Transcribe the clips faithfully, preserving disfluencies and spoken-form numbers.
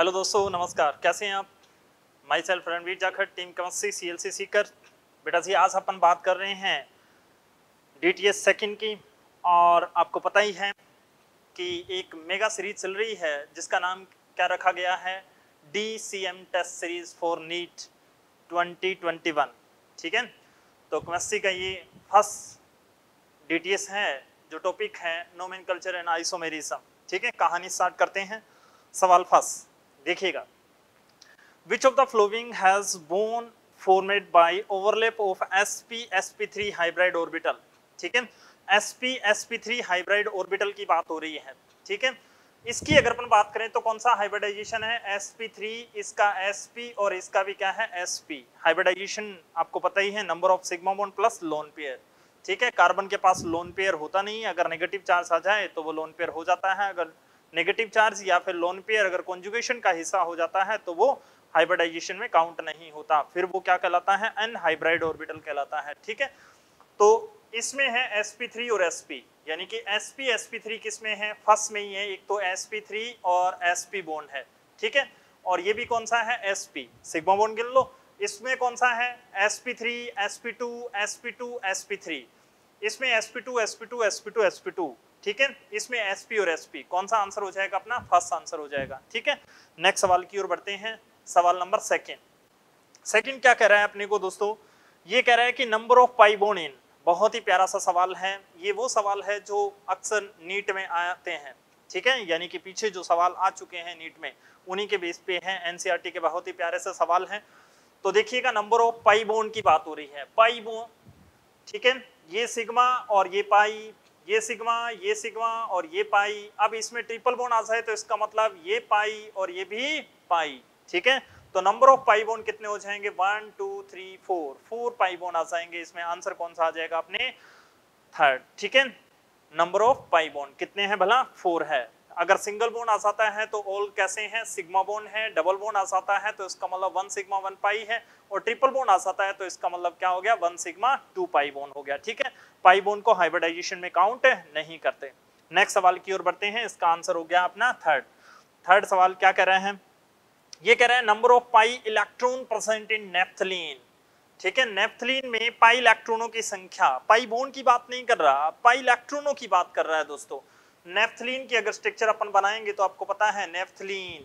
Hello दोस्तों, नमस्कार। कैसे हैं आप? Myself Ranveer Jakhar, team chemistry C L C Sikar. बेटा जी, आज अपन बात कर रहे हैं डी टी एस सेकेंड की। और आपको पता ही है कि एक मेगा सीरीज चल रही है जिसका नाम क्या रखा गया है, D C M test series for NEET twenty twenty one. ठीक है, तो केमिस्ट्री का ये फर्स्ट डी टी एस है जो टॉपिक है नोमेनकल्चर एंड आइसोमेरिज्म। ठीक है, कहानी स्टार्ट करते हैं। सवाल फर्स्ट देखिएगा, which of the following has bone formed by overlap of s p s p three hybrid orbital। ठीक है, s p s p three hybrid orbital की बात हो रही है। ठीक है, इसकी अगर अपन बात करें तो कौन सा हाइब्रिडाइजेशन है, s p थ्री, इसका s p और इसका भी क्या है s p। हाइब्रिडाइजेशन आपको पता ही है, number of sigma bond plus lone pair. ठीक है, कार्बन के पास लोन पेयर होता नहीं है, अगर नेगेटिव चार्ज आ जाए तो वो लोन पेयर हो जाता है। अगर नेगेटिव चार्ज या फिर लोन पेयर अगर कॉन्जुगेशन का हिस्सा हो जाता है तो वो हाइब्रिडाइजेशन में काउंट नहीं होता, फिर वो क्या कहलाता है, अनहाइब्रिड ऑर्बिटल कहलाता है। ठीक है, तो इसमें है s p थ्री और s p, यानी कि s p s p three किसमें है, फर्स्ट में ही है। एक तो s p थ्री और s p बॉन्ड है। ठीक है, और ये भी कौन सा है, s p, सिग्मा बॉन्ड गिन लो। इसमें कौन सा है, s p three, s p two, s p two, s p three. इसमें s p two, s p two, s p two, s p two. ठीक है, इसमें s p और s p, कौन सा आंसर हो जाएगा अपना, फर्स्ट आंसर हो जाएगा। ठीक है, नेक्स्ट सवाल की ओर बढ़ते हैं। सवाल नंबर सेकंड। सेकंड क्या कह रहा है अपने को दोस्तों, ये कह रहा है कि number of pi bond in. बहुत ही प्यारा सा सवाल है ये, वो सवाल है जो अक्सर नीट में आते हैं। ठीक है, यानी कि पीछे जो सवाल आ चुके हैं नीट में उन्हीं के बेस पे हैं, N C E R T के बहुत ही प्यारे से सवाल हैं। तो देखिएगा, नंबर ऑफ पाई बॉन्ड की बात हो रही है, पाई बॉन्ड। ठीक है, ये सिग्मा और ये पाई, ये सिग्मा, ये सिग्मा और ये पाई। अब इसमें ट्रिपल बॉन्ड आ जाए तो इसका मतलब ये पाई और ये भी पाई। ठीक है, तो नंबर ऑफ पाई बॉन्ड कितने हो जाएंगे, one two three four, four pi bond आ जाएंगे। इसमें आंसर कौन सा आ जाएगा अपने, थर्ड। ठीक है, नंबर ऑफ पाई बॉन्ड कितने हैं भला, फोर है। अगर सिंगल बॉन्ड आ जाता है तो ऑल कैसे हैं, सिग्मा बॉन्ड है। डबल बॉन्ड आ जाता है तो इसका मतलब वन सिग्मा वन पाई है, और ट्रिपल बॉन्ड आ जाता है तो इसका मतलब क्या हो गया, one sigma two pi bond हो गया। ठीक है, पाई बॉन्ड को हाइब्रिडाइजेशन में काउंट नहीं करते। नेक्स्ट सवाल की ओर बढ़ते हैं, इसका आंसर हो गया अपना थर्ड। थर्ड सवाल क्या कह रहे हैं, ये कह रहे हैं number of pi electron present in naphthalene. ठीक है, नेफ्थलीन में पाई इलेक्ट्रॉनों की संख्या, पाई बॉन्ड की बात नहीं कर रहा, पाई इलेक्ट्रॉनों की बात कर रहा है दोस्तों। नेफ्थलीन की अगर स्ट्रक्चर अपन बनाएंगे तो आपको पता है नेफ्थलीन,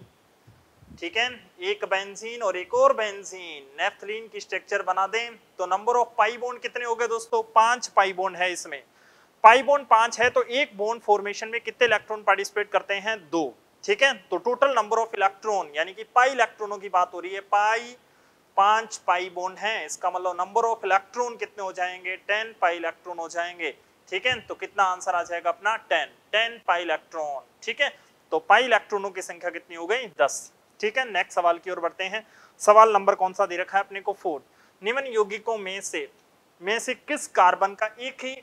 ठीक है, एक बेंजीन और एक और बेंजीन, नेफ्थलीन की स्ट्रक्चर बना दें तो नंबर ऑफ पाई बॉन्ड कितने हो गए दोस्तों, पांच पाई बॉन्ड है। इसमें पाई बॉन्ड पांच है तो एक बॉन्ड फॉर्मेशन में कितने इलेक्ट्रॉन पार्टिसिपेट करते हैं, दो। ठीक है, तो टोटल नंबर ऑफ इलेक्ट्रॉन यानी कि पाई इलेक्ट्रॉनों की बात हो रही है, पाई पांच पाई बॉन्ड है, इसका मतलब नंबर ऑफ इलेक्ट्रॉन कितने हो जाएंगे, टेन पाई इलेक्ट्रॉन हो जाएंगे। ठीक है, तो कितना आंसर आ जाएगा अपना, टेन, टेन पाई इलेक्ट्रॉन। ठीक है, तो पाई इलेक्ट्रॉनों की संख्या कितनी हो गई, दस। ठीक है, नेक्स्ट सवाल की ओर बढ़ते हैं। सवाल नंबर कौन सा दे रखा है अपने को, फोर। निम्न यौगिकों में से में से किस कार्बन का एक ही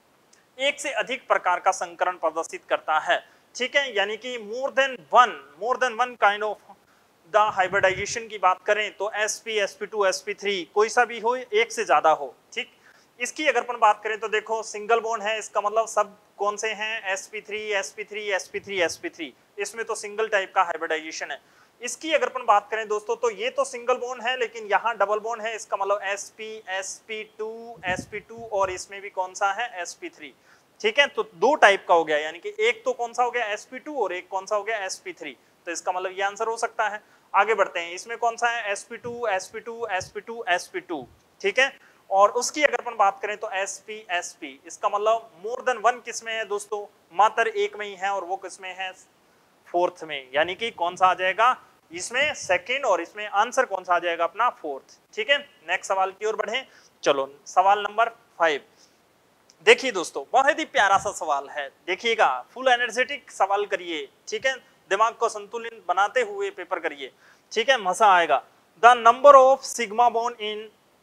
एक से अधिक प्रकार का संकरण प्रदर्शित करता है। ठीक है, यानी कि more than one, more than one kind of the hybridisation की बात करें तो s p, s p two, s p three कोई सा भी हो, एक से ज्यादा हो। ठीक, इसकी अगर अपन बात करें तो देखो सिंगल बॉन्ड है, इसका मतलब सब कौन से हैं, s p three, s p three, s p three, s p three, इसमें तो सिंगल टाइप का हाइब्रिडाइजेशन है। इसकी अगर अपन बात करें दोस्तों तो ये तो सिंगल बॉन्ड है लेकिन यहाँ डबल बॉन्ड है, इसका मतलब s p, s p two, s p two और इसमें भी कौन सा है, s p थ्री। ठीक है, तो दो टाइप का हो गया, यानी कि एक तो कौन सा हो गया, s p टू और एक कौन सा हो गया, s p थ्री। तो इसका मतलब ये आंसर हो सकता है। आगे बढ़ते हैं, इसमें कौन सा है, s p two, s p two, s p two, s p two. ठीक है, और उसकी अगर अपन बात करें तो s p, s p, इसका मतलब मोर देन वन किसमें है दोस्तों, मात्र एक में ही है, और वो किसमें है, फोर्थ में, यानी कि कौन सा आ जाएगा इसमें, सेकंड, और इसमें आंसर कौन सा आ जाएगा अपना, फोर्थ। ठीक है, नेक्स्ट सवाल की ओर बढ़े। चलो सवाल नंबर फाइव देखिए दोस्तों, बहुत ही प्यारा सा सवाल है, देखिएगा, फुल एनर्जेटिक सवाल करिए। ठीक है, दिमाग को संतुलित बनाते हुए पेपर करिए। ठीक है, मजा आएगा। The number of sigma bond in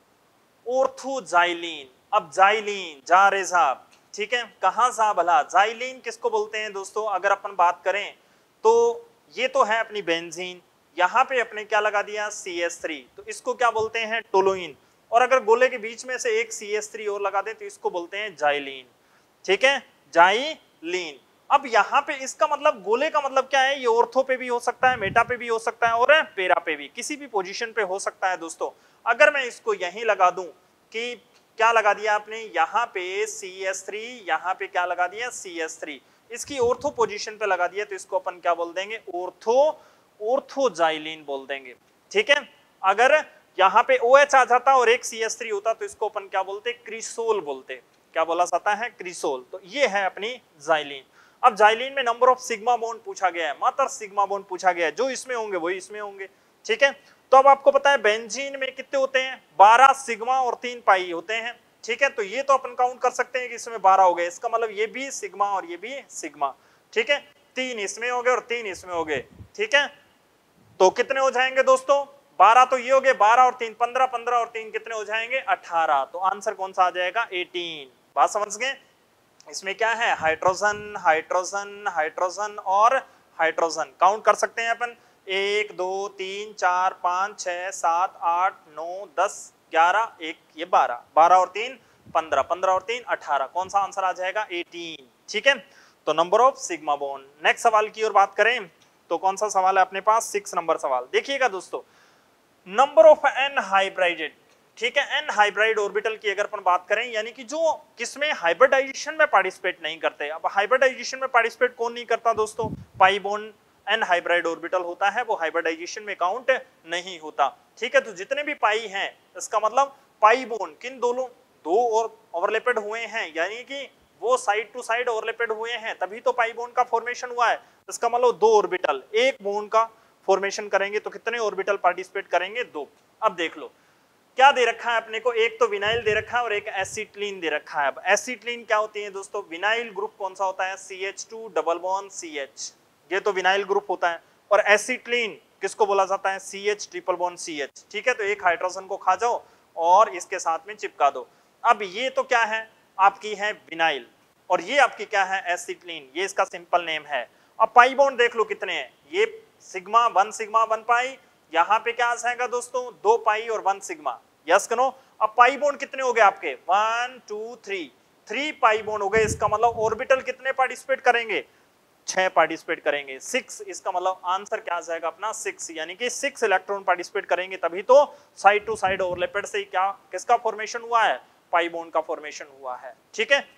orthoxylene. अब जाइलिन, जा रे साहब, ठीक है, कहां सा भला, जाइलिन किसको बोलते हैं दोस्तों, अगर अपन बात करें तो ये तो है अपनी बेंजीन, यहाँ पे अपने क्या लगा दिया, सी एच थ्री, तो इसको क्या बोलते हैं, टोलुइन। और अगर गोले के बीच में से एक सी एच थ्री और लगा दें तो इसको बोलते हैं जाइलिन। ठीक है, जाइलिन। अब यहाँ पे इसका मतलब गोले का मतलब क्या है, ये ऑर्थो पे भी हो सकता है, मेटा पे भी हो सकता है और पेरा पे भी, किसी भी पोजीशन पे हो सकता है दोस्तों। अगर मैं इसको यहीं लगा दूं कि क्या लगा दिया आपने यहाँ पे सी एच थ्री, यहाँ पे क्या लगा दिया सी एच थ्री, इसकी ऑर्थो पोजीशन पे लगा दिया तो इसको अपन क्या बोल देंगे, ऑर्थो ऑर्थोजाइलिन बोल देंगे। ठीक है, अगर यहाँ पे OH आ जाता और एक सी एच थ्री होता तो इसको अपन क्या बोलते, क्रिसोल बोलते। क्या बोला जाता है, क्रिसोल। तो ये है अपनी जाइलिन। अब जाइलिन में नंबर ऑफ सिग्मा बॉन्ड पूछा गया है, मात्र सिग्मा बॉन्ड पूछा गया है, जो इसमें होंगे वही इसमें होंगे। ठीक है, तो अब आपको पता है बेंजीन में कितने होते हैं, बारह सिग्मा और तीन पाई होते हैं। ठीक है, तो ये तो अपन काउंट कर सकते हैं कि इसमें बारह हो गए, इसका मतलब ये भी सिग्मा और ये भी सिग्मा। ठीक है, तीन इसमें हो गए और तीन इसमें हो गए। ठीक है, तो कितने हो जाएंगे दोस्तों, बारह तो ये हो गए, बारह और तीन पंद्रह, पंद्रह और तीन कितने हो जाएंगे, अठारह। तो आंसर कौन सा आ जाएगा, अठारह। बात समझ गए। इसमें क्या है, हाइड्रोजन हाइड्रोजन हाइड्रोजन और हाइड्रोजन। काउंट कर सकते हैं अपन, एक दो तीन चार पाँच छः सात आठ नौ दस ग्यारह, एक ये बारह, बारह और तीन पंद्रह, पंद्रह और तीन अठारह। कौन सा आंसर आ जाएगा, अठारह। ठीक है, तो number of sigma bond. Next सवाल की ओर बात करें तो कौन सा सवाल है अपने पास, सिक्स नंबर सवाल। देखिएगा दोस्तों, नंबर ऑफ एन हाइब्रिडेड। ठीक है, एन हाइब्रिड ऑर्बिटल की अगर अपन बात करें, यानी कि जो किसमें हाइब्रिडाइजेशन में पार्टिसिपेट नहीं करते। अब हाइब्रिडाइजेशन में पार्टिसिपेट कौन नहीं करता दोस्तों, pi bond an hybrid orbital होता है, वो हाइब्रिडाइजेशन में काउंट नहीं होता। ठीक है, तो जितने भी पाई हैं, इसका मतलब पाई बॉन्ड किन दोनों दो और ओवरलैपेड हुए हैं, यानी कि वो साइड टू साइड ओवरलैपेड हुए हैं, तभी तो पाई बॉन्ड का फॉर्मेशन हुआ है। इसका मतलब दो ऑर्बिटल एक बॉन्ड का फॉर्मेशन करेंगे तो कितने ऑर्बिटल पार्टिसिपेट करेंगे, दो। अब देख लो क्या दे रखा है अपने को, एक तो विनाइल दे रखा है और एक एसिटिलीन दे रखा है। अब एसिटिलीन क्या होती है दोस्तों, विनाइल ग्रुप कौन सा होता है, C H two double bond C H, ये तो विनाइल ग्रुप होता है। और एसिटिलीन किसको बोला जाता है, C H triple bond C H. ठीक है, तो एक हाइड्रोजन को खा जाओ और इसके साथ में चिपका दो। अब ये तो क्या है, आपकी है विनाइल और ये आपकी क्या है, एसिटिलीन, ये इसका सिंपल नेम है। अब पाई बॉन्ड देख लो कितने हैं, ये sigma one sigma one pi, यहाँ पे क्या आ जाएगा दोस्तों, दो पाई और वन सिग्मा। यस करो। अब पाई बॉन्ड कितने हो गए आपके, one two three, three pi bond हो गए। इसका मतलब ऑर्बिटल कितने पार्टिसिपेट करेंगे, छह पार्टिसिपेट करेंगे, सिक्स। इसका मतलब आंसर क्या आ जाएगा अपना, सिक्स, यानी कि सिक्स इलेक्ट्रॉन पार्टिसिपेट करेंगे, तभी तो साइड टू साइड ओवरलैपेड से क्या किसका फॉर्मेशन हुआ है, पाई बॉन्ड का फॉर्मेशन हुआ है। ठीक है,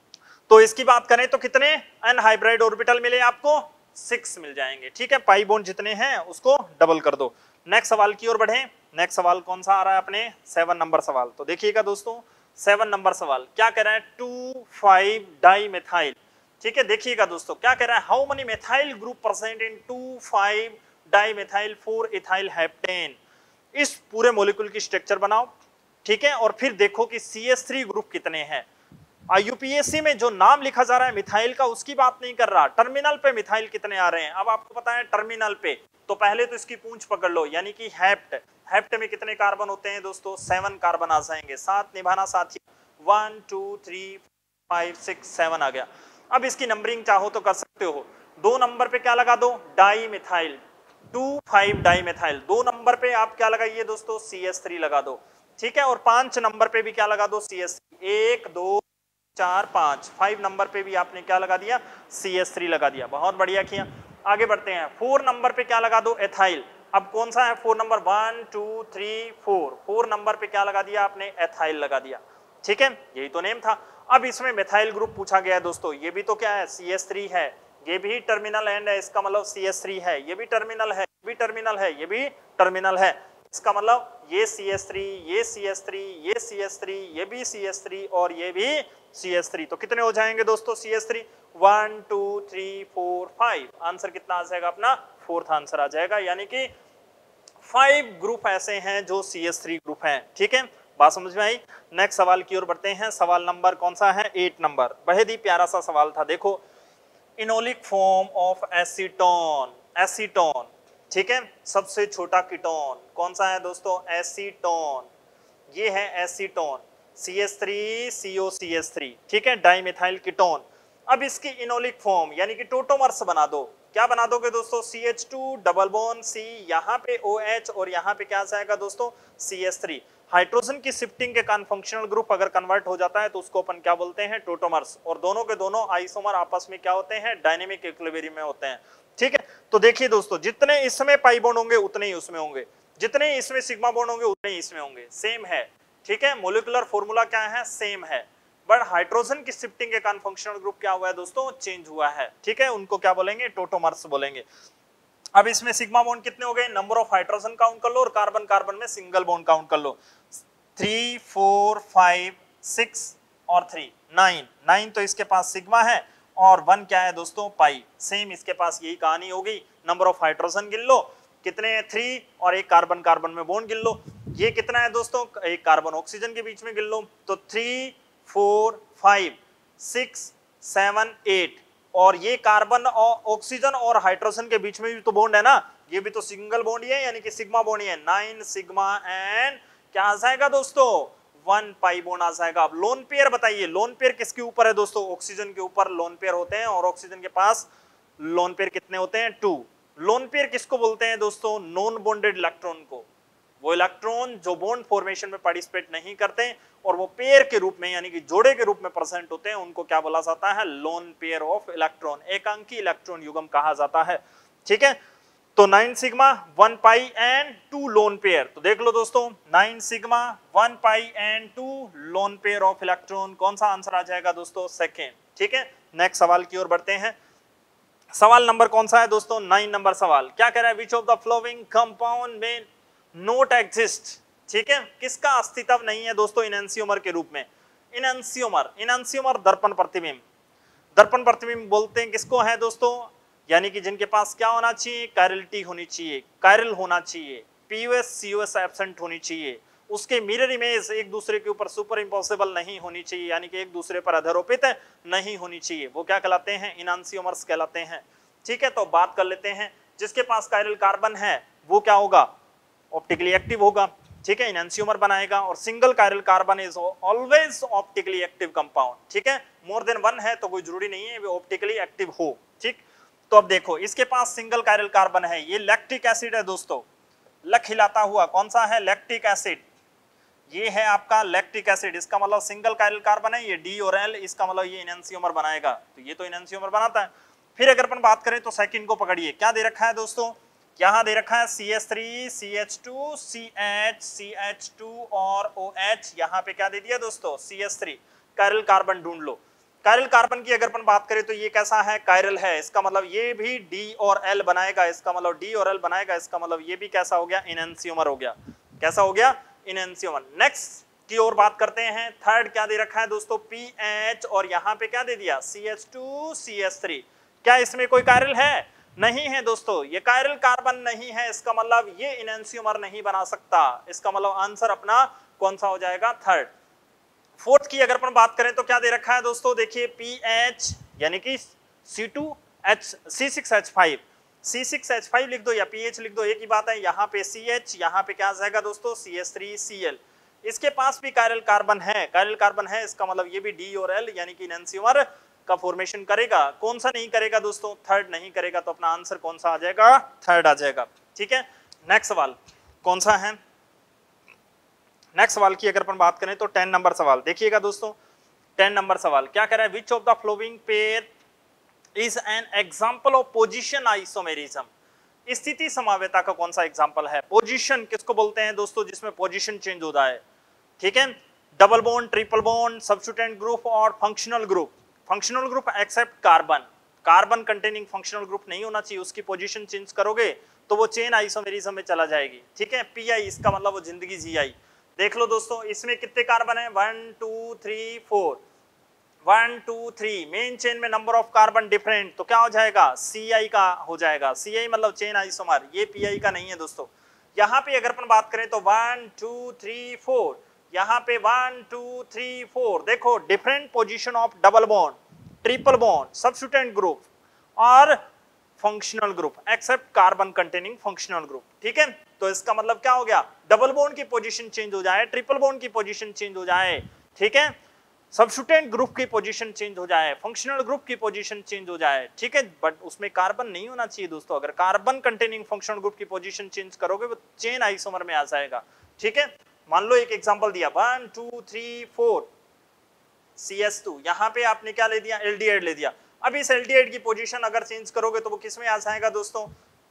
तो इसकी बात करें तो कितने एन हाइब्रिड ऑर्बिटल मिले आपको, सिक्स मिल जाएंगे। ठीक है, पाई बॉन्ड जितने हैं उसको डबल कर दो। नेक्स्ट सवाल की ओर बढ़े। नेक्स्ट सवाल कौन सा आ रहा है अपने, सेवन नंबर सवाल। तो देखिएगा दोस्तों, सेवन नंबर सवाल क्या कह रहा है, टू फाइव डाई मेथाइल। ठीक है, देखिएगा दोस्तों क्या कह रहा है, how many methyl group present in two five di methyl four ethyl heptane. इस पूरे मॉलिक्यूल की स्ट्रक्चर बनाओ। ठीक है, और फिर देखो कि सी एच थ्री ग्रुप कितने हैं। यूपीएससी में जो नाम लिखा जा रहा है मिथाइल का, उसकी बात नहीं कर रहा, टर्मिनल पे मिथाइल कितने आ रहे हैं। अब आपको पता है टर्मिनल पे, तो पहले तो इसकी पूंछ पकड़ लो, यानी कि हेप्ट, हेप्ट में कितने कार्बन होते हैं दोस्तों, सेवन कार्बन आ जाएंगे। सात निभाना साथी, one two three five six seven आ गया। अब इसकी नंबरिंग चाहो तो कर सकते हो। दो नंबर पे क्या लगा दो, di methyl, two five di methyl. दो नंबर पे आप क्या लगाइए दोस्तों, सी एच थ्री लगा दो। ठीक है, और पांच नंबर पे भी क्या लगा दो, सी एच थ्री। एक दो चार पांच, फाइव नंबर पे भी आपने क्या लगा दिया, सी एच थ्री लगा दिया। बहुत बढ़िया किया। आगे बढ़ते हैं, फोर नंबर पे क्या लगा दो, एथाइल। अब कौन सा है four number, one two three four, four number पे क्या लगा दिया आपने, एथाइल लगा दिया। ठीक है, यही तो नेम था। अब इसमें मेथाइल ग्रुप पूछा गया है दोस्तों, ये भी तो क्या है, सी एच थ्री है, ये भी टर्मिनल एंड है, इसका मतलब सी एच थ्री है, ये भी टर्मिनल है, ये भी टर्मिनल है, ये भी टर्मिनल है। इसका मतलब ये सी एच थ्री, ये सी एच थ्री, ये सी एच थ्री, ये भी सी एच थ्री और ये भी सी एच थ्री। तो कितने हो जाएंगे दोस्तों C H three, one two three four five. Answer कितना आ जाएगा अपना, फोर्थ आंसर आ जाएगा, यानी कि फाइव ग्रुप ऐसे हैं जो सी एच थ्री ग्रुप हैं। ठीक है, बात समझ में आई। नेक्स्ट सवाल की ओर बढ़ते हैं। सवाल नंबर कौन सा है, एट नंबर। बेहद ही प्यारा सा सवाल था। देखो, enolic form of acetone, acetone. ठीक है, सबसे छोटा कीटोन कौन सा है दोस्तों, एसीटोन। ये है acetone, C H three C O C H three. ठीक है, डाइमिथाइल कीटोन। अब इसकी इनोलिक फॉर्म यानी कि टोटोमर्स बना दो। क्या बना दोगे दोस्तों, C H two double bond C, यहाँ पे OH और यहाँ पे क्या जाएगा दोस्तों सी एच थ्री। हाइड्रोजन की शिफ्टिंग के कारण फंक्शनल ग्रुप अगर कन्वर्ट हो जाता है तो उसको अपन क्या बोलते हैं, टोटोमर्स। और दोनों के दोनों आइसोमर आपस में क्या होते हैं, डायनेमिक इक्विलिब्रियम में होते हैं। ठीक है, तो देखिए दोस्तों, जितने इसमें पाई बॉन्ड होंगे उतने ही उसमें होंगे, जितने इसमें सिग्मा बॉन्ड होंगे उतने ही इसमें होंगे, सेम है। ठीक है, मोलिकुलर फॉर्मूला क्या है, सेम है, बट हाइड्रोजन की शिफ्टिंग के कारण फंक्शनल ग्रुप क्या हुआ है दोस्तों, चेंज हुआ है। ठीक है, उनको क्या बोलेंगे, टोटोमर्स बोलेंगे। अब इसमें सिग्मा बॉन्ड कितने हो गए, नंबर ऑफ हाइड्रोजन काउंट कर लो और कार्बन कार्बन में सिंगल बॉन्ड काउंट कर लो, थ्री फोर फाइव सिक्स और थ्री, नाइन। नाइन तो इसके पास सिग्मा है और वन क्या है दोस्तों, पाई। सेम इसके पास यही कहानी होगी। नंबर ऑफ हाइड्रोजन गिन लो, कितने हैं, थ्री, और एक कार्बन कार्बन में बॉन्ड गिन लो, ये कितना है दोस्तों, एक कार्बन ऑक्सीजन के बीच में गिन लो, तो three four five six seven eight, और ये कार्बन और ऑक्सीजन और हाइड्रोजन के बीच में भी तो बॉन्ड है ना, ये भी तो सिंगल बॉन्ड ही है, यानी कि सिग्मा बॉन्ड ही है। नाइन सिग्मा एंड क्या आ जाएगा दोस्तों, वन पाई बॉन्ड आ जाएगा। अब लोन पेयर बताइए, लोन पेयर किसके ऊपर है दोस्तों, ऑक्सीजन के ऊपर लोन पेयर होते हैं, और ऑक्सीजन के पास लोन पेयर कितने होते हैं, टू। लोन पेयर किसको बोलते हैं दोस्तों, नॉन बॉन्डेड इलेक्ट्रॉन को, वो इलेक्ट्रॉन जो बॉन्ड फॉर्मेशन में पार्टिसिपेट नहीं करते और वो पेयर के रूप में यानी कि जोड़े के रूप में प्रेजेंट होते हैं, उनको क्या बोला जाता है, लोन पेयर ऑफ इलेक्ट्रॉन, एकांकी इलेक्ट्रॉन युग्म कहा जाता है। ठीक है, तो nine sigma one pi and two lone pair, तो देख लो दोस्तों, nine sigma one pi and two lone pair of electron, कौन सा आंसर आ जाएगा दोस्तों, सेकेंड। ठीक है, नेक्स्ट सवाल की ओर बढ़ते हैं। सवाल नंबर कौन सा है दोस्तों, नाइन नंबर सवाल क्या कह रहा है, which of the following compound में नोट एग्जिस्ट। ठीक है, किसका अस्तित्व नहीं है दोस्तों इनएंसियोमर के रूप में, इनएंसियोमर, इनएंसियोमर दर्पण प्रतिबिंब, दर्पण प्रतिबिंब बोलते हैं किसको है दोस्तों, यानी कि जिनके पास क्या होना चाहिए, कायरलिटी होनी चाहिए, कायरल होना चाहिए, पीयूएस सीयूएस एब्सेंट होनी चाहिए, उसके मिरर इमेज एक दूसरे के ऊपर सुपर इंपॉसिबल नहीं होनी चाहिए, यानी कि एक दूसरे पर अध्यारोपित नहीं होनी चाहिए, वो क्या कहलाते हैं, इनएंसियोमर्स कहलाते हैं। ठीक है, तो बात कर लेते हैं, जिसके पास कायरल कार्बन है वो क्या होगा, ऑप्टिकली एक्टिव होगा। ठीक है, इनएंसियोमर बनाएगा, और single chiral carbon is always optically active compound. ठीक है, मोर देन वन है तो कोई जरूरी नहीं है वो ऑप्टिकली एक्टिव हो। ठीक, तो अब देखो इसके पास सिंगल कायरल कार्बन है, ये लैक्टिक एसिड है दोस्तों, लक हिलाता हुआ, कौन सा है, लैक्टिक एसिड, ये है आपका लैक्टिक एसिड, इसका मतलब सिंगल कायरल कार्बन है, ये डी और एल, इसका मतलब ये इनएंसियोमर बनाएगा, तो ये तो इनएंसियोमर बनाता है। फिर अगर अपन बात करें तो सेकंड को पकड़िए, क्या दे रखा है दोस्तों, यहां दे रखा है C H three, C H two, C H, C H two और OH, यहां पे क्या दे दिया दोस्तों, C H three. Chiral carbon ढूंढ लो, कायरल कार्बन की अगर अपन बात करें तो ये कैसा है, कायरल है, इसका मतलब ये भी डी और एल बनाएगा, इसका मतलब डी और एल बनाएगा, इसका मतलब ये भी कैसा हो गया, इनएंसियोमर हो गया, कैसा हो गया, इनएंसियोमर। नेक्स्ट की ओर बात करते हैं, थर्ड क्या दे रखा है दोस्तों, पी एच, और यहाँ पे क्या दे दिया, C H two, C H three. क्या इसमें कोई कायरल है, नहीं है दोस्तों, ये कायरल कार्बन नहीं है, इसका मतलब ये इनएंसियोमर नहीं बना सकता, इसका मतलब आंसर अपना कौन सा हो जाएगा, थर्ड। फोर्थ की अगर अपन बात करें तो क्या दे रखा है दोस्तों, देखिए पी एच यानी कि C two H, C six H five, C six H five लिख दो या पी एच लिख दो, एक ही बात है, यहाँ पे सी एच, यहाँ पे क्या आ जाएगा दोस्तों, C H three C L. इसके पास भी कायरल कार्बन है, कायरल कार्बन है, इसका मतलब ये भी डी और एल यानी कि इनएंसियोमर का फॉर्मेशन करेगा, कौन सा नहीं करेगा दोस्तों, थर्ड नहीं करेगा, तो अपना आंसर कौन सा आ जाएगा, थर्ड आ जाएगा। ठीक है, नेक्स्ट सवाल कौन सा है, नेक्स्ट सवाल की अगर अपन बात करें तो टेन नंबर सवाल देखिएगा दोस्तों, टेन नंबर सवाल क्या कह रहा है, which of the following pair is an example of position isomerism. स्थिति समावेता का कौन सा एग्जांपल है, पोजीशन किसको बोलते हैं दोस्तों, जिसमें पोजीशन चेंज होता है। ठीक है, double bond, triple bond, substituent group और functional group. Functional group except carbon, carbon containing functional group नहीं होना चाहिए, उसकी पोजीशन चेंज करोगे तो वो चेन आइसोमेरिज्म में चला जाएगी। ठीक है, पी आई इसका मतलब वो जिंदगी जी आई। देख लो दोस्तों, इसमें कितने कार्बन है, one two three four, one two three, main chain में नंबर ऑफ कार्बन डिफरेंट, तो क्या हो जाएगा, सी आई का हो जाएगा, सी आई मतलब चेन आइसोमर, ये पी आई का नहीं है दोस्तों। यहाँ पे अगर अपन बात करें तो वन टू थ्री फोर, यहाँ पे वन टू थ्री फोर, देखो different position of double bond, triple bond, substituent group और functional group except carbon containing functional group. ठीक है, तो इसका मतलब क्या हो गया, डबल बॉन्ड की पोजीशन चेंज हो जाए, ट्रिपल बॉन्ड की पोजीशन चेंज हो जाए, ठीक है, सब्स्टिट्यूएंट ग्रुप की पोजीशन चेंज हो जाए, फंक्शनल ग्रुप की पोजीशन चेंज हो जाए, ठीक है, बट उसमें कार्बन नहीं होना चाहिए दोस्तों। अगर कार्बन कंटेनिंग फंक्शनल ग्रुप की पोजीशन चेंज करोगे वो चेन आइसोमर में आ जाएगा, ठीक है। मान लो एक एग्जांपल दिया one two three four C S two, यहाँ पे आपने क्या ले दिया, एल्डिहाइड ले दिया। अब इस एल्डिहाइड की पोजीशन अगर चेंज करोगे तो वो किस में आ जाएगा दोस्तों,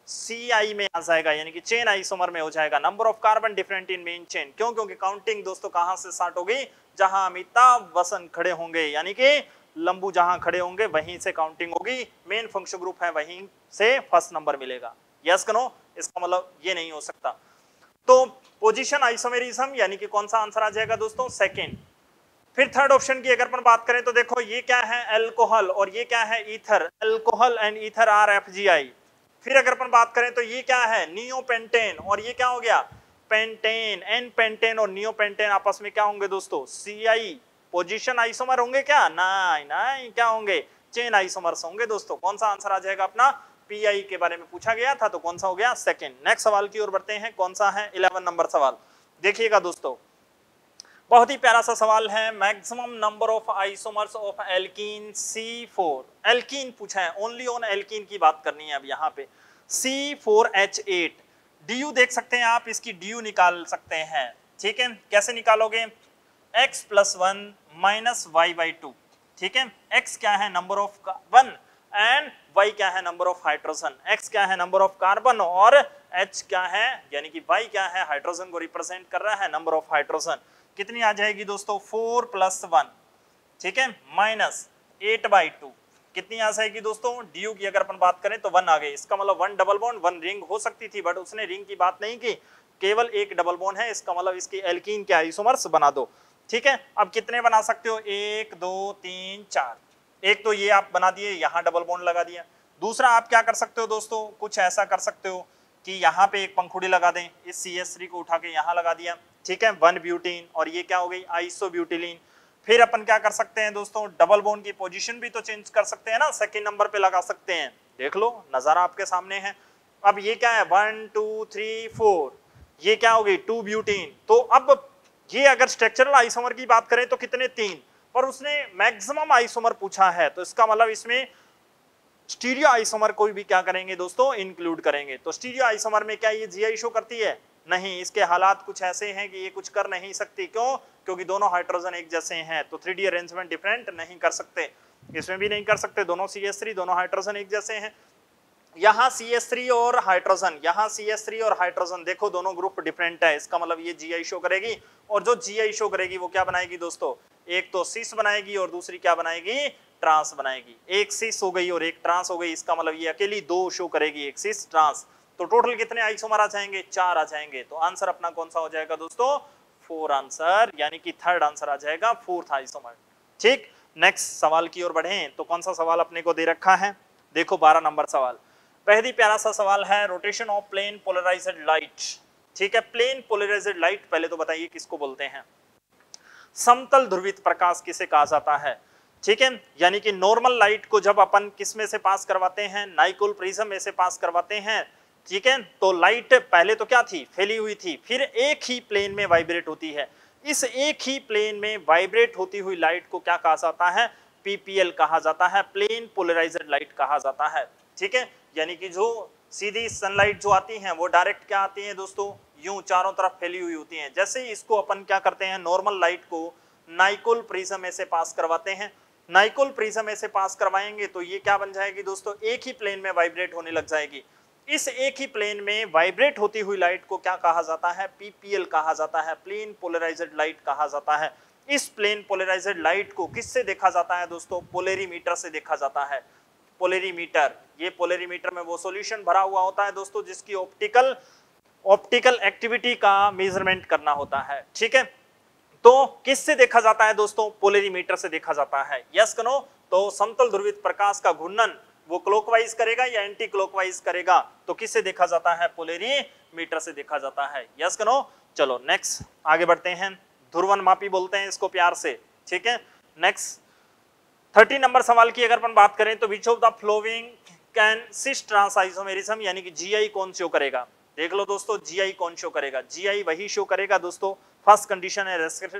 सी आई में आ जाएगा, यानी कि चेन आइसोमर में हो जाएगा। Number of carbon different in main chain, क्यों, क्योंकि काउंटिंग दोस्तों कहां से स्टार्ट होगी, जहां अमिताभ बच्चन खड़े होंगे, यानी कि लंबू जहां खड़े होंगे वहीं से काउंटिंग होगी। मेन फंक्शन ग्रुप है वहीं से फर्स्ट नंबर मिलेगा। यस करो, इसका मतलब ये नहीं हो सकता। तो पोजीशन आइसोमेरिज्म यानी कि कौन सा आंसर आ जाएगा दोस्तों, सेकेंड। फिर थर्ड ऑप्शन की अगर अपन बात करें तो देखो ये क्या है, अल्कोहल, और ये क्या है, ether. Alcohol and ether are F G I. फिर अगर अपन बात करें तो ये क्या है, नियोपेंटेन, और ये क्या हो गया, पेंटेन। एन पेंटेन और नियोपेंटेन आपस में क्या होंगे दोस्तों, सी आई। पोजीशन आइसोमर होंगे क्या, नहीं नहीं, क्या होंगे, चेन आइसोमर्स होंगे दोस्तों। कौन सा आंसर आ जाएगा अपना, पी आई के बारे में पूछा गया था तो कौन सा हो गया, सेकंड। नेक्स्ट सवाल की ओर बढ़ते हैं, कौन सा है, इलेवन नंबर सवाल। देखिएगा दोस्तों, बहुत ही प्यारा सा सवाल है। Maximum number of isomers of alkene C four. Alkene पूछा है, ओनली ऑन एल्कीन की बात करनी है अब यहाँ पे। C four H eight, D U देख सकते हैं आप, इसकी डी यू निकाल सकते हैं, ठीक है। कैसे निकालोगे, x plus one minus y by two, ठीक है। x क्या है, number of carbon, and y क्या है, नंबर ऑफ हाइड्रोजन। x क्या है, नंबर ऑफ कार्बन, और h क्या है, यानी कि y क्या है, हाइड्रोजन को रिप्रेजेंट कर रहा है, नंबर ऑफ हाइड्रोजन। कितनी आ जाएगी दोस्तों, फोर प्लस वन, ठीक है, माइनस एट बाई टू, कितनी आ जाएगी दोस्तों, डी यू की अगर अपन बात करें तो वन आ गई। इसका मतलब one double bond, one ring हो सकती थी, बट उसने रिंग की बात नहीं की, केवल एक डबल बॉन्ड है। इसका मतलब इसकी एल्कीन के आइसोमर्स बना दो, ठीक है। अब कितने बना सकते हो, एक दो तीन चार। एक तो ये आप बना दिए, यहाँ डबल बॉन्ड लगा दिया। दूसरा आप क्या कर सकते हो दोस्तों, कुछ ऐसा कर सकते हो कि यहाँ पे एक पंखुड़ी लगा दें, इस सी एस थ्री को उठा के यहाँ लगा दिया, ठीक है, वन ब्यूटीन, और ये क्या हो गई, आइसोब्यूटिलीन। फिर अपन क्या कर सकते हैं दोस्तों, डबल बॉन्ड की पोजीशन भी तो चेंज कर सकते हैं ना, सेकंड नंबर पे लगा सकते हैं। देख लो, नजारा आपके सामने है। अब ये क्या है, वन टू थ्री फोर, ये क्या हो गई, टू ब्यूटीन। तो अब ये अगर स्ट्रक्चरल आइसोमर की बात करें तो कितने, तीन, पर उसने मैक्सिमम आइसोमर पूछा है, तो इसका मतलब इसमें स्टीरियो आइसोमर को भी क्या करेंगे दोस्तों, इंक्लूड करेंगे। तो स्टीरियो आइसोमर में क्या ये जीआई शो करती है, नहीं, इसके हालात कुछ ऐसे हैं कि ये कुछ कर नहीं सकती। क्यों, क्योंकि दोनों हाइड्रोजन एक जैसे हैं, तो थ्री डी अरेंजमेंट डिफरेंट नहीं कर सकते, इसमें भी नहीं कर सकते। दोनों सी एस थ्री, दोनों हाइड्रोजन एक जैसे हैं। यहाँ सी एस थ्री और हाइड्रोजन, यहाँ सी एस थ्री और हाइड्रोजन, देखो दोनों ग्रुप डिफरेंट है, इसका मतलब ये जीआई शो करेगी। और जो जीआई शो करेगी वो क्या बनाएगी दोस्तों, एक तो सिस बनाएगी और दूसरी क्या बनाएगी, ट्रांस बनाएगी। एक सिस हो गई और एक ट्रांस हो गई, इसका मतलब ये अकेली दो शो करेगी, एक सिस ट्रांस। तो टोटल कितने आइसोमर आ जाएंगे, चार आ जाएंगे। तो आंसर अपना कौन सा हो जाएगा दोस्तों, फोर आंसर, यानी कि थर्ड आंसर आ जाएगा, फोर्थ आइसोमर, ठीक। नेक्स्ट सवाल की ओर बढ़ें तो कौन सा सवाल अपने को दे रखा है, देखो बारह नंबर सवाल। पहली प्यारा सा सवाल है, rotation of plane polarised light, ठीक है। प्लेन पोलराइज्ड लाइट, पहले तो बताइए किसको बोलते हैं, समतल ध्रुवित प्रकाश किसे कहा जाता है, ठीक है। यानी कि नॉर्मल लाइट को जब अपन किस में से पास करवाते हैं, नाइकोल प्रिज्म में से पास करवाते हैं, ठीक है। तो लाइट पहले तो क्या थी, फैली हुई थी, फिर एक ही प्लेन में वाइब्रेट होती है। इस एक ही प्लेन में वाइब्रेट होती हुई लाइट को क्या कहा जाता है, पीपीएल कहा जाता है, प्लेन पोलराइज्ड लाइट कहा जाता है, ठीक है। यानी कि जो सीधी सनलाइट जो आती है वो डायरेक्ट क्या आती है दोस्तों, यूं चारों तरफ फैली हुई होती हैं। जैसे ही इसको अपन क्या करते हैं, नॉर्मल लाइट को नाइकोल प्रिज्म में से पास करवाते हैं, नाइकोल प्रिज्म में से पास करवाएंगे तो ये क्या बन जाएगी दोस्तों, एक ही प्लेन में वाइब्रेट होने लग जाएगी। इस एक ही प्लेन में वाइब्रेट होती हुई लाइट को क्या कहा जाता है, पीपीएल कहा जाता है, प्लेन पोलराइज्ड लाइट कहा जाता है। इस प्लेन पोलराइज्ड लाइट को किससे देखा जाता है दोस्तों, पोलेरीमीटर से देखा जाता है। पोलेरीमीटर, ये पोलेरीमीटर में वो सॉल्यूशन भरा हुआ होता है दोस्तों जिसकी ऑप्टिकल ऑप्टिकल एक्टिविटी का मेजरमेंट करना होता है, ठीक है। तो किससे देखा जाता है दोस्तों, पोलेरीमीटर से देखा जाता है। यस करो, तो समतल ध्रुवित प्रकाश का घूर्णन वो क्लॉकवाइज करेगा या एंटी क्लॉकवाइज करेगा, तो किससे देखा जाता है, पोलेरीमीटर से देखा जाता है। यस करो, चलो नेक्स्ट आगे बढ़ते हैं। ध्रुवन मापी बोलते हैं इसको प्यार से, ठीक है। नेक्स्ट थर्टी नंबर सवाल की अगर अपन बात करें तो which of the following can cis trans isomerism, यानी कि जीआई कौन शो करेगा। देख लो दोस्तों, जीआई कौन शो करेगा, जीआई वही शो करेगा दोस्तों, फर्स्ट कंडीशन है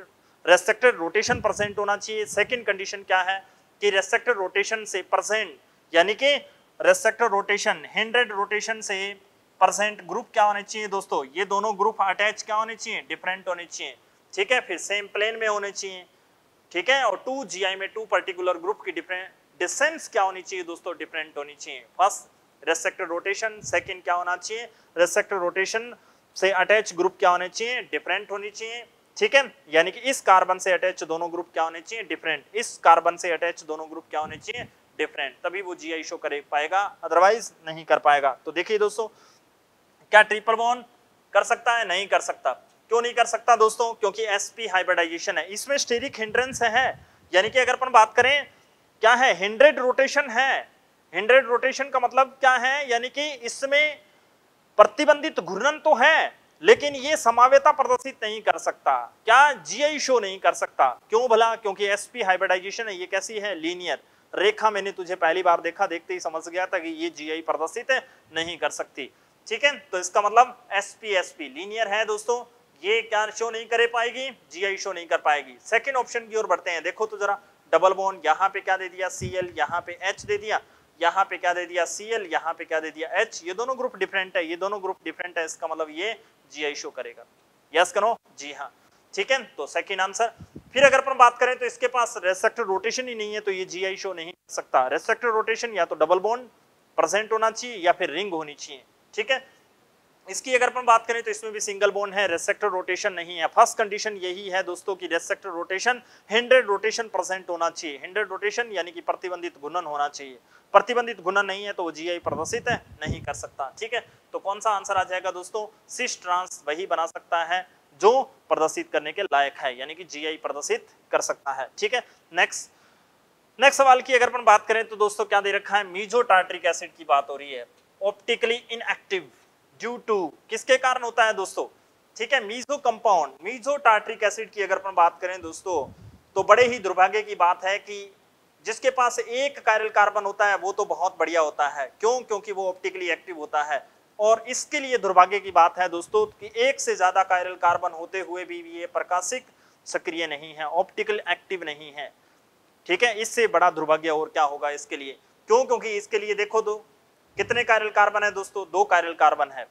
रेस्ट्रिक्टेड रोटेशन परसेंट होना चाहिए। सेकंड कंडीशन क्या है कि रेस्ट्रिक्टेड रोटेशन से परसेंट यानी कि रेस्ट्रिक्टेड रोटेशन हिंड्रेड रोटेशन से परसेंट ग्रुप क्या होने चाहिए दोस्तों, ये दोनों ग्रुप अटैच क्या होने चाहिए, डिफरेंट होने चाहिए, ठीक है। फिर सेम प्लेन में होने चाहिए, ठीक है। और टू जीआई में टू पर्टिकुलर ग्रुप की डिफरेंट डिस्टेंस क्या होनी चाहिए दोस्तों, डिफरेंट होनी चाहिए। फर्स्ट रेस्ट्रिक्टेड रोटेशन, सेकंड क्या होना चाहिए, रेस्ट्रिक्टेड रोटेशन से अटैच ग्रुप क्या होने चाहिए, डिफरेंट होनी चाहिए, ठीक है। यानी कि इस कार्बन से अटैच दोनों ग्रुप क्या होने चाहिए, डिफरेंट, इस कार्बन से अटैच दोनों ग्रुप क्या होने चाहिए, डिफरेंट, तभी वो जीआई शो कर पाएगा, अदरवाइज नहीं कर पाएगा। तो देखिए दोस्तों, क्या ट्रिपल बॉन्ड कर सकता है, नहीं कर सकता। क्यों नहीं कर सकता दोस्तों, क्योंकि sp हाइब्रिडाइजेशन है, इसमें स्टेरिक हिंड्रेंस है। यानी कि अगर अपन बात करें क्या है, हिंड्रेड रोटेशन है। हिंड्रेड रोटेशन का मतलब क्या है, यानी कि इसमें प्रतिबंधित घूर्णन तो है लेकिन ये समावेता प्रदर्शित नहीं कर सकता, क्या जीआई शो नहीं कर सकता। क्यों भला, क्योंकि sp हाइब्रिडाइजेशन है, ये कैसी है, लीनियर रेखा। मैंने तुझे पहली बार देखा, देखते ही समझ गया था कि ये जीआई प्रदर्शित नहीं कर सकती, ठीक है। तो इसका मतलब sp sp लीनियर है दोस्तों, ये क्या शो नहीं कर पाएगी, जीआई शो नहीं कर पाएगी। सेकंड ऑप्शन की ओर बढ़ते हैं, देखो तो जरा, डबल बॉन्ड, यहाँ पे क्या दे दिया Cl, यहाँ पे H दे दिया, यहाँ पे क्या दे दिया Cl, यहाँ पे क्या दे दिया H, ये दोनों ग्रुप डिफरेंट है, ये दोनों ग्रुप डिफरेंट है, इसका मतलब ये जीआई शो करेगा। यस करो, जी हाँ, ठीक है। तो सेकंड आंसर। फिर अगर अपन बात करें तो इसके पास रेस्ट्रिक्टेड रोटेशन ही नहीं है, तो ये जीआई शो नहीं कर सकता। रेस्ट्रिक्टेड रोटेशन या तो डबल बॉन्ड प्रेजेंट होना चाहिए या फिर रिंग होनी चाहिए, ठीक है। इसकी अगर अपन बात करें तो इसमें भी सिंगल बॉन्ड है, रेस्ट्रिक्टेड रोटेशन नहीं है। फर्स्ट कंडीशन यही है दोस्तों कि restricted rotation hindered rotation present होना चाहिए, हिंड्रेड रोटेशन यानी कि प्रतिबंधित घूर्णन होना चाहिए। प्रतिबंधित घूर्णन नहीं है तो वो जीआई प्रदर्शित है नहीं कर सकता, ठीक है। तो कौन सा आंसर आ जाएगा दोस्तों, सिस ट्रांस वही बना सकता है जो प्रदर्शित करने के लायक है, यानी कि जीआई प्रदर्शित कर सकता है, ठीक है। नेक्स्ट नेक्स्ट सवाल की अगर अपन बात करें तो दोस्तों क्या दे रखा है, मीजो टार्ट्रिक एसिड की बात हो रही है। ऑप्टिकली इनएक्टिव ड्यू टू, किसके कारण होता है दोस्तों, ठीक है, meso compound, meso tartaric acid की अगर अपन बात करें दोस्तों तो बड़े ही दुर्भाग्य की बात है कि जिसके पास एक कायरल कार्बन होता है वो तो बहुत बढ़िया होता है, क्यों, क्योंकि वो ऑप्टिकली एक्टिव होता है। और इसके लिए दुर्भाग्य की बात है दोस्तों कि एक से ज्यादा कायरल कार्बन होते हुए भी ये प्रकाशिक सक्रिय नहीं है, ऑप्टिकल एक्टिव नहीं है, ठीक है। इससे बड़ा दुर्भाग्य और क्या होगा इसके लिए, क्यों, क्योंकि इसके लिए देखो तो कितने कायरल कार्बन है दोस्तों, दो कायरल कार्बन है,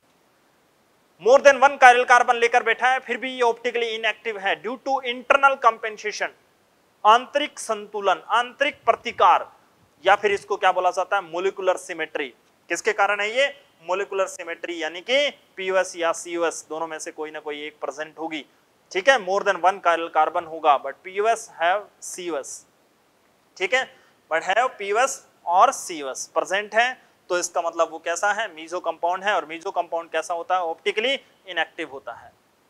more than one chiral carbon लेकर बैठा है, फिर भी ये ऑप्टिकली इनएक्टिव है ड्यू टू इंटरनल कंपेंसेशन, आंतरिक संतुलन, आंतरिक प्रतिकार, या फिर इसको क्या बोला जाता है, मोलिकुलर सिमेट्री। किसके कारण है ये, मोलिकुलर सिमेट्री, यानी कि पीओएस या सीओएस दोनों में से कोई ना कोई एक प्रेजेंट होगी, ठीक है। More than one chiral carbon होगा बट पीओएस हैव सीओएस, ठीक है, बट हैव पीओएस और सीओएस प्रेजेंट है, तो इसका मतलब वो कैसा है, मीजो कंपाउंड है। और मीजो कंपाउंड कैसा होता है, ऑप्टिकली इनएक्टिव होता है,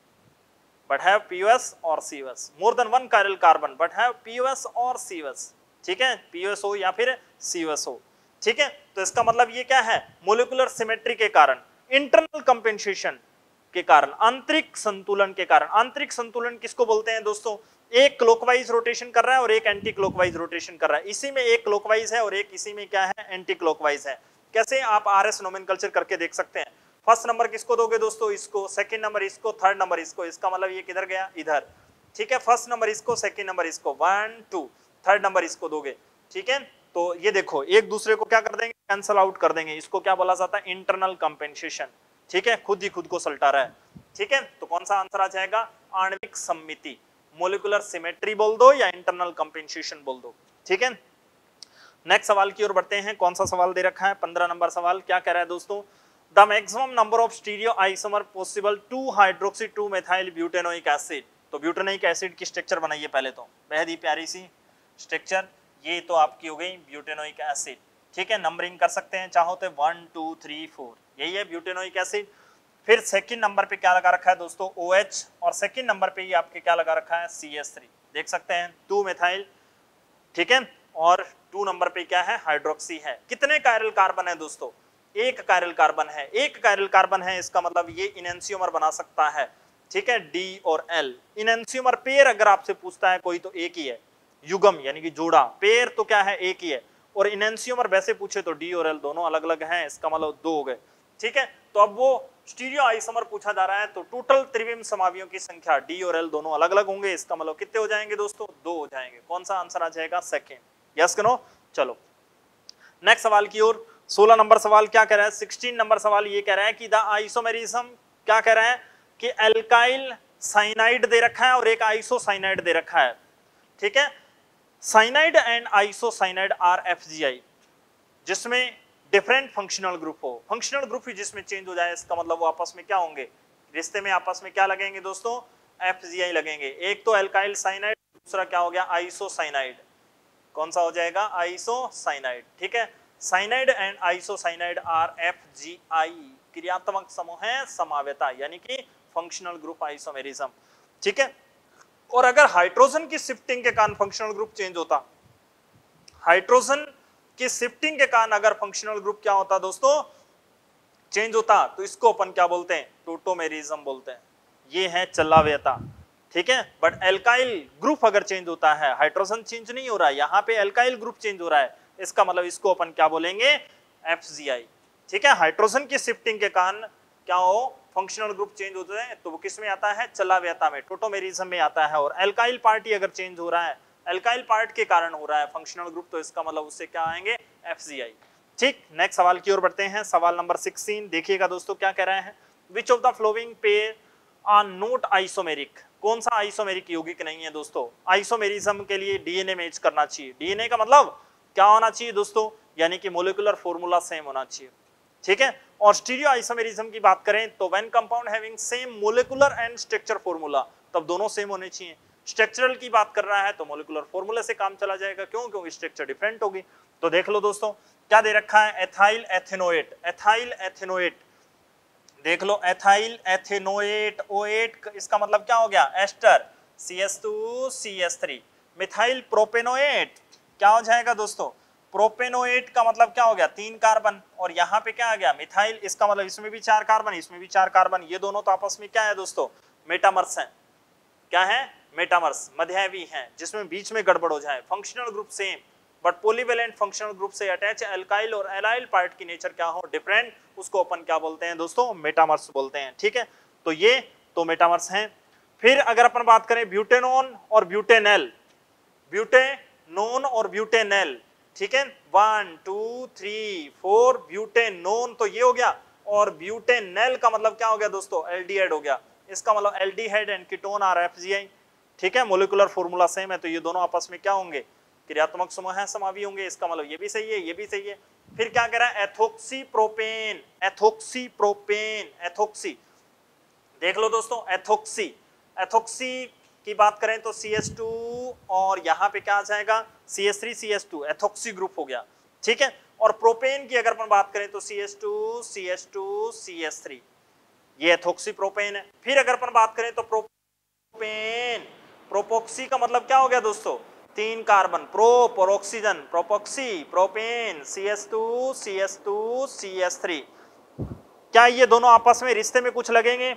बट हैव पीओएस और COS, more than one chiral carbon but have POS और सीओएस, ठीक है, पीओएस हो या फिर सीओएस हो, ठीक है। तो इसका मतलब ये क्या है, मोलिकुलर सिमेट्री के कारण, इंटरनल कंपेंसेशन के कारण, आंतरिक संतुलन के कारण। आंतरिक संतुलन किसको बोलते हैं दोस्तों, एक क्लॉकवाइज रोटेशन कर रहा है और एक एंटी क्लॉकवाइज रोटेशन कर रहा है, इसी में एक क्लॉकवाइज है और एक इसी में क्या है, एंटी क्लॉकवाइज है। कैसे, आप आरएस नोमेनकल्चर करके देख सकते हैं। फर्स्ट नंबर किसको दोगे दोस्तों, इसको, सेकंड नंबर इसको, थर्ड नंबर इसको, इसका मतलब ये किधर गया, इधर, ठीक है। फर्स्ट नंबर इसको, सेकंड नंबर इसको, वन टू, थर्ड नंबर इसको दोगे, ठीक है। तो ये देखो एक दूसरे को क्या कर देंगे, कैंसल आउट कर देंगे, इसको क्या बोला जाता है, इंटरनल कंपेंसेशन, ठीक है, खुद ही खुद को सल्टा रहा है, ठीक है। तो कौन सा आंसर आ जाएगा, आणविक सम्मिति, मोलिकुलर सिमेट्री बोल दो या इंटरनल कंपेंसेशन बोल दो, ठीक है। नेक्स्ट सवाल की ओर बढ़ते हैं, कौन सा सवाल दे रखा है, पंद्रह नंबर सवाल, क्या कह रहा है दोस्तों, the maximum number of stereo isomer possible two hydroxy two methyl butanoic acid. तो ब्यूटेनोइक एसिड की स्ट्रक्चर बनाइए पहले तो, बेहद ही प्यारी सी स्ट्रक्चर, ये तो आपकी हो गई ब्यूटेनोइक एसिड, ठीक है। नंबरिंग कर सकते हैं चाहो तो वन टू थ्री फोर, यही है ब्यूटेनोइक एसिड। फिर सेकंड नंबर पे क्या लगा रखा है दोस्तों, OH, और सेकंड नंबर पे ये आपके क्या लगा रखा है, सी एच थ्री, देख सकते हैं, टू मेथाइल, ठीक है। और टू नंबर पे क्या है, हाइड्रोक्सी है। कितने कायरल कार्बन है दोस्तों, एक कायरल कार्बन है, एक कायरल कार्बन है, इसका मतलब ये इनेंसियोमर बना सकता है, ठीक है, डी और एल। इनेंसियोमर पेयर अगर आपसे पूछता है कोई तो एक ही है, युगम यानी कि जोड़ा, पेयर तो क्या है, एक ही है। और इनेंसियोमर वैसे पूछे तो डी और एल दोनों अलग अलग हैं, इसका मतलब दो हो गए, ठीक है। तो अब वो स्टीरियो आइसोमर पूछा जा रहा है, तो टोटल त्रिविम समावियों की संख्या डी और एल दोनों अलग अलग होंगे, इसका मतलब कितने हो जाएंगे दोस्तों, दो हो जाएंगे। कौन सा आंसर आ जाएगा, सेकेंड, यस कि नो। चलो नेक्स्ट सवाल की ओर। सोलह नंबर सवाल क्या कह रहा है, सोलह नंबर सवाल ये कह रहा है कि द आइसोमेरिज्म, क्या कह रहा है कि एल्काइल साइनाइड दे रखा है और एक आइसोसाइनाइड दे रखा है, ठीक है। Cyanide and isocyanide are F G I, जिसमें डिफरेंट फंक्शनल ग्रुप हो, फंक्शनल ग्रुप ही जिसमें चेंज हो जाए, इसका मतलब वो आपस में क्या होंगे, रिश्ते में आपस में क्या लगेंगे दोस्तों, एफ जी आई लगेंगे। एक तो एल्काइल साइनाइड, दूसरा क्या हो गया, आइसोसाइनाइड। कौन सा हो जाएगा, आइसोसाइनाइड, ठीक है। Cyanide and isocyanide are F G I क्रियात्मक समूह है समावेता, यानी कि फंक्शनल ग्रुप आइसोमेरिज्म, ठीक है। और अगर हाइड्रोजन की शिफ्टिंग के कारण फंक्शनल ग्रुप चेंज होता, हाइड्रोजन की शिफ्टिंग के कारण अगर फंक्शनल ग्रुप क्या होता दोस्तों, चेंज होता, तो इसको अपन क्या बोलते हैं, टोटोमेरिज्म बोलते हैं। ये है चलाव्यता, ठीक है। बट एल्काइल ग्रुप अगर चेंज होता है, हाइड्रोजन चेंज नहीं हो रहा है, यहाँ पे एल्काइल ग्रुप चेंज हो रहा है, इसका मतलब इसको अपन क्या बोलेंगे, एफ जी आई, ठीक है। हाइड्रोजन की शिफ्टिंग के कारण क्या हो, फंक्शनल ग्रुप चेंज होते हैं, तो वो किस में आता है, चलाव्यता में, टोटोमेरिज्म में आता है। और एल्काइल पार्टी अगर चेंज हो रहा है, एल्काइल पार्ट के कारण हो रहा है फंक्शनल ग्रुप, तो इसका मतलब उससे क्या आएंगे, एफ जी आई, ठीक। नेक्स्ट सवाल की ओर बढ़ते हैं, सवाल नंबर सोलह। देखिएगा दोस्तों क्या कह रहे हैं, which of the following pair are not isomeric, कौन सा आइसोमेरिक यौगिक नहीं है दोस्तों। आइसोमेरिज्म के लिए डीएनए मैच करना चाहिए, डीएनए का मतलब क्या होना चाहिए दोस्तों, यानी कि मोलिकुलर फॉर्मूला सेम होना चाहिए, ठीक है। और स्टीरियो आइसोमेरिज्म की बात करें तो when compound having same molecular and structure formula, तब दोनों सेम होने चाहिए। स्ट्रक्चरल की बात कर रहा है तो मोलिकुलर फॉर्मूला से काम चला जाएगा, क्यों, क्योंकि स्ट्रक्चर डिफरेंट होगी। तो देख लो दोस्तों क्या दे रखा है, एथाइल एथेनोएट, एथाइल एथेनोएट, देख लो एथाइल एथेनोएट ओएट, इसका मतलब क्या हो गया, ester, C S two C S three. Methyl propanoate क्या हो जाएगा दोस्तों, प्रोपेनोएट का मतलब क्या हो गया, तीन कार्बन, और यहाँ पे क्या आ गया, मिथाइल, इसका मतलब इसमें भी चार कार्बन, इसमें भी चार कार्बन, ये दोनों तो आपस में क्या है दोस्तों, मेटामर्स हैं, क्या है, मेटामर्स, मध्यावी हैं, जिसमें बीच में गड़बड़ हो जाए। Functional group same, but polyvalent functional group से अटैच एल्काइल और एलाइल पार्ट की नेचर क्या हो, डिफरेंट, उसको अपन क्या बोलते हैं दोस्तों, मेटामर्स बोलते हैं, ठीक है। तो ये तो मेटामर्स हैं। फिर अगर अपन बात करें ब्यूटेनोन और ब्यूटेनेल, ब्यूटेनोन और ब्यूटेनेल, ठीक है, one two three four, butanone तो ये हो गया, और ब्यूटेनेल का मतलब क्या हो गया दोस्तों, एल्डिहाइड हो गया, इसका मतलब aldehyde and ketone are F G I, ठीक है। मोलिकुलर फॉर्मूला सेम है, तो ये दोनों आपस में क्या होंगे, क्रियात्मक समूह है, समावी होंगे, इसका मतलब ये भी सही है, ये भी सही है। फिर क्या कह रहा है, ethoxy propane, ethoxy propane, ethoxy, देख लो दोस्तों, एथोक्सी, एथोक्सी की बात करें तो सी एस टू और यहाँ पे क्या आ जाएगा, C S three C S two, ethoxy group हो गया, ठीक है। और प्रोपेन की अगर अपन बात करें तो C S two C S two C S three, ये एथोक्सी प्रोपेन है। फिर अगर अपन बात करें तो प्रोपेन, प्रोपोक्सी का मतलब क्या हो गया दोस्तों, तीन कार्बन, प्रो पर oxygen, propoxy, propane, C S two C S two C S three. क्या ये दोनों आपस में रिश्ते में कुछ लगेंगे,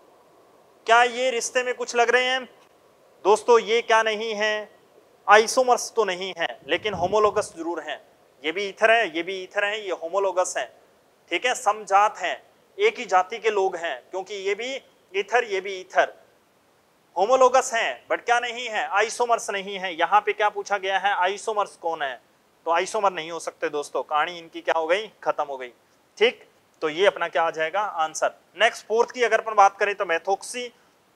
क्या ये रिश्ते में कुछ लग रहे हैं दोस्तों, ये क्या नहीं है, आइसोमर्स तो नहीं है, लेकिन होमोलोगस जरूर है। ये भी ईथर है, ये भी ईथर है, ये होमोलोगस है, ठीक है, समजात है, एक ही जाति के लोग हैं, क्योंकि ये भी ईथर ये भी ईथर, होमोलोगस हैं, बट क्या नहीं है, आइसोमर्स नहीं है। यहाँ पे क्या पूछा गया है, आइसोमर्स कौन है, तो आइसोमर नहीं हो सकते दोस्तों, कहानी इनकी क्या हो गई, खत्म हो गई, ठीक। तो ये अपना क्या आ जाएगा आंसर। नेक्स्ट फोर्थ की अगर अपन बात करें तो मेथोक्सी,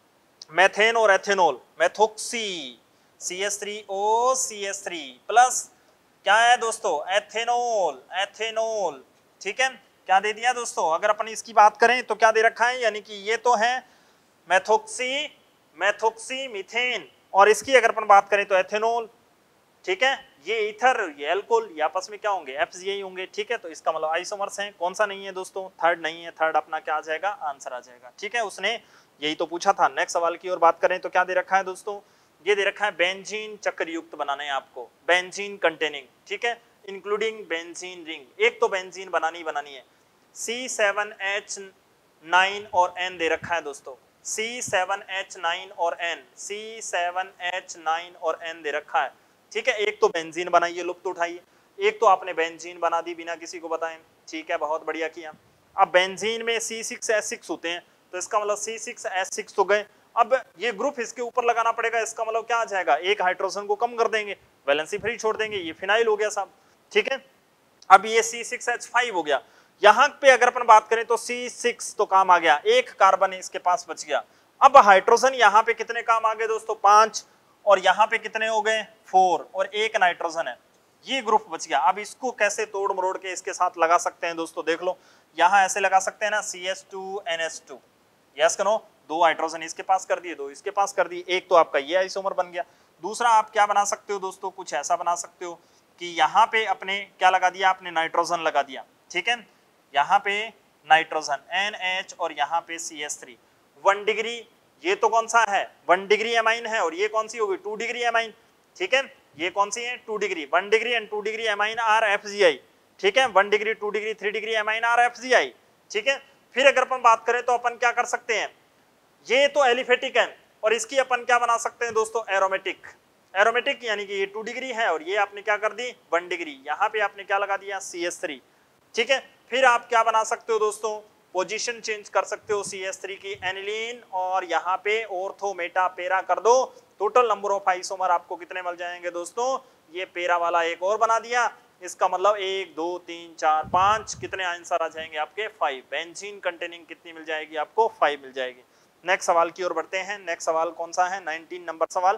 मेथेन और ethanol, methoxy, C S three O C S three plus क्या है दोस्तों, एथेनॉल, एथेनॉल, ठीक है। क्या दे दिया दोस्तों, अगर अपन इसकी बात करें तो क्या दे रखा है, यानी कि ये तो है मेथोक्सी, मेथोक्सी मीथेन, और इसकी अगर अपन बात करें तो एथेनॉल, ठीक है। ये ईथर ये अल्कोहल, ये आपस में क्या होंगे, एफ जी आई होंगे, ठीक है। तो इसका मतलब आइसोमर्स हैं। कौन सा नहीं है दोस्तों, थर्ड नहीं है, थर्ड अपना क्या आ जाएगा, आंसर आ जाएगा, ठीक है। उसने यही तो पूछा था। नेक्स्ट सवाल की ओर बात करें तो क्या दे रखा है दोस्तों, ये दे रखा है बेंजीन चक्र युक्त बनाना है आपको, बेंजीन कंटेनिंग, ठीक है, इंक्लूडिंग बेंजीन रिंग। एक तो बेंजीन बनानी बनानी है, सी सेवन एच नाइन और एन दे रखा है दोस्तों, सी सेवन एच नाइन और N, C seven H nine और एन दे रखा है, ठीक है। एक तो बेंजीन बनाइए, लुप्त उठाइए, एक तो आपने बेंजीन बना दी बिना किसी को बताएं, ठीक है, बहुत बढ़िया किया। अब बेंजीन में सी सिक्स एच सिक्स होते हैं, तो इसका मतलब सी सिक्स एच सिक्स तो गए। अब ये ग्रुप इसके ऊपर लगाना पड़ेगा, इसका मतलब क्या आ जाएगा, एक हाइड्रोजन को कम कर देंगे, वैलेंसी फ्री छोड़ देंगे, ये फिनाइल हो गया साहब, ठीक है। अब ये सी सिक्स एच फाइव हो गया। यहां पे अगर अपन बात करें तो सी सिक्स तो काम आ गया, एक कार्बन इसके पास बच गया। अब हाइड्रोजन यहां पे कितने काम आ गए दोस्तों, पांच, और यहां पे कितने हो गए, फोर, और एक नाइट्रोजन है, ये ग्रुप बच गया। अब इसको कैसे तोड़ मरोड़ के इसके साथ लगा सकते हैं दोस्तों, देख लो, यहां ऐसे लगा सकते हैं ना, C H two N H two, yes करो, दो हाइड्रोजन इसके पास कर दिए, दो इसके पास कर दिए, एक तो आपका ये आइसोमर बन गया। दूसरा आप क्या बना सकते हो दोस्तों, कुछ ऐसा बना सकते हो कि यहाँ पे अपने क्या लगा दिया, आपने नाइट्रोजन लगा दिया, ठीक है, यहाँ पे नाइट्रोजन एन एच और यहाँ पे C H three, one degree, ये तो कौन सा है, वन डिग्री एमाइन है, और ये कौन सी होगी, टू डिग्री एमाइन, ठीक है, ये कौन सी है, two degree, one degree and two degree amine are F G I, ठीक है, one degree, two degree, three degree amine are F G I, ठीक है। फिर अगर अपन बात करें तो अपन क्या कर सकते हैं, ये तो एलिफेटिक है, और इसकी अपन क्या बना सकते हैं दोस्तों, एरोमेटिक, एरोमेटिक यानी कि ये टू डिग्री है और ये आपने क्या कर दी, वन डिग्री, यहाँ पे आपने क्या लगा दिया, सी एच थ्री, ठीक है। फिर आप क्या बना सकते हो दोस्तों, पोजीशन चेंज कर सकते हो सी एच थ्री की, एनिलीन, और यहाँ पे ऑर्थो मेटा पेरा कर दो, टोटल नंबर ऑफ आइसोमर आपको कितने मिल जाएंगे दोस्तों, ये पेरा वाला एक और बना दिया, इसका मतलब एक दो तीन चार पांच, कितने आंसर आ जाएंगे आपके, फाइव, बेंजीन कंटेनिंग कितनी मिल जाएगी आपको, फाइव मिल जाएगी। नेक्स्ट सवाल की ओर बढ़ते हैं। नेक्स्ट सवाल कौन सा है, नाइनटीन नंबर सवाल।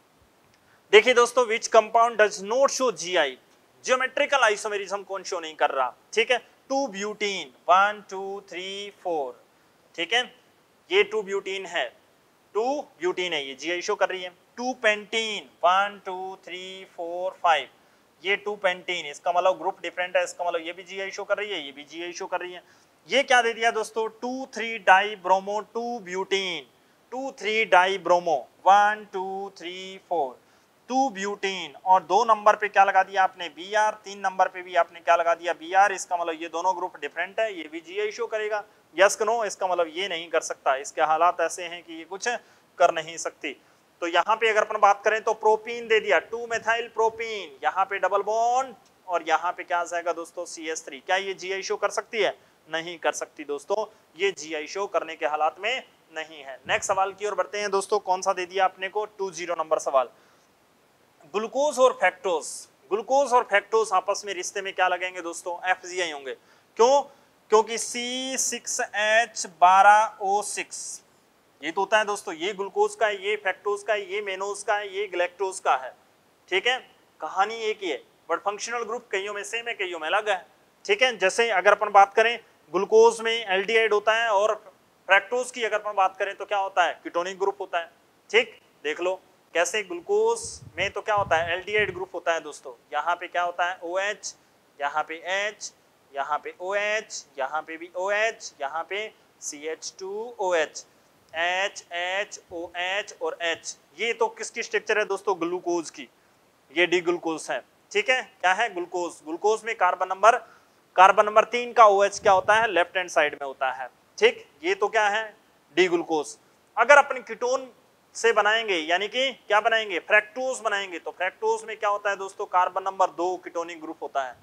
देखिए दोस्तों, which compound does not show GI, geometrical isomerism कौन शो नहीं कर रहा, ठीक है, two butene, one two three four, ठीक है, ये टू ब्यूटीन है, टू ब्यूटीन है, ये जीआई शो कर रही है। Two pentene, one two three four five, ये टू पेंटीन, इसका मतलब ग्रुप डिफरेंट है, इसका मतलब ये भी जीआई शो कर रही है, ये भी जीआई शो कर रही है। ये क्या दे दिया दोस्तों, two three di bromo two butene, two three di bromo, one two three four, two butene, और दो नंबर पे क्या लगा दिया आपने, बी आर, तीन नंबर पे भी आपने क्या लगा दिया, बी आर, इसका मतलब ये दोनों ग्रुप डिफरेंट है, ये भी जीआई शो करेगा, यस नो, इसका मतलब ये नहीं कर सकता, इसके हालात ऐसे हैं कि ये कुछ कर नहीं सकती। तो यहाँ पे अगर अपन बात करें तो प्रोपीन दे दिया, टू मेथाइल प्रोपीन, यहाँ पे डबल बॉन्ड, और यहाँ पे क्या आ जाएगा दोस्तों, सी एच थ्री, क्या ये जीआई शो कर सकती है, नहीं कर सकती दोस्तों, ये जीआई शो करने के हालात में नहीं है। नेक्स्ट सवाल की ओर बढ़ते हैं दोस्तों, कौन सा दे दिया आपने को, टू जीरो नंबर सवाल, ग्लूकोज और फैक्टोज, ग्लूकोज और फैक्टोज आपस में रिश्ते में क्या लगेंगे दोस्तों, एफ जी आई होंगे, क्यों, क्योंकि सी सिक्स एच बारह ओ सिक्स, ये तो होता है दोस्तों, ये ग्लूकोज का है, ये फैक्टोज का है, ये मेनोज का है, ये ग्लैक्टोज का है, ठीक है, कहानी एक ही है, बट फंक्शनल ग्रुप कईयों में सेम है, कईयों में अलग है, ठीक है। जैसे अगर अपन बात करें ग्लूकोज में एल्डिहाइड होता है, और फ्रैक्टोज की अगर अपन बात करें तो क्या होता है, कीटोनिक ग्रुप होता है, ठीक, देख लो कैसे, ग्लूकोज में तो क्या होता है, एल्डिहाइड ग्रुप होता है दोस्तों, यहाँ पे क्या होता है, OH, यहाँ पे H, यहाँ पे OH, यहाँ पे भी OH, यहाँ पे C H two O H, H H OH और H, ये तो किसकी स्ट्रक्चर है दोस्तों, ग्लूकोज की, ये डी ग्लूकोज है, ठीक है, क्या है, ग्लूकोज, ग्लूकोज में कार्बन नंबर, कार्बन नंबर तीन का OH क्या होता है, लेफ्ट हैंड साइड में होता है, ठीक, ये तो क्या है, डी ग्लूकोज। अगर अपन कीटोन से बनाएंगे, यानी कि क्या बनाएंगे, फ्रैक्टोज बनाएंगे, तो फ्रैक्टोज में क्या होता है दोस्तों, कार्बन नंबर दो कीटोनिक ग्रुप होता है,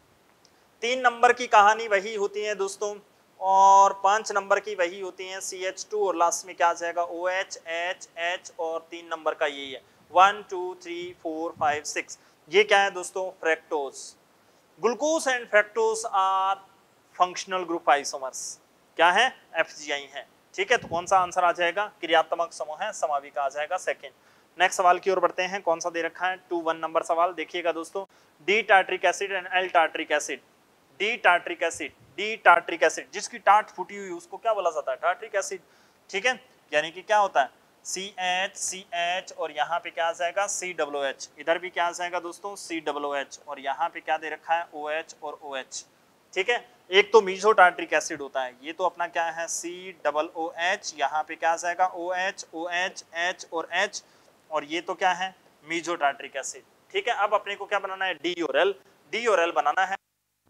तीन नंबर की कहानी वही होती है दोस्तों, और पांच नंबर की वही होती है, सी एच टू, और लास्ट में क्या आ जाएगा, OH, H H, और तीन नंबर का यही है, one two three four five six, ये क्या है दोस्तों, fructose. Glucose and fructose are functional group isomers, क्या है, एफ जी आई है, ठीक है। तो कौन सा आंसर आ जाएगा, क्रियात्मक समूह है, समाविक आ जाएगा सेकंड। नेक्स्ट सवाल की ओर बढ़ते हैं, कौन सा दे रखा है, टू वन नंबर सवाल, देखिएगा दोस्तों, D tartaric acid and L tartaric acid, D tartaric acid, D tartaric acid, जिसकी टार्ट फूटी हुई उसको क्या बोला जाता है, टार्ट्रिक एसिड, ठीक है, यानी कि क्या होता है, सी एच सी एच, और यहाँ पे क्या आ जाएगा, सी डब्ल्यू एच, इधर भी क्या आ जाएगा दोस्तों, सी डब्ल्यू एच, और यहाँ पे क्या दे रखा है, ओ एच और ओ एच, ठीक है। एक तो मीजो टार्ट्रिक एसिड होता है, ये तो अपना क्या है, सी डबल ओ एच, यहाँ पे क्या आ जाएगा, O H O H H और एच, और ये तो क्या है, मीजो टार्ट्रिक एसिड, ठीक है। अब अपने को क्या बनाना है, डी और एल, डी और एल बनाना है,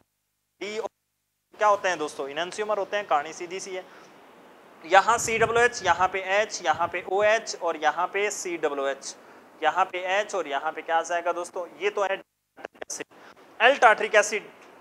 डी क्या होते हैं दोस्तों, इनैंसियोमर होते हैं, कहानी सीधी सी है, यहाँ सी डब्ल्यू एच, यहाँ पे H, यहाँ पे ओ एच, और यहाँ पे सी डब्ल्यू एच, यहाँ पे H, और यहाँ पे क्या आ जाएगा दोस्तों, ये तो है एल टार्ट्रिक एसिड,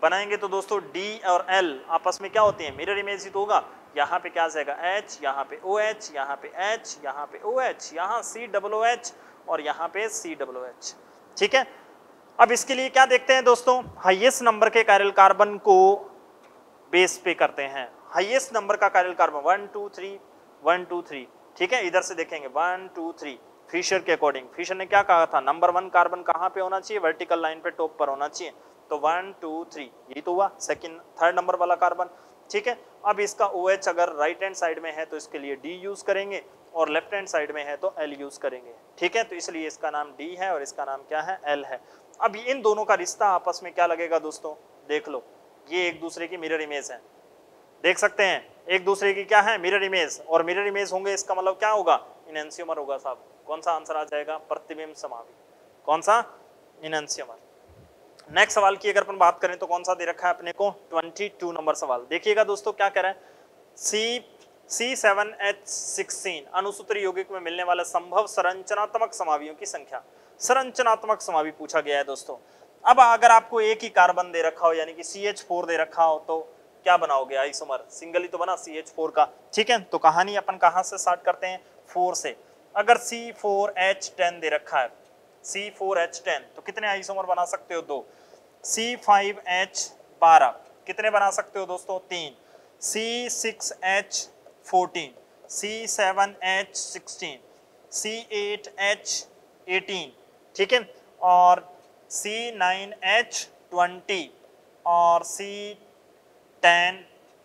बनाएंगे तो दोस्तों D और L आपस में क्या होते हैं, मिरर इमेज ही तो होगा। यहाँ पे क्या आ जाएगा H, यहाँ पे OH, यहाँ पे H, यहाँ पे OH, यहाँ C डबल O H और यहाँ पे C डबल O H। ठीक है, अब इसके लिए क्या देखते हैं दोस्तों, हाईएस्ट नंबर के कायरल कार्बन को बेस पे करते हैं। हाईएस्ट नंबर का chiral carbon one two three one two three, ठीक है, इधर से देखेंगे वन टू थ्री फिशर के अकॉर्डिंग। फिशर ने क्या कहा था, नंबर वन कार्बन कहाँ पे होना चाहिए, वर्टिकल लाइन पे टॉप पर होना चाहिए, तो वन टू थ्री यही तो हुआ सेकंड थर्ड नंबर वाला कार्बन। ठीक है, अब इसका OH अगर राइट हैंड साइड में है तो इसके लिए D यूज करेंगे और लेफ्ट हैंड साइड में है तो L यूज करेंगे। ठीक है, तो इसलिए इसका नाम D है और इसका नाम क्या है, L है। अब इन दोनों का रिश्ता आपस में क्या लगेगा दोस्तों, देख लो, ये एक दूसरे की मिरर इमेज है, देख सकते हैं एक दूसरे की क्या है, मिरर इमेज, और मिरर इमेज होंगे इसका मतलब क्या होगा, इनएंसियोमर होगा साहब। कौन सा आंसर आ जाएगा, प्रतिबिंब समावी। कौन सा, इनएंसियोमर। नेक्स्ट सवाल की अगर अपन बात करें तो कौन सा दे रखा है अपने को, बाईस नंबर सवाल। देखिएगा दोस्तों क्या कह रहा है, C C seven H sixteen अनुसूत्री यौगिक में मिलने वाले संभव संरचनात्मक समावियों की संख्या। संरचनात्मक समावी पूछा गया है दोस्तों। अब अगर आपको एक ही कार्बन दे रखा हो यानी कि सी एच फोर दे रखा हो तो क्या बनाओगे, आइसोमर, सिंगल ही तो बना सी एच फोर का। ठीक है, तो कहानी अपन कहां से स्टार्ट करते हैं, फोर से। अगर सी फोर एच टेन दे रखा है, सी फोर एच टेन, तो कितने आइसोमर बना सकते हो, दो। सी फाइव एच ट्वेल्व कितने बना सकते हो दोस्तों, तीन। C six H fourteen, C seven H sixteen, C eight H eighteen, ठीक है, और सी नाइन एच ट्वेंटी और C ten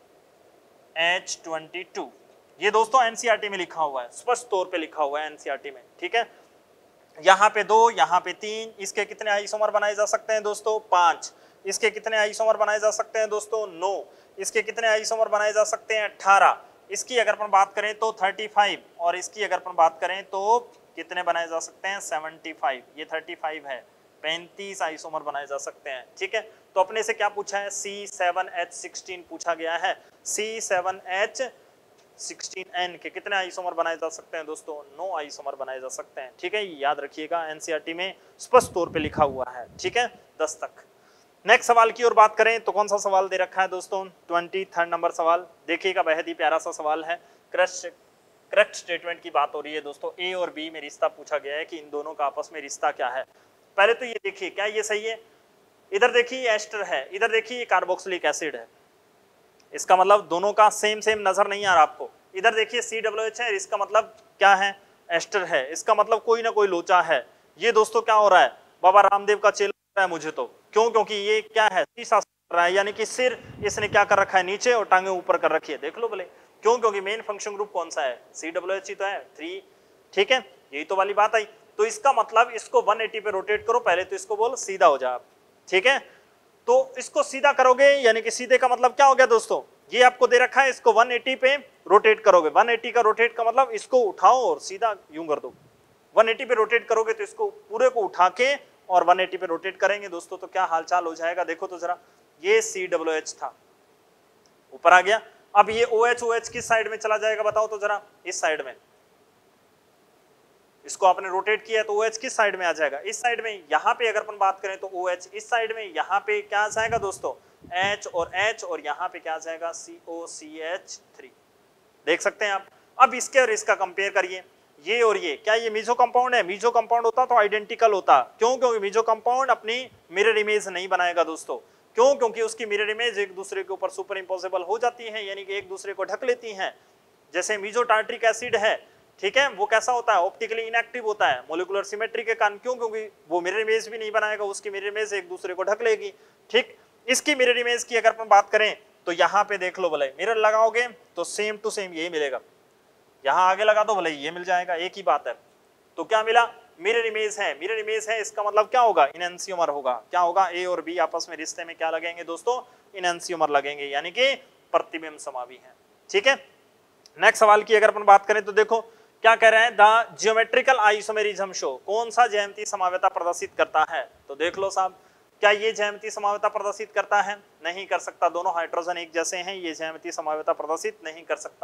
H twenty two. ये दोस्तों एनसीईआरटी में लिखा हुआ है, स्पष्ट तौर पे लिखा हुआ है एनसीईआरटी में। ठीक है, यहाँ पे दो, यहाँ पे तीन, इसके कितने आइसोमर बनाए जा सकते हैं दोस्तों, पांच। इसके कितने आइसोमर बनाए जा सकते हैं दोस्तों, नौ। इसके कितने आइसोमर बनाए जा सकते हैं, अठारह। इसकी अगर अपन बात करें तो पैंतीस, और इसकी अगर अपन बात करें तो कितने बनाए जा सकते हैं, पचहत्तर। ये पैंतीस है, पैंतीस आइसोमर बनाए जा सकते हैं। ठीक है, तो अपने से क्या पूछा है, सी सेवन एच सिक्सटीन पूछा गया है। C seven H sixteen N के कितने आइसोमर बनाए जा सकते हैं दोस्तों, नौ आइसोमर बनाए जा सकते हैं। ठीक है, याद रखिएगा एनसीईआरटी में स्पष्ट तौर पे लिखा हुआ है। ठीक है, दस तक। नेक्स्ट सवाल की ओर बात करें तो कौन सा सवाल दे रखा है दोस्तों, तेईस नंबर सवाल। देखिएगा, बेहद ही प्यारा सा सवाल है। करेक्ट करेक्ट स्टेटमेंट की बात हो रही है दोस्तों। ए और बी में रिश्ता पूछा गया है कि इन दोनों का आपस में रिश्ता क्या है। पहले तो ये देखिए, क्या ये सही है, इधर देखिए एस्टर है, इधर देखिए कार्बोक्सिलिक एसिड है। इसका मतलब दोनों का सेम सेम नजर नहीं आ रहा आपको। इधर देखिए सी डब्ल्यू एच है, इसका मतलब क्या है, एस्टर है। इसका मतलब कोई ना कोई लोचा है। ये दोस्तों क्या हो रहा है, बाबा रामदेव का चेला लग रहा है मुझे तो। क्यों, क्योंकि ये क्या है, शीशा कर रहा है, यानी कि सिर इसने क्या कर रखा है, नीचे, और टांगे ऊपर कर रखी है। देख लो भले, क्यों, क्योंकि मेन फंक्शन ग्रुप कौन सा है, सी डब्ल्यू एच ही तो है, थ्री। ठीक है, यही तो वाली बात आई। तो इसका मतलब इसको एक सौ अस्सी पे रोटेट करो, पहले तो इसको बोल सीधा हो जा। ठीक है, तो इसको सीधा करोगे, यानी कि सीधे का मतलब क्या हो गया दोस्तों, ये आपको दे रखा है, इसको एक सौ अस्सी पे रोटेट करोगे। एक सौ अस्सी का रोटेट का मतलब इसको उठाओ और सीधा यूं कर दो। एक सौ अस्सी पे रोटेट करोगे तो इसको पूरे को उठा के और एक सौ अस्सी पे रोटेट करेंगे दोस्तों, तो क्या हालचाल हो जाएगा, देखो तो जरा। ये सी डब्ल्यू एच था, ऊपर आ गया। अब ये ओ एच ओ एच किस साइड में चला जाएगा, बताओ तो जरा, इस साइड में। इसको आपने रोटेट किया तो OH किस साइड में आ जाएगा, इस साइड में। यहाँ पे अगर अपन बात करें तो OH इस साइड में, यहाँ पे क्या आ जाएगा दोस्तों, H और H, और यहाँ पे क्या आ जाएगा, सी ओ सी एच थ्री। देख सकते हैं आप। अब इसके और इसका कंपेयर करिए, ये और ये, क्या ये मीजो कंपाउंड है, मीजो कंपाउंड होता तो आइडेंटिकल होता। क्यों, क्योंकि मीजो कंपाउंड अपनी मिरर इमेज नहीं बनाएगा दोस्तों। क्यों, क्योंकि उसकी मिरर इमेज एक दूसरे के ऊपर सुपर इम्पोसिबल हो जाती है, यानी कि एक दूसरे को ढक लेती हैं। जैसे मीजो टार्ट्रिक एसिड है, ठीक है, वो कैसा होता है, ऑप्टिकली इनएक्टिव होता है मोलिकुलर सिमेट्री के कारण। क्यों, क्योंकि वो मिरर इमेज भी नहीं बनाएगा, उसकी मिरर इमेज एक दूसरे को ढक लेगी। ठीक, इसकी मिरर इमेज की अगर अपन बात करें तो यहाँ पे देख लो भले, मिरर लगाओगे तो सेम टू सेम यही मिलेगा। यहाँ आगे लगा दो भले, ये मिल जाएगा, एक ही बात है। तो क्या मिला, मिरर इमेज है, मिरर इमेज है, इसका मतलब क्या होगा, इनएंसियोमर होगा। क्या होगा, ए और बी आपस में रिश्ते में क्या लगेंगे दोस्तों, इनएंसियोमर लगेंगे, यानी कि प्रतिबिंब समावी है। ठीक है, नेक्स्ट सवाल की अगर अपन बात करें तो देखो क्या कह रहे हैं, द जियोमेट्रिकल आइसोमेरिज्म शो, कौन सा ज्यामितीय समावेता प्रदर्शित करता है। तो देख लो साहब, क्या ये ज्यामितीय समावेता प्रदर्शित करता है, नहीं कर सकता। दोनों हाइड्रोजन एक जैसे हैं, ये ज्यामितीय समावेता प्रदर्शित नहीं कर सकता।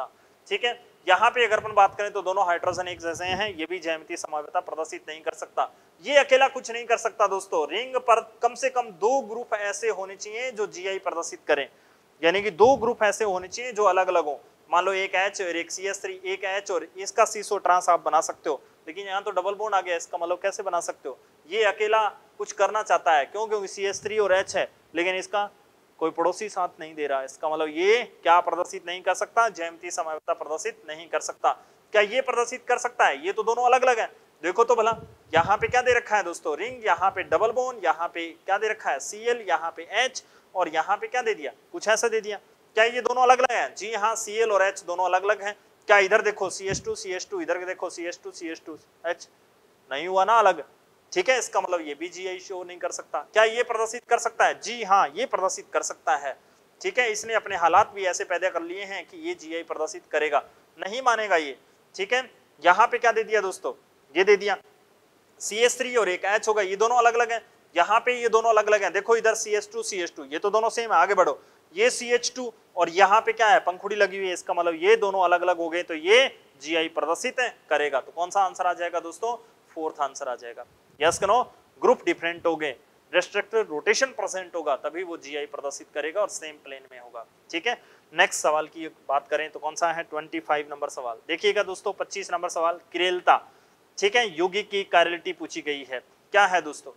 ठीक है। यहाँ पे अगर अपन बात करें तो दोनों हाइड्रोजन एक जैसे हैं, ये भी ज्यामितीय समवेता प्रदर्शित नहीं कर सकता। ये अकेला कुछ नहीं कर सकता दोस्तों, रिंग पर कम से कम दो ग्रुप ऐसे होने चाहिए जो जीआई प्रदर्शित करें, यानी कि दो ग्रुप ऐसे होने चाहिए जो अलग अलग हो। मान लो एक एच और एक सी एस थ्री, एक एच और इसका सीसो ट्रांस आप बना सकते हो, लेकिन यहाँ तो डबल बॉन्ड आ गया, इसका मतलब कैसे बना सकते हो? ये अकेला कुछ करना चाहता है, क्यों? क्योंकि सी एस थ्री और एच है, लेकिन इसका कोई पड़ोसी साथ नहीं दे रहा, इसका मतलब ये क्या प्रदर्शित नहीं कर सकता? ज्यामितीय समवेता प्रदर्शित नहीं कर सकता। क्या ये प्रदर्शित कर सकता है? ये तो दोनों अलग अलग है। देखो तो भला, यहाँ पे क्या दे रखा है दोस्तों? रिंग, यहाँ पे डबल बॉन्ड, यहाँ पे क्या दे रखा है? सीएल, यहाँ पे एच, और यहाँ पे क्या दे दिया? कुछ ऐसा दे दिया। क्या ये दोनों अलग अलग हैं? जी हाँ, सीएल और एच दोनों अलग अलग हैं। क्या इधर देखो C H two C H two, इधर देखो C H two C H two H, नहीं हुआ ना अलग, ठीक है। इसका मतलब ये भी जीआई शो नहीं कर सकता। क्या ये प्रदर्शित कर सकता है? जी हाँ, ये प्रदर्शित कर सकता है, ठीक है। इसने अपने हालात भी ऐसे पैदा कर लिए हैं कि ये जीआई प्रदर्शित करेगा, नहीं मानेगा ये, ठीक है। यहाँ पे क्या दे दिया दोस्तों? ये दे दिया सी एच थ्री और एक एच होगा, ये दोनों अलग अलग हैं। यहाँ पे ये दोनों अलग अलग हैं, देखो इधर C H two C H two, ये तो दोनों सेम है, आगे बढ़ो। ये सी एच टू और यहाँ पे क्या है? पंखुड़ी लगी हुई है, इसका मतलब ये दोनों अलग अलग हो गए, तो ये जीआई प्रदर्शित करेगा। तो कौन सा आंसर आ जाएगा दोस्तों? फोर्थ आंसर आ जाएगा। यस कि नो? ग्रुप डिफरेंट हो गए, रेस्ट्रिक्टेड रोटेशन प्रेजेंट होगा, तभी वो जीआई प्रदर्शित करेगा और सेम प्लेन में होगा, ठीक है। नेक्स्ट सवाल की बात करें तो कौन सा है? पच्चीस नंबर सवाल देखिएगा दोस्तों। पच्चीस नंबर सवाल किरेलता, ठीक है, यौगिक की कायरलिटी पूछी गई है। क्या है दोस्तों?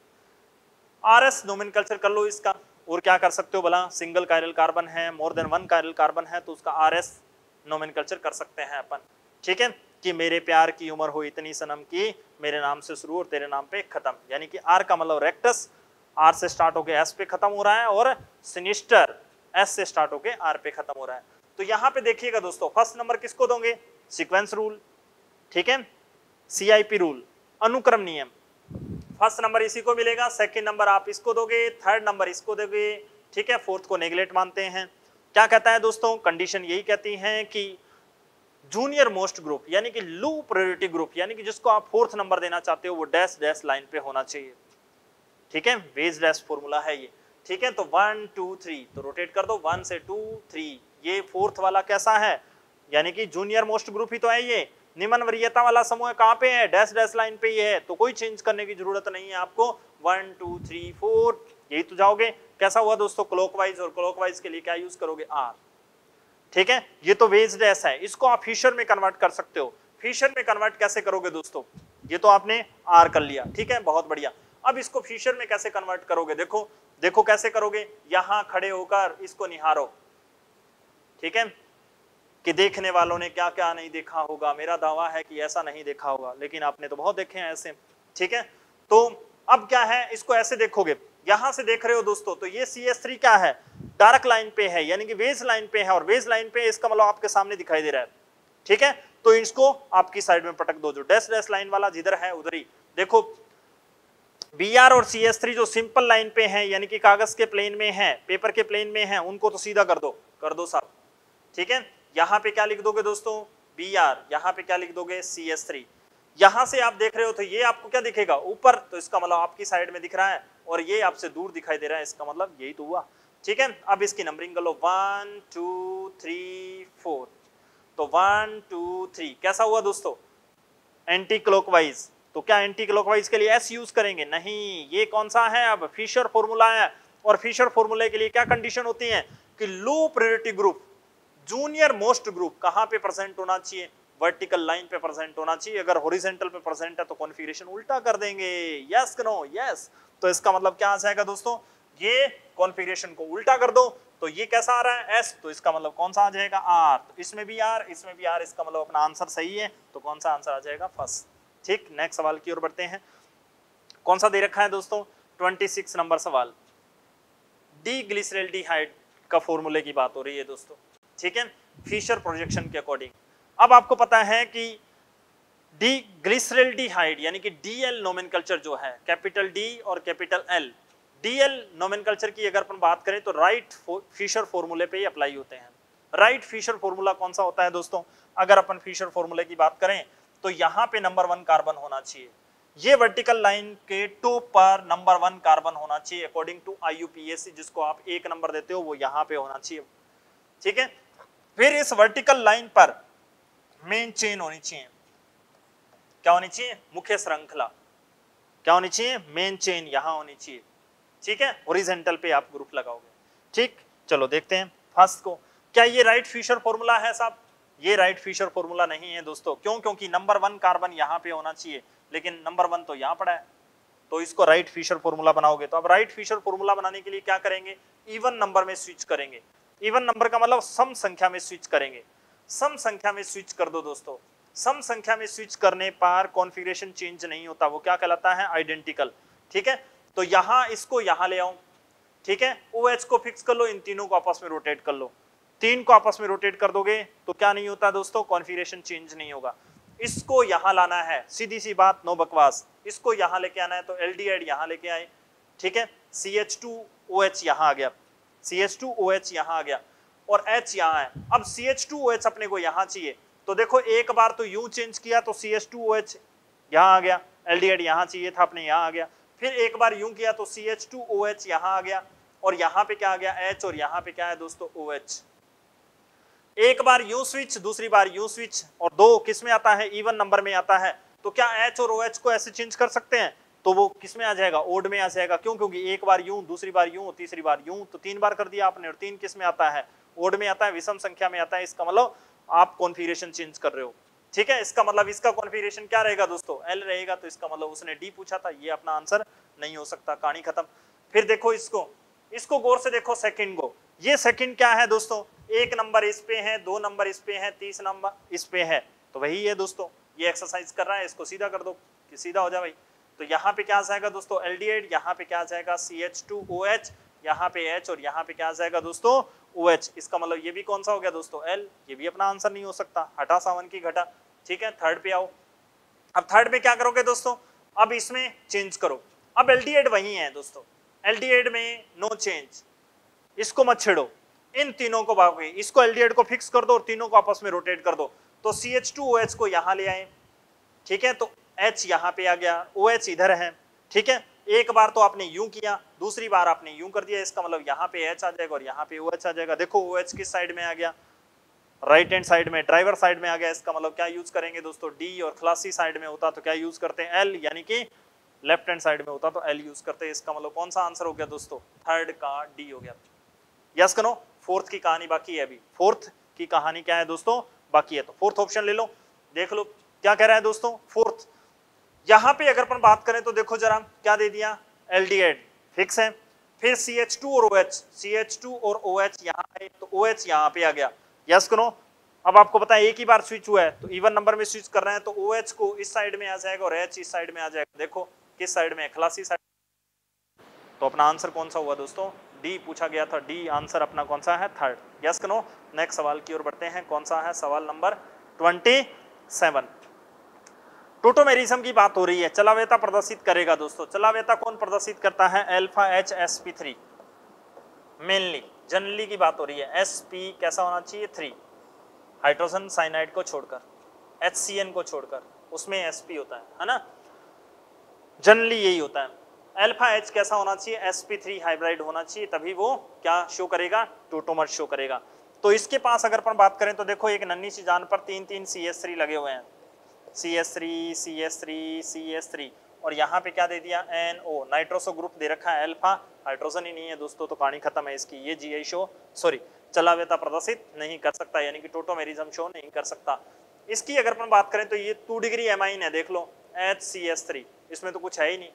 आरएस नोमेनक्लेचर कर लो इसका, और क्या कर सकते हो भला? सिंगल कायरल कार्बन है, more than one chiral carbon है, तो उसका आरएस नोमेनक्लेचर कर सकते हैं अपन, ठीक है। कि मेरे प्यार की उम्र हो इतनी सनम की, मेरे नाम से शुरू और तेरे नाम पे खत्म, यानी कि आर का मतलब रेक्टस, आर से स्टार्ट होके एस पे खत्म हो रहा है, और सिनिस्टर एस से स्टार्ट होके आर पे खत्म हो रहा है। तो यहाँ पे देखिएगा दोस्तों, फर्स्ट नंबर किसको दोगे? सीक्वेंस रूल, ठीक है, सीआईपी रूल, अनुक्रम नियम, फर्स्ट नंबर इसी को मिलेगा, सेकंड नंबर आप इसको दोगे, थर्ड नंबर इसको दोगे, ठीक है, फोर्थ को नेगलेक्ट मानते हैं। क्या कहता है दोस्तों? कंडीशन यही कहती है कि जूनियर मोस्ट ग्रुप, यानी कि लो प्रायोरिटी ग्रुप, यानी कि जिसको आप फोर्थ नंबर देना चाहते हो, वो डैश डैश लाइन पे होना चाहिए, ठीक है। वेज डैश फॉर्मूला है ये, ठीक है। तो वन टू थ्री, तो रोटेट कर दो, वन से टू थ्री, ये फोर्थ वाला कैसा है? यानी कि जूनियर मोस्ट ग्रुप ही तो है ये। निम्न वरीयता वाला समूह कहाँ पे है? डैश डैश लाइन पे ही है, तो कोई चेंज करने की जरूरत नहीं है आपको। वन टू थ्री फोर, यही तो जाओगे। कैसा हुआ दोस्तों? क्लॉकवाइज, और क्लॉकवाइज के लिए क्या यूज करोगे? आर, ठीक है। ये तो वेज डैश है, इसको आप फिशर में कन्वर्ट कर सकते हो। फिशर में कन्वर्ट कैसे करोगे दोस्तों? ये तो आपने आर कर लिया, ठीक है, बहुत बढ़िया। अब इसको फिशर में कैसे कन्वर्ट करोगे? देखो देखो कैसे करोगे, यहां खड़े होकर इसको निहारो, ठीक है, कि देखने वालों ने क्या क्या नहीं देखा होगा। मेरा दावा है कि ऐसा नहीं देखा होगा, लेकिन आपने तो बहुत देखे हैं ऐसे, ठीक है। तो अब क्या है, इसको ऐसे देखोगे, यहां से देख रहे हो दोस्तों, तो ये सी एस थ्री क्या है? डार्क लाइन पे है, यानी कि वेज लाइन पे है, और वेज लाइन पे इसका मतलब आपके सामने दिखाई दे रहा है, ठीक है। तो इसको आपकी साइड में पटक दो, जो डैश डैश लाइन वाला जिधर है उधर ही। देखो बी आर और सी एस थ्री जो सिंपल लाइन पे हैं, यानी कि कागज के प्लेन में है, पेपर के प्लेन में है, उनको तो सीधा कर दो, कर दो साहब, ठीक है। यहाँ पे क्या लिख दोगे दोस्तों? बी आर, यहाँ पे क्या लिख दोगे? C S three. यहां से आप देख रहे हो तो ये आपको क्या दिखेगा? ऊपर, तो इसका मतलब आपकी साइड में दिख रहा है, और ये आपसे दूर दिखाई दे रहा है, इसका मतलब यही तो हुआ, ठीक है। अब इसकी नंबरिंग कर लो, वन टू थ्री फोर, तो वन टू थ्री कैसा हुआ दोस्तों? Anti clockwise. तो क्या एंटी क्लॉकवाइज के लिए एस यूज करेंगे? नहीं, ये कौन सा है? अब फिशर फॉर्मूला है, और फिशर फॉर्मूले के लिए क्या कंडीशन होती है? कि low priority group, junior most group कहां पे प्रेजेंट होना चाहिए? वर्टिकल लाइन पे प्रेजेंट होना चाहिए। अगर हॉरिजॉन्टल पे प्रेजेंट है तो कॉन्फ़िगरेशन उल्टा कर देंगे। Yes no? यस। तो इसका मतलब क्या आ जाएगा दोस्तों? ये कॉन्फ़िगरेशन को उल्टा कर दो, तो ये कैसा आ रहा है? एस, तो इसका मतलब कौन सा आ जाएगा? आर। तो इसमें भी आर, इसमें भी आर, इसका मतलब अपना आंसर सही है, तो कौन सा आंसर आ जाएगा? फर्स्ट, ठीक। नेक्स्ट सवाल की ओर बढ़ते हैं। कौन सा दे रखा है दोस्तों? छब्बीस नंबर सवाल, डी ग्लिसरॉल्डिहाइड का फॉर्मूले की बात हो रही है दोस्तों, ठीक है, फिशर प्रोजेक्शन के अकॉर्डिंग। अब आपको पता है कि डी ग्लिसरॉल्डिहाइड यानी कि डीएल नोमेनक्लेचर जो है, कैपिटल डी और कैपिटल एल, डीएल नोमेनक्लेचर की अगर अपन बात करें तो राइट फिशर फॉर्मूले पे ही अप्लाई होते हैं। राइट फिशर फॉर्मूला कौन सा होता है दोस्तों? अगर अपन फिशर फॉर्मूले की बात करें तो यहाँ पे नंबर वन कार्बन होना चाहिए, ये वर्टिकल लाइन के टॉप पर नंबर वन कार्बन होना चाहिए अकॉर्डिंग टू आईयूपीएसी, जिसको आप एक नंबर देते हो वो यहाँ पे होना चाहिए, ठीक है। फिर इस वर्टिकल लाइन पर मेन चेन होनी चाहिए। क्या होनी चाहिए? मुख्य श्रृंखला। क्या होनी चाहिए? मेन चेन यहां होनी चाहिए। ठीक है, हॉरिजॉन्टल पे आप ग्रुप लगाओगे। ठीक, चलो देखते हैं फर्स्ट को। क्या ये राइट फिशर फॉर्मूला है साहब? ये राइट फिशर फॉर्मूला नहीं है दोस्तों। क्यों? क्योंकि नंबर वन कार्बन यहां पे होना चाहिए, लेकिन नंबर वन तो यहां पड़ा है, तो इसको राइट फिशर फॉर्मूला बनाओगे। तो अब राइट फिशर फॉर्मूला बनाने के लिए क्या करेंगे? इवन नंबर में स्विच करेंगे। इवन नंबर का मतलब सम संख्या में स्विच करेंगे। सम संख्या में स्विच कर दो दोस्तों। सम संख्या में स्विच करने पर कॉन्फ़िगरेशन चेंज नहीं होता, वो क्या कहलाता है? आइडेंटिकल। ठीक है, तो यहां इसको यहां ले आओ। ठीक है, OH को फिक्स कर लो, इन तीनों को आपस में रोटेट कर लो। तीन को आपस में रोटेट कर दोगे तो क्या नहीं होता दोस्तों? कॉन्फ़िगरेशन चेंज नहीं होगा। इसको यहां लाना है, सीधी सी बात, नो बकवास। इसको यहां लेके आना है तो एल्डिहाइड यहां लेके आए। ठीक है, C H two O H यहां आ गया, C H two O H यहां आ गया और H यहां है। अब C H two O H अपने को यहां चाहिए, तो देखो एक बार तो यूं चेंज किया तो C H two O H यहां आ गया, एल्डिहाइड यहां चाहिए था अपने, यहां आ गया। फिर एक बार यूं किया तो C H two O H यहां आ गया और यहां पे क्या आ गया? H, और यहां पे क्या है दोस्तों? OH। एक बार यूं स्विच, दूसरी बार यूं स्विच, और दो किस में आता है? इवन नंबर में आता है। तो क्या H और OH को ऐसे चेंज कर सकते हैं? तो वो किस में आ जाएगा? ओड में आ जाएगा। क्यों? क्योंकि एक बार यूं, दूसरी बार यूं, तीसरी बार यूं, तो तीन बार कर दिया आपने। और तीन किस में आता है? ओड में आता है, विषम संख्या में आता है। इसका मतलब आप कॉन्फ़िगरेशन चेंज कर रहे हो। ठीक है, इसका मतलब इसका कॉन्फ़िगरेशन क्या रहेगा दोस्तों? एल रहेगा। तो इसका मतलब उसने डी पूछा था, ये अपना आंसर नहीं हो सकता, कहानी खत्म। फिर देखो इसको, इसको गौर से देखो सेकंड को। ये सेकंड क्या है दोस्तों? एक नंबर इस पे है, दो नंबर इस पे है, तीस नंबर इस पे है, तो वही है दोस्तों। ये एक्सरसाइज कर रहा है, इसको सीधा कर दो कि सीधा हो जाए भाई। तो यहाँ पे क्या आ जाएगा दोस्तों? एल्डिहाइड, यहाँ पे क्या आ जाएगा? C H two O H, यहाँ पे H, और यहाँ पे क्या आ जाएगा दोस्तों? OH। इसका मतलब ये भी कौन सा हो गया दोस्तों? L। ये भी अपना आंसर नहीं हो सकता, हटा सावन की घटा। ठीक है, थर्ड पे आओ। अब थर्ड पे क्या करोगे दोस्तों? अब इसमें चेंज करो। अब एल्डिहाइड वही है दोस्तों, एल्डिहाइड में नो चेंज, इसको मत छेड़ो, इन तीनों को भागोगे, इसको एल्डिहाइड को फिक्स कर दो और तीनों को आपस में रोटेट कर दो। तो C H two O H को यहां ले आए। ठीक है, तो H यहां पे आ गया, OH इधर है। ठीक है, एक बार तो आपने यूं किया, दूसरी बार आपने यूं कर दिया, इसका मतलब यहाँ पे H आ जाएगा और यहाँ पे OH आ जाएगा। देखो OH किस साइड में आ गया? राइट हैंड साइड में, ड्राइवर साइड में आ गया। इसका मतलब क्या यूज करेंगे दोस्तों? D। और खलासी साइड में होता तो क्या यूज करते हैं? L, यानी कि लेफ्ट हैंड साइड में होता तो L यूज करते हैं। इसका मतलब कौन सा आंसर हो गया दोस्तों? थर्ड का D हो गया। यस करो। फोर्थ की कहानी बाकी है अभी, फोर्थ की कहानी क्या है दोस्तों? बाकी है। तो फोर्थ ऑप्शन ले लो, देख लो क्या कह रहा है दोस्तों। फोर्थ यहां पे अगर अपन बात करें तो देखो जरा क्या दे दिया? एल्डिहाइड फिक्स है, फिर सी एच टू और OH, सी एच टू और OH यहां है, तो OH यहां पे आ गया। यस करो। अब आपको पता है एक ही बार स्विच हुआ है, तो इवन नंबर में स्विच कर रहे हैं, तो OH को इस साइड में आ जाएगा और H इस साइड में आ जाएगा। देखो किस साइड में? खलासी साइड। तो अपना आंसर कौन सा हुआ दोस्तों? डी पूछा गया था, डी आंसर अपना कौन सा है? थर्ड। यस करो। नेक्स्ट सवाल की ओर बढ़ते हैं। कौन सा है? सवाल नंबर ट्वेंटी सेवन। टोटोमेरिज्म की बात हो रही है। चलावेता प्रदर्शित करेगा दोस्तों। चलावेता कौन प्रदर्शित करता है? Alpha H S P three mainly, generally की बात हो रही है। एस पी कैसा होना चाहिए? थ्री, हाइड्रोजन साइनाइड को छोड़कर, एच सी एन को छोड़कर, उसमें एस पी होता है, है ना? जनरली यही होता है। अल्फा एच कैसा होना चाहिए? एस पी थ्री हाइब्रिड होना चाहिए, तभी वो क्या शो करेगा? टोटोमर शो करेगा। तो इसके पास अगर अपन बात करें तो देखो एक नन्ही सी जान पर तीन तीन सी एस थ्री लगे हुए हैं, C S three, C S three, C S three, और यहाँ पे क्या दे दिया? एन ओ, नाइट्रोसो ग्रुप दे रखा है। अल्फा हाइड्रोजन ही नहीं है दोस्तों, तो कहानी खत्म है इसकी। ये जी आई शो सॉरी चलावेता प्रदर्शित नहीं कर सकता, यानी कि टोटोमेरिज्म शो नहीं कर सकता। इसकी अगर अपन बात करें तो ये टू डिग्री एमाइन है, देख लो एच सी एस थ्री, इसमें तो कुछ है ही नहीं,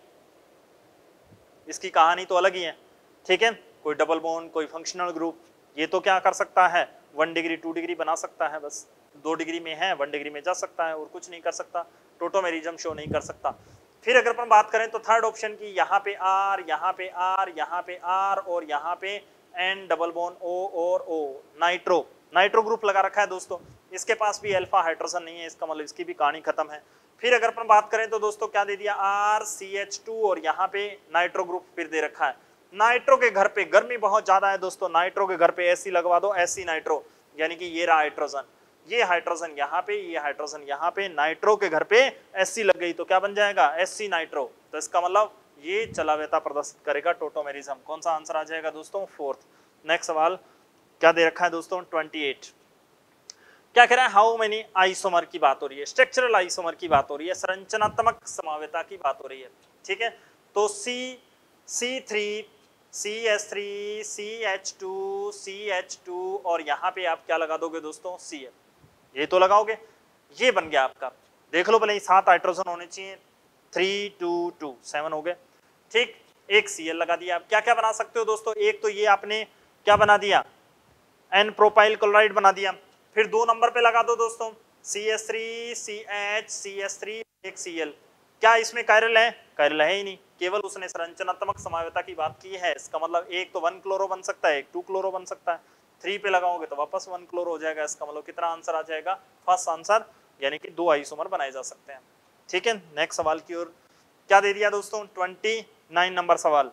इसकी कहानी तो अलग ही है। ठीक है, कोई डबल बॉन्ड, कोई फंक्शनल ग्रुप, ये तो क्या कर सकता है? वन डिग्री टू डिग्री बना सकता है, बस दो डिग्री में है, वन डिग्री में जा सकता है, और कुछ नहीं कर सकता। टोटोमेरिज्म शो नहीं कर सकता। फिर अगर अपन बात करें तो थर्ड ऑप्शन की, यहाँ पे आर, यहाँ पे आर, यहाँ पे आर, और यहाँ पे एन डबल बॉन्ड ओ और ओ, नाइट्रो, नाइट्रो ग्रुप लगा रखा है दोस्तों। इसके पास भी अल्फा हाइड्रोजन नहीं है, इसका मतलब इसकी भी कहानी खत्म है। फिर अगर अपन बात करें तो दोस्तों क्या दे दिया? आर सी एच टू, और यहाँ पे नाइट्रो ग्रुप फिर दे रखा है। नाइट्रो के घर पे गर्मी बहुत ज्यादा है दोस्तों, नाइट्रो के घर पे एसी लगवा दो, एसी नाइट्रो, यानी कि ये रहा हाइड्रोजन, ये हाइड्रोजन यहाँ पे, ये हाइड्रोजन यहाँ पे, नाइट्रो के घर पे एससी लग गई तो क्या बन जाएगा? S C nitro. तो इसका मतलब ये चलावेता प्रदर्शित करेगा टोटोमेरिज्म। कौन सा आंसर आ जाएगा दोस्तों? फोर्थ। नेक्स्ट सवाल क्या दे रखा है दोस्तों? Twenty eight. क्या कह रहा है, हाउ मेनी आइसोमर की बात हो रही है, स्ट्रक्चरल आइसोमर की बात हो रही है, संरचनात्मक समावेता की बात हो रही है, ठीक है। तो C C three C H three C H two C H two और यहाँ पे आप क्या लगा दोगे दोस्तों, सी एफ, ये तो लगाओगे, ये बन गया आपका। देख लो भले ही सात हाइड्रोजन होने चाहिए, थ्री टू टू सेवन हो गए, ठीक। एक सी एल लगा दिया। आप क्या क्या बना सकते हो दोस्तों, एक तो ये आपने क्या बना दिया, एन प्रोपाइल क्लोराइड बना दिया। फिर दो नंबर पे लगा दो दोस्तों C H three C H C H three एक सी एल। क्या इसमें कायरल है, कायरल है ही नहीं, केवल उसने संरचनात्मक समावेता की बात की है। इसका मतलब एक तो वन क्लोरो बन सकता है, एक टू क्लोरो बन सकता है। थ्री पे लगाओगे तो वापस वन क्लोरो हो जाएगा। इसका मतलब कितना आंसर आ जाएगा, फर्स्ट आंसर, यानी कि दो आइसोमर बनाए जा सकते हैं, ठीक है। नेक्स्ट सवाल की ओर क्या दे दिया दोस्तों, ट्वेंटी नाइन नंबर सवाल।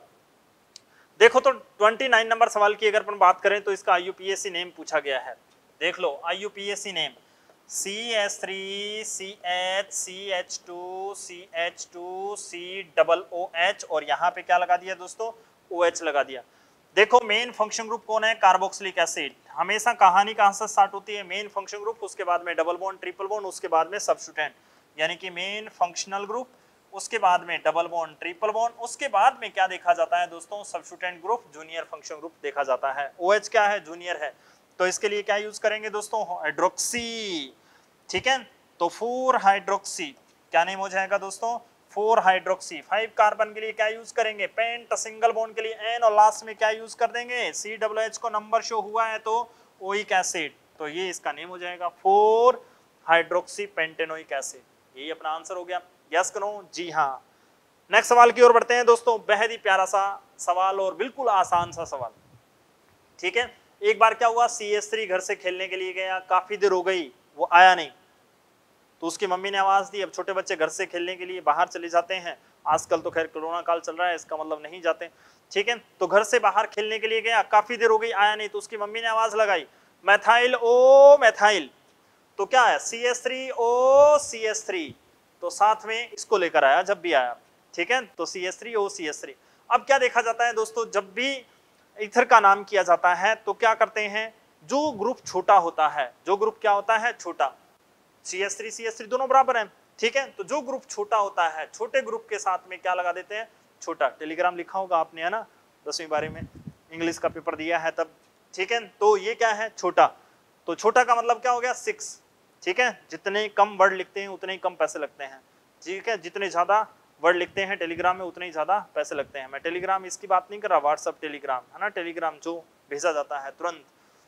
देखो तो उनतीस नंबर सवाल की अगर अपन बात करें तो इसका I U P S C name पूछा गया है। देख लो I U P S C name C H three C H C H two C H two C double O H और यहाँ पे क्या लगा दिया दोस्तों, ओ एच लगा दिया। देखो मेन फंक्शन ग्रुप कौन है, कार्बोक्सिलिक एसिड। हमेशा कहानी कहाँ से स्टार्ट होती है, मेन फंक्शन ग्रुप, उसके बाद में डबल बॉन्ड ट्रिपल बॉन्ड, उसके बाद में सब्स्टिट्यूएंट, यानी कि मेन फंक्शनल ग्रुप, उसके बाद में डबल बॉन्ड ट्रिपल बॉन्ड, उसके बाद में क्या देखा जाता है दोस्तों, substituent group, junior function group देखा जाता है। OH क्या है, जूनियर है, तो इसके लिए क्या यूज करेंगे दोस्तों, हाइड्रोक्सी, ठीक है। तो फोर हाइड्रोक्सी क्या नेम हो जाएगा दोस्तों, फोर हाइड्रोक्सी। फाइव कार्बन के लिए क्या यूज करेंगे, पेंट, सिंगल बॉन्ड के लिए एन और लास्ट में क्या यूज कर देंगे, सी डब्ल्यू एच को नंबर शो हुआ है तो ओइक एसिड, तो ये इसका नेम हो जाएगा फोर हाइड्रोक्सी पेंटेनोइक एसिड। यही अपना आंसर हो गया, यस करो, जी हाँ। नेक्स्ट सवाल की ओर बढ़ते हैं दोस्तों, बेहद ही प्यारा सा सवाल और बिल्कुल आसान सा सवाल, ठीक है। एक बार क्या हुआ, सी एच थ्री घर से खेलने के लिए गया, काफी देर हो गई वो आया नहीं, तो उसकी मम्मी ने आवाज दी। अब छोटे बच्चे घर से खेलने के लिए बाहर चले जाते हैं, आजकल तो खैर कोरोना काल चल रहा है, इसका मतलब नहीं जाते, ठीक है। तो घर से बाहर खेलने के लिए गया, काफी देर हो गई आया नहीं, तो उसकी मम्मी ने आवाज लगाई, मैथाइल ओ मैथाइल, तो क्या है, C H three O C H three, तो साथ में इसको लेकर आया जब भी आया, ठीक है। तो C H three O C H three. अब क्या देखा जाता है दोस्तों, जब भी ईथर का नाम किया जाता है तो क्या करते हैं, जो ग्रुप छोटा होता है, जो ग्रुप क्या होता है, छोटा, C H three C H three दोनों बराबर हैं, ठीक है। तो जो ग्रुप छोटा होता है, छोटे ग्रुप के साथ में क्या लगा देते हैं, छोटा। टेलीग्राम लिखा होगा आपने, है ना, दसवीं बारहवीं में इंग्लिश का पेपर दिया है तब, ठीक है। तो ये क्या है, छोटा, तो छोटा का मतलब क्या हो गया, सिक्स, ठीक है। जितने कम वर्ड लिखते हैं उतने ही कम पैसे लगते हैं, ठीक है। जितने ज्यादा वर्ड लिखते हैं टेलीग्राम में उतने ही ज्यादा पैसे लगते हैं। मैं टेलीग्राम इसकी बात नहीं कर रहा, व्हाट्सएप टेलीग्राम, है ना, टेलीग्राम जो भेजा जाता है तुरंत।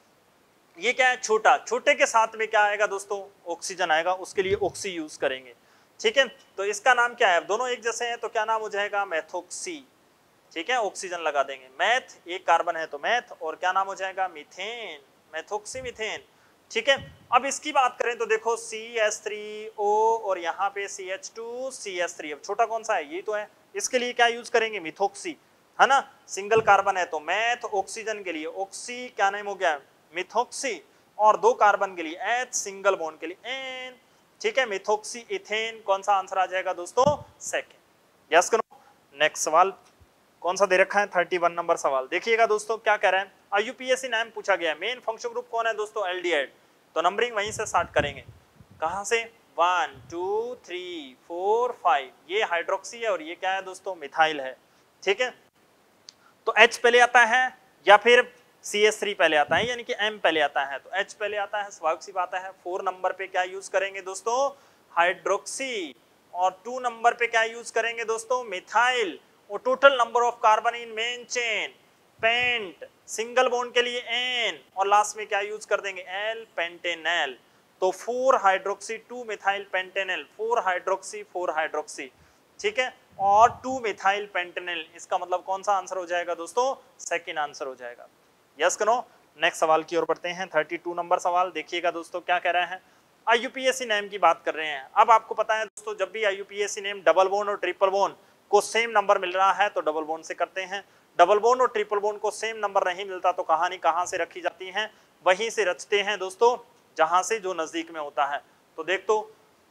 ये क्या है, छोटा, छोटे के साथ में क्या आएगा दोस्तों, ऑक्सीजन आएगा, उसके लिए ऑक्सी यूज करेंगे, ठीक है। तो इसका नाम क्या है, दोनों एक जैसे हैं तो क्या नाम हो जाएगा, मैथोक्सी, ठीक है। ऑक्सीजन लगा देंगे, मैथ एक कार्बन है तो मैथ, और क्या नाम हो जाएगा, मीथेन, मैथोक्सी मीथेन, ठीक है। अब इसकी बात करें तो देखो सी एच थ्री ओ और यहाँ पे C H two C H three, अब छोटा कौन सा है, ये तो है, इसके लिए क्या यूज करेंगे, मिथोक्सी, है ना, सिंगल कार्बन है तो मैथ, ऑक्सीजन के लिए ऑक्सी, क्या नाम हो गया, मिथोक्सी, और दो कार्बन के लिए एच, सिंगल बॉन्ड के लिए एन, ठीक है, मिथोक्सी इथेन। कौन सा आंसर आ जाएगा दोस्तों, सेकंड, यस करो। नेक्स्ट सवाल कौन सा दे रखा है, थर्टी वन नंबर सवाल। देखिएगा दोस्तों क्या कह रहे हैं, I U P S C नाम पूछा गया है, मेन फंक्शन ग्रुप कौन है दोस्तों, एल्डिहाइड, तो नंबरिंग वहीं से स्टार्ट करेंगे, कहां से, one two three four five, ये हाइड्रोक्सी है और ये क्या है दोस्तों, मिथाइल है, ठीक है। तो H पहले आता है या फिर सी एच थ्री पहले आता है, यानी कि M पहले आता है, तो H पहले आता है, स्वाभाविक सी बात है। फोर नंबर पे क्या यूज करेंगे दोस्तों, हाइड्रोक्सी, और टू नंबर पे क्या यूज करेंगे दोस्तों, मिथाइल, और total number of carbon in main chain, pent, single bond के लिए N, और लास्ट में क्या यूज कर देंगे, L, पेंटेनल। तो four hydroxy two methyl pentanal, four hydroxy four hydroxy, ठीक है, और टू मिथाइल पेंटेनल, इसका मतलब कौन सा आंसर हो जाएगा दोस्तों, सेकंड आंसर हो जाएगा, यस करो। नेक्स्ट सवाल की ओर बढ़ते हैं, थर्टी टू नंबर सवाल। देखिएगा दोस्तों क्या कह रहे हैं, I U P S C name की बात कर रहे हैं। अब आपको पता है दोस्तों, जब भी I U P S C name double bond और ट्रिपल बॉन्ड को सेम नंबर मिल रहा है तो डबल बॉन्ड से करते हैं, डबल बॉन्ड और ट्रिपल बॉन्ड को सेम नंबर नहीं मिलता तो कहानी कहां से रखी जाती है, वहीं से रचते हैं दोस्तों, जहां से जो नजदीक में होता है। तो देख तो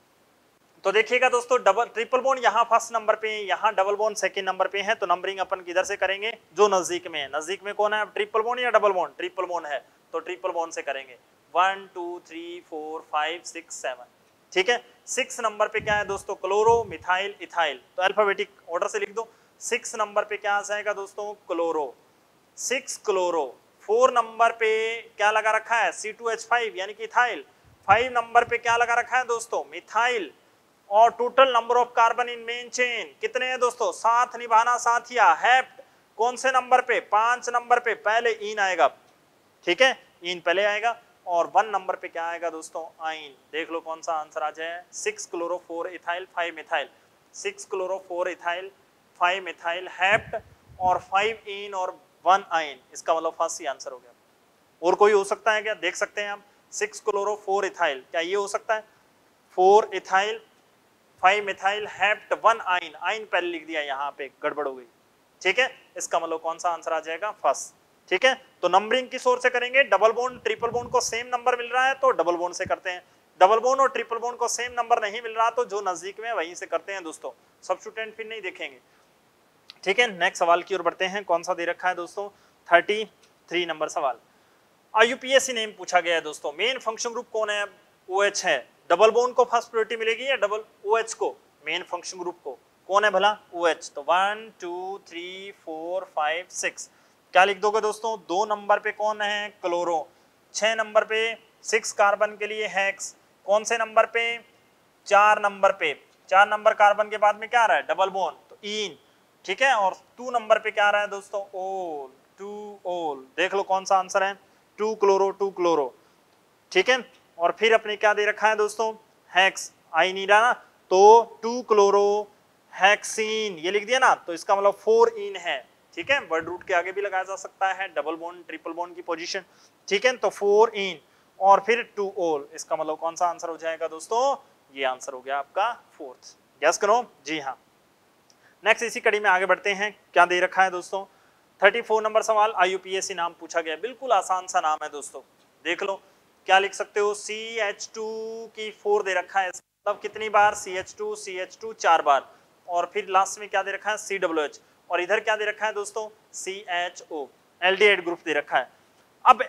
तो देखिएगा दोस्तों, डबल ट्रिपल बॉन्ड यहाँ फर्स्ट नंबर पे, यहाँ डबल बॉन्ड सेकंड नंबर पे है, तो नंबरिंग अपन किधर से करेंगे, जो नजदीक में है। नजदीक में कौन है, ट्रिपल बॉन्ड या डबल बॉन्ड, ट्रिपल बॉन्ड है तो ट्रिपल बॉन्ड से करेंगे। One two three four five six seven, ठीक है। सिक्स नंबर पे क्या है दोस्तों, क्लोरो मिथाइल इथाइल, तो अल्फाबेटिक ऑर्डर से लिख दो। सिक्स नंबर पे क्या आ जाएगा दोस्तों, chloro, six chloro. Four number पे क्या लगा रखा है, सी टू एच फाइव यानी कि इथाइल। फाइव नंबर पे क्या लगा रखा है दोस्तों, मिथाइल। और total number of carbon in main chain कितने हैं दोस्तों, साथ निभाना साथिया, हेप्ट कौन से नंबर पे, पांच नंबर पे, पहले इन आएगा, ठीक है, इन पहले आएगा। और वन नंबर पे क्या आएगा दोस्तों, आइन। देख लो कौन सा आंसर आ जाए, six chloro four ethyl five methyl, six chloro four ethyl five methyl hept और फाइव इन और वन आइन, इसका मतलब फर्स्ट ही आंसर हो गया। और कोई हो सकता है क्या, देख सकते हैं हम, सिक्स क्लोरो फोर इथाइल, क्या ये हो सकता है, four ethyl five methyl hept one yne, yne पहले लिख दिया, यहाँ पे गड़बड़ हो गई, ठीक है, इसका मतलब कौन सा आंसर आ जाएगा, फर्स्ट, ठीक है। तो नंबरिंग किस ओर से करेंगे, डबल बॉन्ड ट्रिपल बॉन्ड को सेम नंबर मिल रहा है तो डबल बॉन्ड से करते हैं, डबल बॉन्ड और ट्रिपल बॉन्ड को सेम नंबर नहीं मिल रहा तो जो नजदीक में वहीं से करते हैं दोस्तों, सब्स्टिट्यूएंट फिर नहीं देखेंगे, ठीक है। नेक्स्ट सवाल की ओर बढ़ते हैं, कौन सा दे रखा है दोस्तों, थर्टी थ्री नंबर सवाल। आईयूपीएससी नेम पूछा गया है दोस्तों, मेन फंक्शन ग्रुप कौन है, ओएच है, डबल बॉन्ड को फर्स्ट प्रायोरिटी मिलेगी या डबल ओएच को, मेन फंक्शन ग्रुप को कौन है भला, ओएच। तो one two three four five six, क्या लिख दोगे दोस्तों, दो नंबर पे कौन है, क्लोरो, छह नंबर पे सिक्स कार्बन के लिए हेक्स, कौन से नंबर पे, चार नंबर पे, चार नंबर कार्बन के बाद में क्या आ रहा है, डबल बॉन्ड, तो इन, ठीक है। और टू नंबर पे क्या आ रहा है दोस्तों, ओल, टू ओल, देख लो कौन सा आंसर है, टू क्लोरो टू क्लोरो, ठीक है। और फिर अपने क्या दे रखा है दोस्तों, हेक्स, आई नहीं रहा ना, तो टू क्लोरो हेक्सीन ये लिख दिया ना, तो इसका मतलब फोर इन है, ठीक है। वर्ड रूट के आगे भी लगाया जा सकता है डबल बॉन्ड ट्रिपल बॉन्ड की पोजीशन, ठीक है। तो फोर इन और फिर टू ओल, इसका मतलब कौन सा आंसर हो जाएगा दोस्तों, ये आंसर हो गया आपका फोर्थ, गैस करो, जी हाँ। नेक्स्ट इसी कड़ी में आगे बढ़ते हैं, क्या दे रखा है दोस्तों, थर्टी फोर नंबर सवाल, आईयूपीएससी नाम पूछा गया, बिल्कुल आसान सा नाम है दोस्तों, देख लो क्या लिख सकते हो, सी एच टू की फोर दे रखा है, मतलब कितनी बार, C H two C H two चार बार, और फिर लास्ट में क्या दे रखा है, सी डब्ल्यू एच, और इधर क्या दे रखा है दोस्तों, C H O, aldehyde group दे रखा है। अब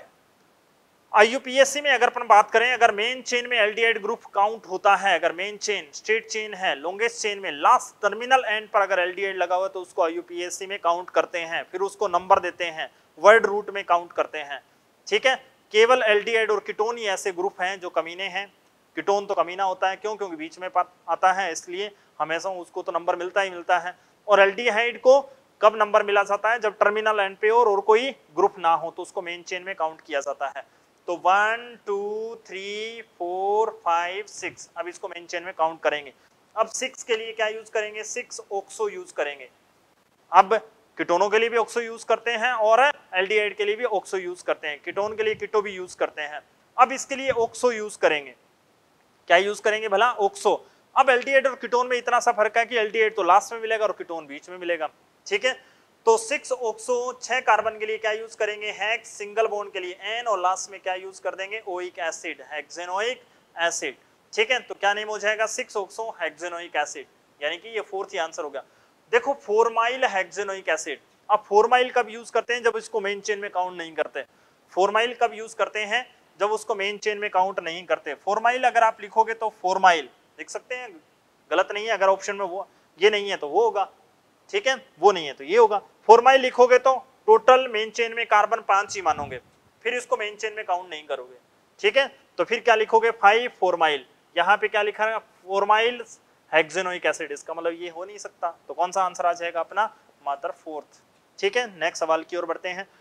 आईयूपीएससी में अगर अपन बात करें, अगर मेन चेन में एल्डिहाइड ग्रुप काउंट होता है, अगर मेन चेन स्ट्रेट चेन है, लॉन्गेस्ट चेन में लास्ट टर्मिनल एंड पर अगर एल्डिहाइड लगा हुआ तो उसको आईयूपीएससी में काउंट करते हैं, फिर उसको नंबर देते हैं, वर्ड रूट में काउंट करते हैं, ठीक है। केवल एल्डिहाइड और कीटोन ही ऐसे ग्रुप हैं जो कमीने हैं, कीटोन तो कमीना होता है, क्यों, क्योंकि बीच में आता है, इसलिए हमेशा उसको तो नंबर मिलता ही मिलता है। और एल्डिहाइड को कब नंबर मिला जाता है, जब टर्मिनल एंड पे और, और कोई ग्रुप ना हो तो उसको मेन चेन में काउंट किया जाता है। तो one two three four five six, अब इसको मेन चेन में काउंट करेंगे। अब सिक्स के लिए क्या यूज करेंगे, सिक्स ऑक्सो यूज करेंगे। अब कीटोनों के लिए भी ऑक्सो यूज करते हैं और एल्डिहाइड के लिए भी ऑक्सो यूज करते हैं, कीटोन के लिए कीटो भी यूज करते हैं। अब इसके लिए ऑक्सो यूज करेंगे, क्या यूज करेंगे भला, ऑक्सो। अब एल्डिहाइड और कीटोन में इतना सा फर्क है कि एल्डिहाइड तो लास्ट में मिलेगा और कीटोन बीच में मिलेगा, ठीक है। तो सिक्स ऑक्सो छह कार्बन के लिए क्या यूज करेंगे, हेक्स, सिंगल बॉन्ड के लिए एन, और लास्ट में क्या यूज कर देंगे, ओइक एसिड, हेक्सेनोइक एसिड, ठीक है। तो क्या नेम हो जाएगा, सिक्स ऑक्सो हेक्सेनोइक एसिड, यानी कि ये फोर्थ ही आंसर होगा। देखो फॉर्माइल हेक्सेनोइक एसिड, अब फॉर्माइल कब यूज करते हैं, जब इसको मेन चेन में काउंट नहीं करते। फॉर्माइल कब यूज करते हैं, जब उसको मेन चेन में काउंट नहीं करते। फॉर्माइल अगर आप लिखोगे तो फॉर्माइल लिख सकते हैं, गलत नहीं है, अगर ऑप्शन में वो ये नहीं है तो वो होगा, ठीक है, वो नहीं है तो ये होगा। फॉर्माइल लिखोगे तो टोटल मेन चेन में कार्बन पांच ही मानोगे, फिर इसको मेन चेन में काउंट नहीं करोगे, ठीक है। तो फिर क्या लिखोगे, फाइव फॉर्माइल, यहाँ पे क्या लिखा है, फॉर्माइल हेक्सेनोइक एसिड, इसका मतलब ये हो नहीं सकता, तो कौन सा आंसर आ जाएगा अपना, मात्र फोर्थ, ठीक है। नेक्स्ट सवाल की ओर बढ़ते हैं,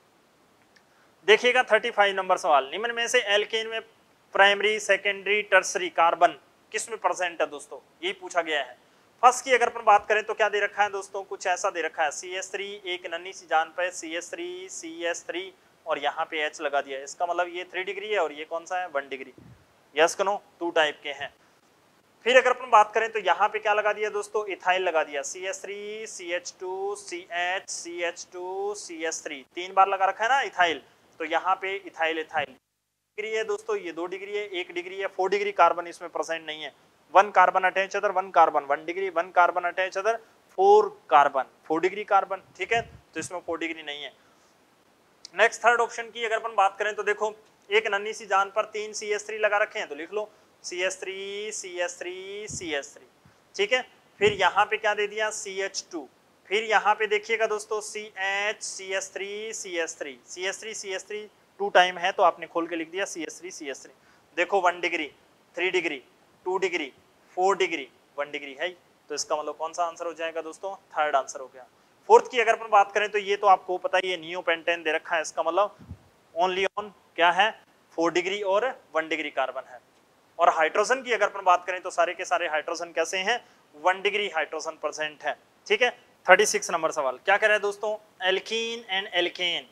देखिएगा थर्टी फाइव नंबर सवाल, निम्न में से एल्केन में प्राइमरी सेकेंडरी टर्सरी कार्बन किस में परसेंट है दोस्तों, यही पूछा गया है। फर्स्ट की अगर अपन बात करें तो क्या दे रखा है दोस्तों, कुछ ऐसा दे रखा है, सी एस थ्री, एक नन्ही सी जान पे C S three, C S three और यहाँ पे H लगा दिया, इसका मतलब ये थ्री डिग्री है और ये कौन सा है, वन डिग्री, यस कनो, टू टाइप के हैं। फिर अगर अपन बात करें तो यहाँ पे क्या लगा दिया दोस्तों, इथाइल लगा दिया, C H three, C H two, C H, C H two, C H three, तीन बार लगा रखा है ना इथाइल, तो यहाँ पे इथाइल इथाइल डिग्री है दोस्तों, ये दो डिग्री है, एक डिग्री है, फोर डिग्री कार्बन इसमें प्रेजेंट नहीं है, one carbon attach other, one carbon, one degree, one carbon attach other, four carbon, four degree carbon, ठीक है, तो इसमें फोर डिग्री नहीं है। नेक्स्ट थर्ड ऑप्शन की अगर अपन बात करें तो देखो एक नन्ही सी जान पर तीन सी एस थ्री लगा रखे हैं तो लिख लो C S three C S three C S three, ठीक है। फिर यहाँ पे क्या दे दिया सी एच टू, फिर यहाँ पे देखिएगा दोस्तों C H C S three C S three C S three C S three two time है तो आपने खोल के लिख दिया C S three C S three. देखो one degree, three degree, two degree, four degree, one degree है, तो इसका मतलब कौन सा आंसर हो जाएगा दोस्तों, थर्ड आंसर हो गया। फोर्थ की अगर अपन बात करें तो ये तो आपको पता ही है, नियोपेंटेन दे रखा है, इसका मतलब ओनली ऑन क्या है फोर डिग्री और वन डिग्री कार्बन है। और हाइड्रोजन की अगर अपन बात करें तो सारे के सारे हाइड्रोजन कैसे हैं, वन डिग्री हाइड्रोजन प्रेजेंट है, ठीक है। थर्टी सिक्स नंबर सवाल क्या कह रहा है दोस्तों, एल्कीन एंड एल्केन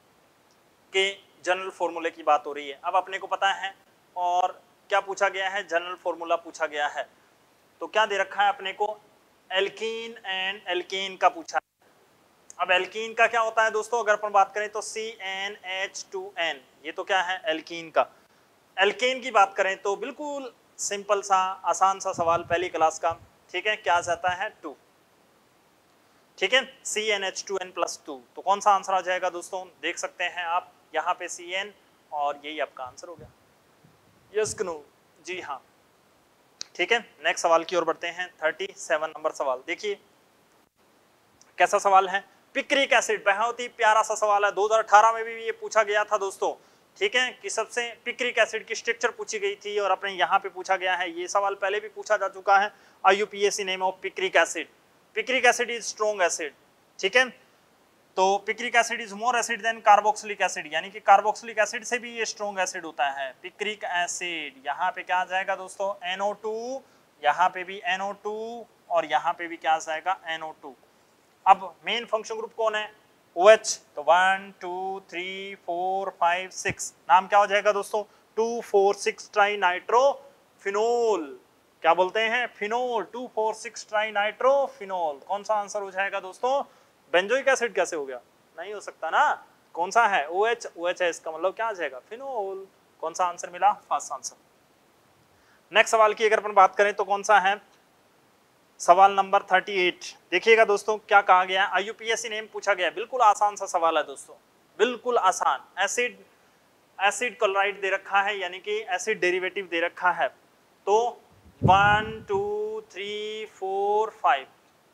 के जनरल फॉर्मूले की बात हो रही है। अब अपने को पता है और क्या पूछा गया है, जनरल फॉर्मूला पूछा गया है, तो क्या दे रखा है अपने को, एल्कीन एंड एल्केन का पूछा है। अब एल्कीन का क्या होता है दोस्तों, अगर अपन बात करें तो C N H two N, ये तो क्या है एल्कीन का। एल्केन की बात करें तो बिल्कुल सिंपल सा आसान सा सवाल पहली क्लास का, ठीक है, क्या जाता है टू, ठीक है, C N H two N plus two, तो कौन सा आंसर आ जाएगा दोस्तों, देख सकते हैं आप यहाँ पे सी एन और यही आपका आंसर हो गया, यस कनो जी हाँ, ठीक है। नेक्स्ट सवाल की ओर बढ़ते हैं, थर्टी सेवन नंबर सवाल देखिए कैसा सवाल है, पिक्रिक एसिड, बहुत ही प्यारा सा सवाल है, दो हज़ार अठारह में भी ये पूछा गया था दोस्तों, ठीक है, कि सबसे पिक्रिक एसिड की स्ट्रक्चर पूछी गई थी और अपने यहाँ पे पूछा गया है, ये सवाल पहले भी पूछा जा चुका है, I U P S C name of picric acid, picric acid is strong acid, ठीक है, तो picric acid is more acid than carboxylic acid, यानी कि कार्बोक्सिलिक एसिड से भी ये स्ट्रॉन्ग एसिड होता है पिक्रिक एसिड। यहाँ पे क्या आ जाएगा दोस्तों एन ओ टू, यहाँ पे भी एन ओ टू और यहाँ पे भी क्या आ जाएगा एन ओ टू। अब मेन फंक्शन ग्रुप कौन है, OH, तो one two three four five six, नाम क्या हो जाएगा दोस्तों, two four six tri nitro phenol, क्या बोलते हैं phenol, two four six tri nitro phenol. कौन सा आंसर हो जाएगा दोस्तों, बेंजोइक एसिड कैसे हो गया, नहीं हो सकता ना, कौन सा है OH, OH है, इसका मतलब क्या आ जाएगा फिनोल। कौन सा आंसर मिला, फर्स्ट आंसर। नेक्स्ट सवाल की अगर अपन बात करें तो कौन सा है, सवाल नंबर अड़तीस, देखिएगा दोस्तों क्या कहा गया, I U P S C name पूछा गया, बिल्कुल आसान सा सवाल है दोस्तों, बिल्कुल आसान। एसिड एसिड क्लोराइड दे रखा है, यानी कि एसिड डेरिवेटिव दे रखा है, तो one two three four five,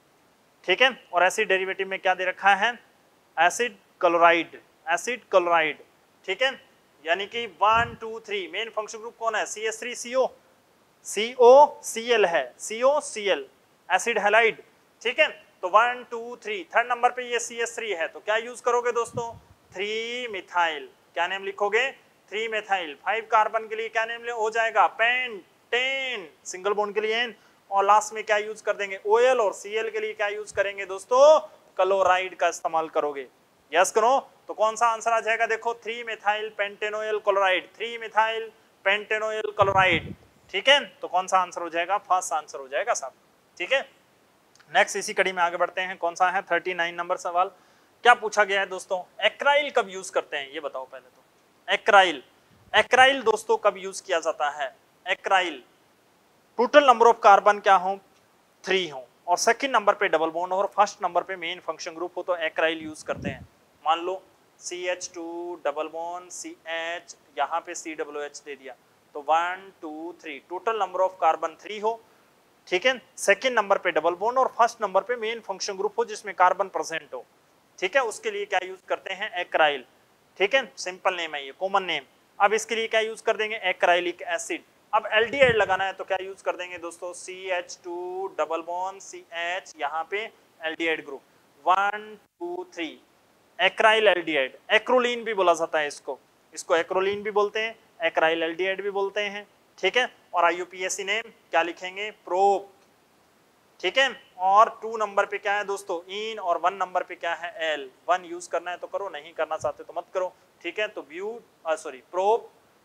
ठीक है, और एसिड डेरिवेटिव में क्या दे रखा है, एसिड क्लोराइड, एसिड क्लोराइड, ठीक है, यानी कि one two three, main function group कौन है, C S three C O, C O C L है, C O C L acid halide, ठीक है, तो one two three, third number पे ये सी एस थ्री है, तो क्या यूज करोगे दोस्तों, थ्री मिथाइल, क्या नेम लिखोगे, थ्री मिथाइल, फाइव कार्बन के लिए क्या नेम हो जाएगा, पेंटेन, सिंगल बॉन्ड के लिए एन, और लास्ट में क्या यूज कर देंगे ओएल, और सीएल के लिए क्या यूज करेंगे दोस्तों, क्लोराइड का इस्तेमाल करोगे, यस करो, तो कौन सा आंसर आ जाएगा, देखो three methyl pentanoyl chloride, three methyl pentanoyl chloride, ठीक है, तो कौन सा आंसर हो जाएगा, फर्स्ट आंसर हो जाएगा साहब, ठीक है। नेक्स्ट इसी कड़ी में आगे बढ़ते हैं, कौन सा है थर्टी नाइन नंबर सवाल, क्या पूछा गया है दोस्तों, एक्राइल कब यूज करते हैं ये बताओ पहले तो, एक्राइल, एक्राइल दोस्तों कब यूज किया जाता है, acryl total number of carbon क्या हो, थ्री हो, और सेकंड नंबर पे डबल बॉन्ड और फर्स्ट नंबर पे मेन फंक्शन ग्रुप हो, तो एक्राइल यूज करते हैं। मान लो C H two double bond C H, यहाँ पे सी डब्ल्यू एच दे दिया, तो one two three, total number of carbon three हो, ठीक है, सेकंड नंबर पे डबल बॉन्ड और फर्स्ट नंबर पे मेन फंक्शन ग्रुप हो जिसमें कार्बन प्रेजेंट हो, ठीक है, उसके लिए क्या यूज करते हैं, एक्राइल, ठीक है, सिंपल नेम है ये, कॉमन नेम। अब इसके लिए क्या यूज कर देंगे, एक्राइलिक एसिड। अब एल्डिहाइड लगाना है तो क्या यूज कर देंगे दोस्तों, C H two double bond C H, यहाँ पे aldehyde group, one two three, acryl aldehyde, acrolein भी बोला जाता है इसको, इसको एक्रोलीन भी बोलते हैं, एक्राइल एल्डिहाइड भी बोलते हैं, ठीक है, और I U P S C name क्या लिखेंगे, प्रोप, ठीक है, और टू नंबर पे क्या है दोस्तों इन, और वन नंबर पे क्या है एल, वन यूज करना है तो करो, नहीं करना चाहते तो मत करो, ठीक है, तो ब्यूट सॉरी प्रोप,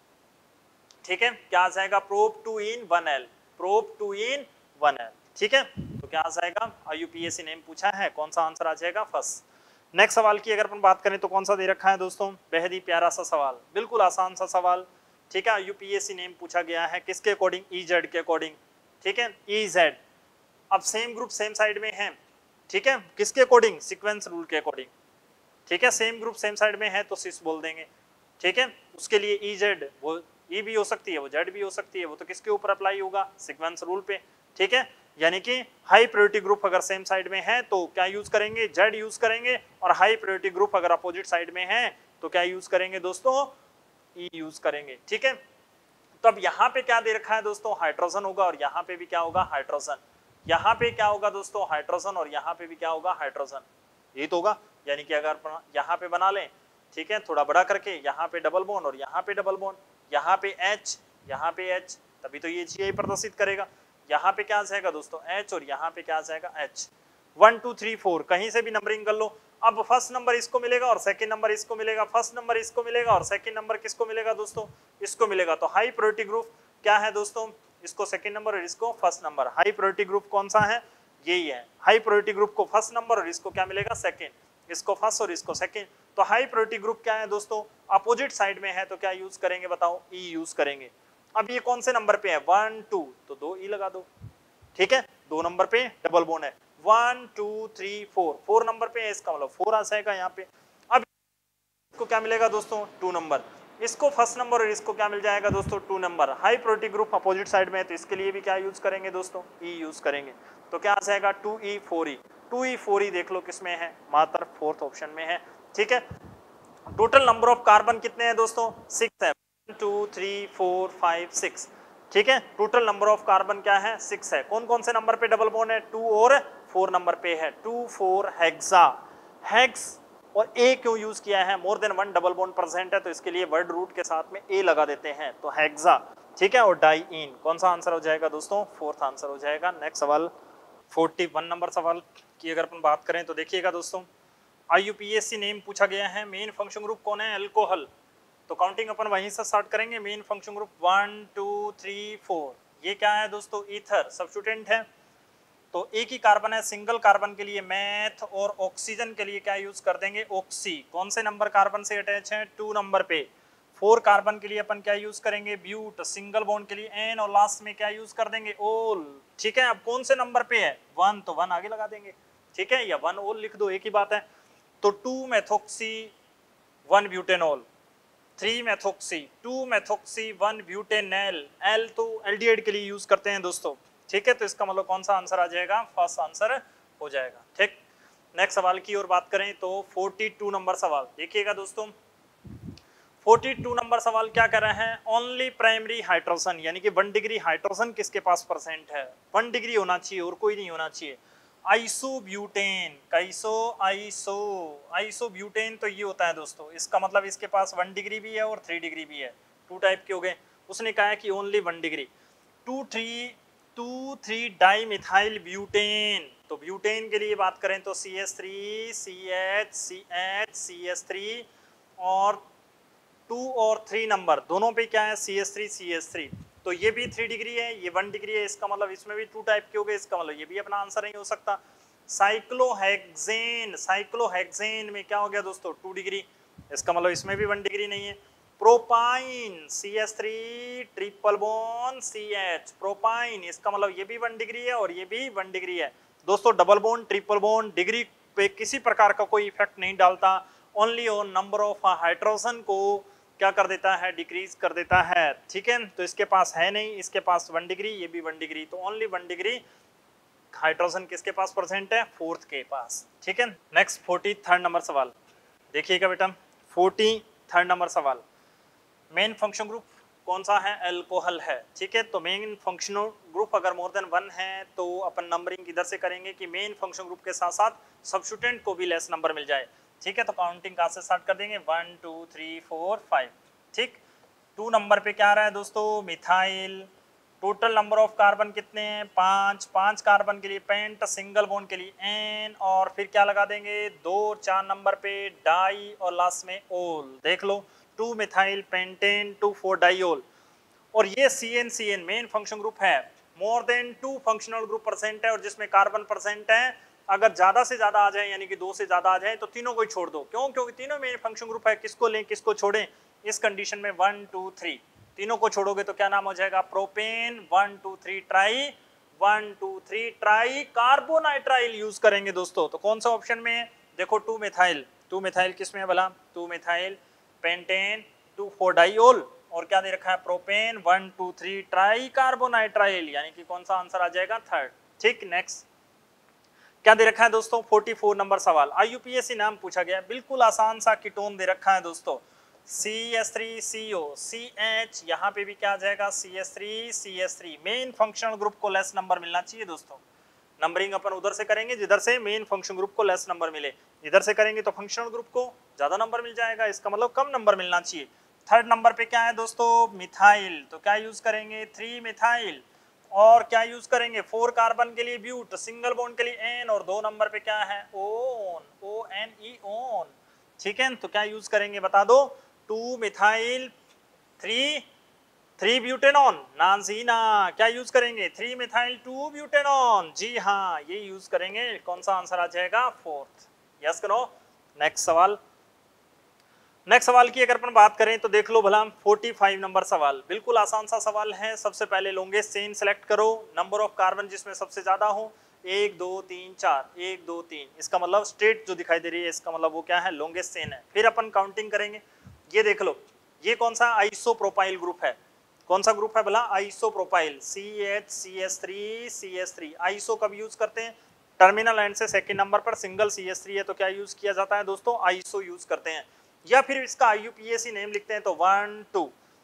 ठीक है, क्या आ जाएगा, prop two en one al, prop two en one al, ठीक है, तो क्या आ जाएगा, I U P S C name पूछा है, कौन सा आंसर आ जाएगा, फर्स्ट। नेक्स्ट सवाल की अगर अपन बात करें तो कौन सा दे रखा है दोस्तों, बेहद ही प्यारा सा सवाल, बिल्कुल आसान सा सवाल, ठीक है, यूपीएससी नेम पूछा गया है किसके अकॉर्डिंग, ई जेड के अकॉर्डिंग, ठीक है, ई जेड, अब सेम ग्रुप सेम साइड में है, ठीक है, किसके अकॉर्डिंग, सीक्वेंस रूल के अकॉर्डिंग, ठीक है, सेम ग्रुप सेम साइड में है तो सिस बोल देंगे, ठीक है। उसके लिए ई जेड, वो ई भी हो सकती है, वो जेड भी हो सकती है, वो तो किसके ऊपर अप्लाई होगा, सीक्वेंस रूल पे, ठीक है। यानी कि हाई प्रायोरिटी ग्रुप अगर सेम साइड में है तो क्या यूज करेंगे, जेड यूज करेंगे, और हाई प्रायोरिटी ग्रुप अगर अपोजिट साइड में है तो क्या यूज करेंगे दोस्तों, ई यूज करेंगे, ठीक है। तो अब यहाँ पे क्या दे रखा है दोस्तों, हाइड्रोजन होगा, और यहाँ पे भी क्या होगा, हाइड्रोजन, यहाँ पे क्या होगा दोस्तों, हाइड्रोजन, और यहाँ पे भी क्या होगा, हाइड्रोजन, ये तो होगा। यानी कि अगर यहाँ पे बना लें, ठीक है, थोड़ा बड़ा करके, यहाँ पे डबल बॉन्ड और यहाँ पे डबल बॉन्ड, यहाँ पे H, यहाँ पे H, तभी तो ये जी प्रदर्शित करेगा। यहाँ पे क्या आ जाएगा दोस्तों, H, और यहाँ पे क्या आ जाएगा, H। One two three four कहीं से भी नंबरिंग कर लो। अब फर्स्ट नंबर इसको मिलेगा और सेकंड नंबर इसको मिलेगा, फर्स्ट नंबर इसको मिलेगा और सेकंड नंबर किसको मिलेगा दोस्तों, इसको मिलेगा। तो हाई प्रायोरिटी ग्रुप क्या है दोस्तों, इसको सेकंड नंबर और इसको first number. High priority group कौन सा है, यही है। हाई प्रायोरिटी ग्रुप को फर्स्ट नंबर और इसको क्या मिलेगा, सेकंड, इसको फर्स्ट और इसको सेकंड। तो हाई प्रायोरिटी ग्रुप क्या है दोस्तों, अपोजिट साइड में है, तो क्या यूज करेंगे बताओ, ई यूज करेंगे। अब ये कौन से नंबर पे है, वन टू, तो दो ई लगा दो, ठीक है। दो नंबर पे डबल बॉन्ड है, one two three four, four number पे है, इसका मतलब फोर आ जाएगा यहाँ पे। अब इसको क्या मिलेगा दोस्तों, टू नंबर, इसको फर्स्ट नंबर और इसको क्या मिल जाएगा दोस्तों, two number. High priority group opposite side में है तो इसके लिए भी क्या यूज करेंगे दोस्तों, ई यूज करेंगे। तो क्या आ जाएगा, two E four E, two E four E देख लो किसमें है, मात्र फोर्थ ऑप्शन में है, ठीक है। टोटल नंबर ऑफ कार्बन कितने हैं दोस्तों, सिक्स है, one two three four five six, ठीक है। टोटल नंबर ऑफ कार्बन क्या है, सिक्स है। कौन कौन से नंबर पे डबल बॉन्ड है, टू और फोर नंबर पे है, टू फोर हेक्सा, हेक्स, और ए क्यों यूज किया है, more than one double bond present है तो इसके लिए वर्ड रूट के साथ में ए लगा देते हैं, तो हेक्सा, ठीक है। और डाइइन, कौन सा आंसर हो जाएगा दोस्तों, फोर्थ आंसर हो जाएगा। नेक्स्ट सवाल, फोर्टी वन नंबर सवाल की अगर अपन बात करें तो देखिएगा दोस्तों, I U P S C name पूछा गया है, मेन फंक्शन ग्रुप कौन है, अल्कोहल। तो काउंटिंग अपन वहीं से स्टार्ट करेंगे, main function group one two three four, ये क्या है दोस्तों, ईथर सब्स्टिट्यूएंट है। तो एक ही कार्बन है, सिंगल कार्बन के लिए मैथ, और ऑक्सीजन के लिए क्या यूज कर देंगे, ऑक्सी। कौन से नंबर कार्बन से अटैच है, टू नंबर पे। फोर कार्बन के लिए अपन क्या यूज करेंगे, ब्यूट, सिंगल बॉन्ड के लिए एन, और लास्ट में क्या यूज कर देंगे, ओल, ठीक है। अब कौन से नंबर पे है, वन, तो वन आगे लगा देंगे, ठीक है, या वन ओल लिख दो, एक ही बात है। तो two methoxy one butanol, three methoxy, two methoxy one butanol, L तो एल्डिहाइड के लिए यूज करते हैं दोस्तों, ठीक है। तो इसका मतलब कौन सा आंसर आ जाएगा, फर्स्ट आंसर हो जाएगा, ठीक। नेक्स्ट सवाल की ओर बात करें तो फोर्टी टू नंबर सवाल देखिएगा दोस्तों, फोर्टी टू नंबर सवाल क्या कर रहे हैं, ओनली प्राइमरी हाइड्रोजन, यानी कि वन डिग्री हाइड्रोजन किसके पास परसेंट है, वन डिग्री होना चाहिए और कोई नहीं होना चाहिए। आइसोब्यूटेन, कैसो आइसो आइसोब्यूटेन, तो ये होता है दोस्तों, इसका मतलब इसके पास वन डिग्री भी है और थ्री डिग्री भी है, टू टाइप के हो गए। उसने कहा है कि only one degree. Two three two three di methyl butane, तो ब्यूटेन के लिए बात करें तो C H three C H C H C H three, और टू और थ्री नंबर दोनों पे क्या है, C H three C H three, तो ये भी थ्री डिग्री है, ये वन डिग्री है, इसका मतलब इसमें भी टू टाइप के हो गए, इसका मतलब ये भी अपना आंसर नहीं हो सकता। साइक्लोहेक्सेन, साइक्लोहेक्सेन में क्या हो गया दोस्तों, टू डिग्री, इसका मतलब इसमें भी वन डिग्री नहीं है। Propyne, C H three triple bond C H, propyne, इसका मतलब ये भी वन डिग्री है और ये भी वन डिग्री है दोस्तों। Double bond triple bond degree पे किसी प्रकार का कोई इफेक्ट नहीं डालता, only on number of hydrogen को क्या कर देता है, डिक्रीज कर देता है, ठीक है। तो इसके पास है नहीं, इसके पास वन डिग्री, ये भी वन डिग्री, तो ओनली वन डिग्री हाइड्रोजन किसके पास परसेंट है, फोर्थ के पास, ठीक है। नेक्स्ट फोर्टी थर्ड नंबर सवाल देखिएगा बेटा, फोर्टी थर्ड नंबर सवाल, मेन फंक्शन ग्रुप कौन सा है, अल्कोहल है, ठीक है। तो मेन फंक्शनल ग्रुप अगर मोर देन वन है तो अपन नंबरिंग इधर से करेंगे कि मेन फंक्शन ग्रुप के साथ साथ सब्स्टिट्यूएंट को भी लेस नंबर मिल जाए, ठीक है। तो काउंटिंग कहाँ से स्टार्ट कर देंगे, one two three four five, ठीक। टू नंबर पे क्या आ रहा है दोस्तों, methyl, total number of carbon कितने हैं, पाँच, पाँच कार्बन के लिए पेंट, सिंगल बॉन्ड के लिए एन, और फिर क्या लगा देंगे, दो, चार नंबर पे डाई, और लास्ट में ओल, देख लो, two methyl pentane two four diol. और ये C N C N main function group है, more than two functional group percent है, और जिसमें कार्बन परसेंट है अगर ज्यादा से ज्यादा आ जाए, यानी कि दो से ज्यादा आ जाए, तो तीनों को ही छोड़ दो, क्यों, क्योंकि तीनों मेन फंक्शन ग्रुप है, किसको लें किसको छोड़ें, इस कंडीशन में वन टू थ्री तीनों को छोड़ोगे तो क्या नाम हो जाएगा, propane, one two three tri, one two three tri carbonitrile use करेंगे दोस्तों। तो कौन सा ऑप्शन में देखो, टू मिथाइल, टू मिथाइल किस में है भला, two methyl pentane two four diol, और क्या दे रखा है propane one two three tri carbonitrile, यानी कि कौन सा आंसर आ जाएगा थर्ड। ठीक, नेक्स्ट क्या दे रखा है दोस्तों चौवालीस नंबर सवाल, आईयूपीएसी नाम पूछा गया, बिल्कुल आसान सा कीटोन दे रखा है दोस्तों, C S three C O C H, यहाँ पे भी क्या आ जाएगा C S three C S three. Main functional group को लेस नंबर मिलना चाहिए दोस्तों, नंबरिंग अपन उधर से करेंगे जिधर से मेन फंक्शन ग्रुप को लेस नंबर मिले, इधर से करेंगे तो फंक्शनल ग्रुप को ज्यादा नंबर मिल जाएगा, इसका मतलब कम नंबर मिलना चाहिए। थर्ड नंबर पे क्या है दोस्तों मिथाइल, तो क्या यूज करेंगे थ्री मिथाइल, और क्या यूज करेंगे फोर कार्बन के लिए ब्यूट, सिंगल बॉन्ड के लिए एन, और दो नंबर पे क्या है one, O N E one. ठीक है, तो क्या यूज करेंगे बता दो, two methyl three three butanone नाजीना, क्या यूज करेंगे थ्री मिथाइल टू ब्यूटेनॉन, जी हाँ ये यूज करेंगे, कौन सा आंसर आ जाएगा फोर्थ, यस करो। नेक्स्ट सवाल, नेक्स्ट सवाल की अगर अपन बात करें तो देख लो भला पैंतालीस नंबर सवाल, बिल्कुल आसान सा सवाल है। सबसे पहले लॉन्गेस्ट चेन सेलेक्ट करो, नंबर ऑफ कार्बन जिसमें सबसे ज्यादा हो, एक दो तीन चार, एक दो तीन, इसका मतलब स्ट्रेट जो दिखाई दे रही है इसका मतलब वो क्या है लॉन्गेस्ट चेन है। फिर अपन काउंटिंग करेंगे, ये देख लो ये कौन सा आइसोप्रोपाइल ग्रुप है, कौन सा ग्रुप है भला isopropyl, C H C S three C S three. Iso कब यूज करते हैं, टर्मिनल एंड से सेकंड नंबर पर सिंगल सी एस थ्री है तो क्या यूज किया जाता है दोस्तों आइसो यूज करते हैं, या फिर इसका आईयूपीएसी नेम लिखते हैं तो वन टू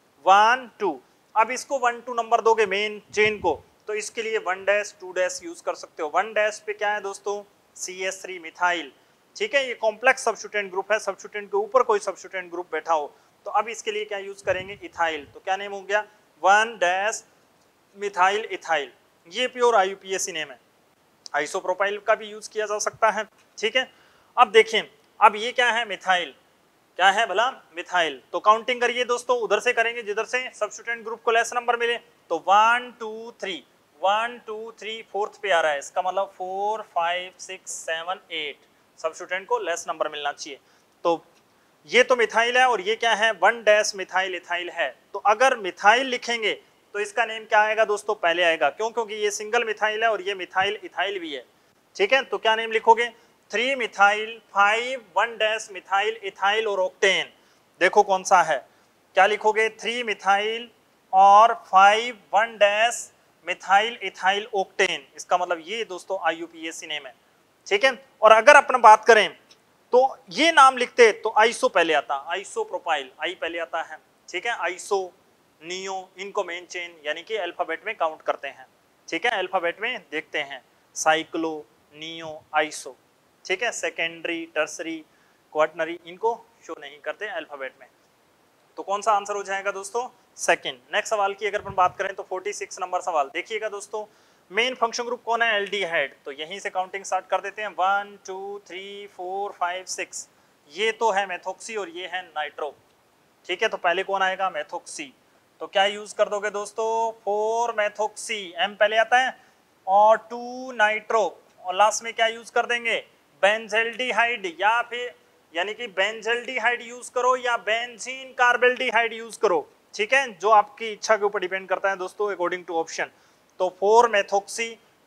वन टू। अब इसको वन टू नंबर दोगे मेन चेन को तो इसके लिए one dash two dash use कर सकते हो। वन डैश पे क्या है दोस्तों सी एस थ्री मिथाइल, ठीक है, ये कॉम्प्लेक्स सब्स्टिट्यूएंट ग्रुप है, सब्स्टिट्यूएंट के ऊपर कोई सब्स्टिट्यूएंट ग्रुप बैठा हो तो अब इसके लिए क्या यूज करेंगे इथाइल, तो क्या नेम हो गया वन डैश मिथाइल इथाइल, ये प्योर आईयूपीएसी नेम है। आइसोप्रोपाइल का भी यूज किया जा सकता है, ठीक है। अब देखिए अब ये क्या है मिथाइल, क्या है भला मिथाइल, तो काउंटिंग करिए दोस्तों, उधर से करेंगे जिधर से सब्स्टिट्यूएंट ग्रुप को लेस नंबर मिले, तो one two three one two three fourth पे आ रहा है, इसका मतलब four five six seven eight, substituent को लेस नंबर मिलना चाहिए। तो ये तो मिथाइल है और ये क्या है वन डैश मिथाइल इथाइल है, तो अगर मिथाइल लिखेंगे तो इसका नेम क्या आएगा दोस्तों पहले आएगा, क्यों क्योंकि ये सिंगल मिथाइल है और ये मिथाइल इथाइल भी है, ठीक है। तो क्या नेम लिखोगे three methyl five one dash methyl ethyl और ऑक्टेन, देखो कौन सा है, क्या लिखोगे थ्री मिथाइल और five one dash methyl ethyl octane, इसका मतलब ये दोस्तों आईयूपीएसी नेम है, ठीक है। और अगर अपन बात करें तो ये नाम लिखते तो आइसो पहले आता, आइसो प्रोपाइल आई पहले आता है, ठीक है, आइसो नियो इनको मेन चेन यानी कि अल्फाबेट में काउंट करते हैं, ठीक है, अल्फाबेट में देखते हैं साइक्लो नियो आइसो, ठीक है, सेकेंडरी टर्सरी क्वाटनरी इनको शो नहीं करते अल्फाबेट में, तो कौन सा आंसर हो जाएगा दोस्तों सेकंड। नेक्स्ट सवाल की अगर अपन बात करें तो छियालीस नंबर सवाल देखिएगा दोस्तों, मेन फंक्शन ग्रुप कौन है एल्डिहाइड, तो यहीं से काउंटिंग स्टार्ट कर देते हैं one two three four five six, ये तो है मेथोक्सी और ये है नाइट्रो, ठीक है, तो पहले कौन आएगा मेथोक्सी, तो क्या यूज कर दोगे दोस्तों फोर मेथोक्सी, एम पहले आता है, और टू नाइट्रो, और लास्ट में क्या यूज कर देंगे बेंजल्डिहाइड, या फिर यानी कि बेंजल्डिहाइड यूज करो या बेंजीन कार्बेल्डिहाइड यूज करो, ठीक है, जो आपकी इच्छा के ऊपर डिपेंड करता है दोस्तों अकॉर्डिंग टू ऑप्शन। तो four methoxy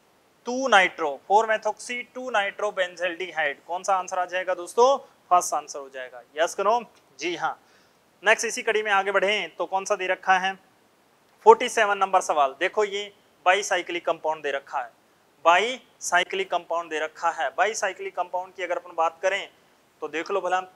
two nitro, four methoxy two nitro benzaldehyde, कौन सा आंसर आ जाएगा दोस्तों फर्स्ट आंसर हो जाएगा, यस करो जी हाँ। नेक्स्ट इसी कड़ी में आगे बढ़े तो कौन सा दे रखा है सैंतालीस नंबर सवाल, देखो ये बाईसाइक्लिक कंपाउंड दे रखा है, बाईसाइक्लिक कंपाउंड दे रखा है। बाईसाइक्लिक कंपाउंड की अगर अपन बात करें तो देख लो भला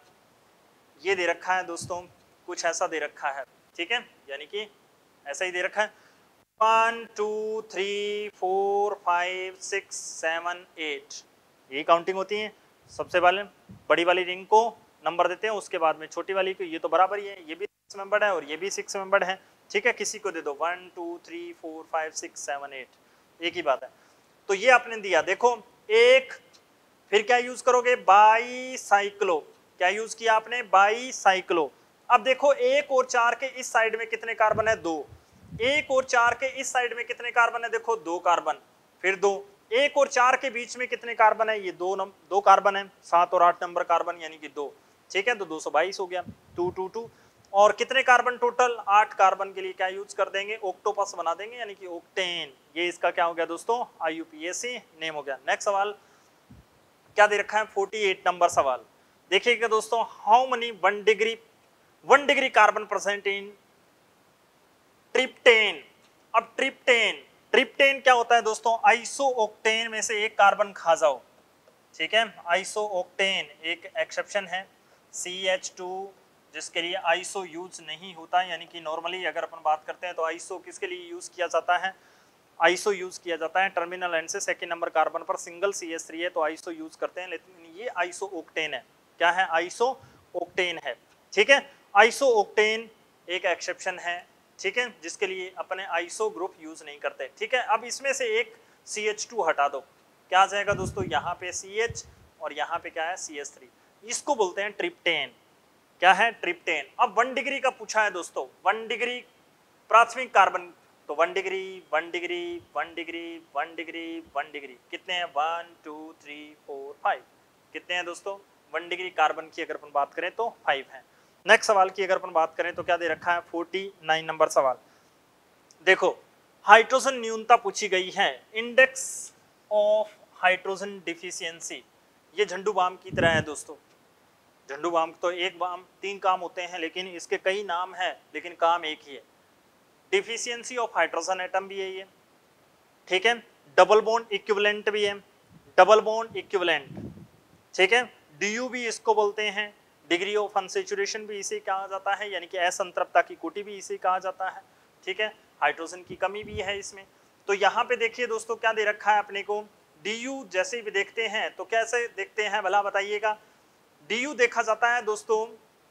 ये दे रखा है दोस्तों कुछ ऐसा दे रखा है, ठीक है, यानी कि ऐसा ही दे रखा है one two three four five six seven eight, यही काउंटिंग होती है। सबसे पहले बड़ी वाली रिंग को नंबर देते हैं, उसके बाद में छोटी वाली को, ये तो बराबर ही है, ये भी सिक्स मेंबर्ड है और ये भी सिक्स मेंबर्ड है, ठीक है, किसी को दे दो one two three four five six seven eight, एक ही बात है। तो ये आपने दिया, देखो एक, फिर क्या यूज करोगे बाईसाइक्लो, क्या यूज किया आपने बाईसाइक्लो। अब देखो एक और चार के इस साइड में कितने कार्बन है दो, एक और चार के इस साइड में कितने कार्बन है देखो दो कार्बन, फिर दो, एक और चार के बीच में कितने कार्बन है ये दो नंबर दो कार्बन है, सात और आठ नंबर कार्बन यानी कि दो, ठीक है, तो दो सौ बाईस हो गया, टू टू टू, और कितने कार्बन टोटल आठ कार्बन के लिए क्या यूज कर देंगे ऑक्टोपस बना देंगे यानी कि ऑक्टेन, ये इसका क्या हो गया दोस्तों आईयूपीएसी नेम हो गया। नेक्स्ट सवाल क्या दे रखा है अड़तालीस नंबर सवाल, देखिएगा दोस्तों how many one degree one degree carbon present in triptane. अब ट्रिप्टेन, ट्रिप्टेन क्या होता है दोस्तों, आइसोओक्टेन में से एक कार्बन खा जाओ, ठीक है। आइसोओक्टेन एक एक्सेप्शन है, सी एच टू जिसके लिए आइसो यूज नहीं होता, यानी कि नॉर्मली अगर अपन बात करते हैं तो आइसो किसके लिए यूज किया जाता है, आइसो यूज किया जाता है टर्मिनल एंड से सेकंड नंबर कार्बन पर सिंगल सी एच थ्री है तो आइसो यूज करते हैं, लेकिन ये आइसोओक्टेन है। क्या है, आइसोओक्टेन है, ठीक है। आइसोओक्टेन एक एक्सेप्शन है, ठीक है, जिसके लिए अपने आइसो ग्रुप यूज नहीं करते, ठीक है। अब इसमें से एक सी एच टू हटा दो, क्या आ जाएगा दोस्तों, यहाँ पे सी एच और यहाँ पे क्या है सी एच थ्री, इसको बोलते हैं ट्रिप्टेन। क्या है, ट्रिप्टेन। अब वन डिग्री का पूछा है दोस्तों, वन डिग्री प्राथमिक कार्बन, तो one degree one degree one degree one degree one degree कितने हैं, one two three four five, कितने हैं दोस्तों, वन डिग्री कार्बन की अगर अपन बात करें तो फाइव है। नेक्स्ट सवाल की अगर अपन बात करें तो क्या दे रखा है, फोर्टी नाइन नंबर सवाल। देखो हाइड्रोजन न्यूनता पूछी गई है, इंडेक्स ऑफ हाइड्रोजन डिफिशियंसी, ये झंडू बाम की तरह है दोस्तों। झंडू बाम तो एक बाम तीन काम होते हैं, लेकिन इसके कई नाम है, लेकिन काम एक ही है। डिफिशियंसी ऑफ हाइड्रोजन एटम भी है ये, ठीक है। डबल बॉन्ड इक्विवेलेंट भी है, डबल बॉन्ड इक्विवेलेंट, ठीक है। डीयू भी इसको बोलते हैं, डिग्री ऑफ अनसैचुरेशन भी इसे कहा जाता है, यानी कि असंतृप्तता की कोटि भी इसे कहा जाता है, ठीक है। हाइड्रोजन की कमी भी है इसमें। तो यहाँ पे देखिए दोस्तों क्या दे रखा है अपने को, डीयू जैसे भी देखते हैं तो कैसे देखते हैं भला बताइएगा। डीयू देखा जाता है दोस्तों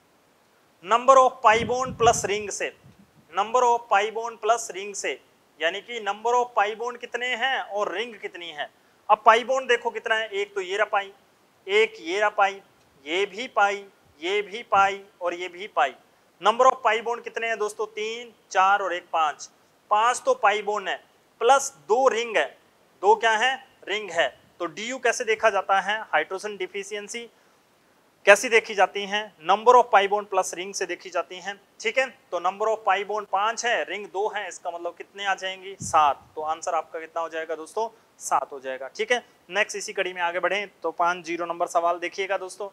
number of pi bond plus ring से, number of pi bond plus ring से, यानी कि नंबर ऑफ पाई बॉन्ड कितने हैं और रिंग कितनी है। अब पाई बॉन्ड देखो कितना है, एक तो ये रहा पाई, एक ये रहा पाई, ये भी पाई, ये भी पाई और ये भी pi. Number of pi bond कितने हैं दोस्तों, तीन, चार और एक पांच, पांच तो पाई बॉन्ड है प्लस दो रिंग है, दो क्या है, रिंग है। तो डीयू कैसे देखा जाता है, हाइड्रोजन डिफिशियंसी कैसी देखी जाती हैं, number of pi bond plus ring से देखी जाती हैं, ठीक है। तो नंबर ऑफ पाई बॉन्ड पांच है, रिंग दो है, इसका मतलब कितने आ जाएंगी, सात। तो आंसर आपका कितना हो जाएगा दोस्तों, सात हो जाएगा, ठीक है। नेक्स्ट इसी कड़ी में आगे बढ़े तो पांच जीरो नंबर सवाल देखिएगा दोस्तों।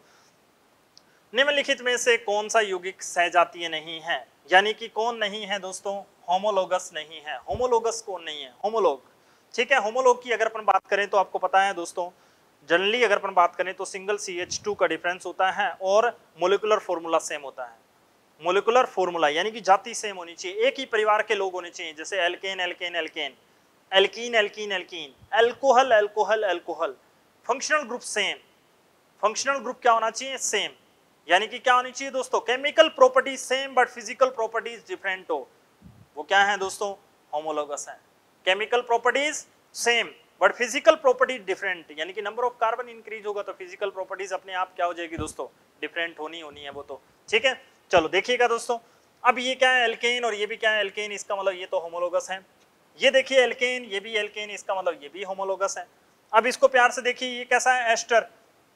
निम्नलिखित में से कौन सा यौगिक सहजातीय नहीं है, यानी कि कौन नहीं है दोस्तों, होमोलोगस नहीं है। होमोलोगस कौन नहीं है, होमोलोग, ठीक है। होमोलोग की अगर अपन बात करें तो आपको पता है दोस्तों, जनरली अगर अपन बात करें तो सिंगल सी एच टू का डिफरेंस होता है और मोलिकुलर फॉर्मूला सेम होता है। मोलिकुलर फॉर्मूला यानी कि जाति सेम होनी चाहिए, एक ही परिवार के लोग होने चाहिए, जैसे alkane alkane alkane, alkene alkene alkene, alcohol alcohol alcohol, functional group same. Functional group क्या होना चाहिए, सेम, यानी कि क्या होनी चाहिए दोस्तों, chemical properties same but physical properties different हो, वो क्या है दोस्तों, होमोलोगस है। Chemical properties same but physical property different, यानी कि नंबर ऑफ कार्बन इंक्रीज होगा तो फिजिकल प्रॉपर्टीज अपने आप क्या हो जाएगी दोस्तों, डिफरेंट होनी होनी है वो तो, ठीक है। चलो देखिएगा दोस्तों, अब ये क्या है एल्केन और ये भी क्या है एल्केन, इसका मतलब ये तो होमोलोगस है। ये देखिए एल्केन, ये भी एल्केन, इसका मतलब ये भी होमोलोगस है। अब इसको प्यार से देखिए, ये कैसा है एस्टर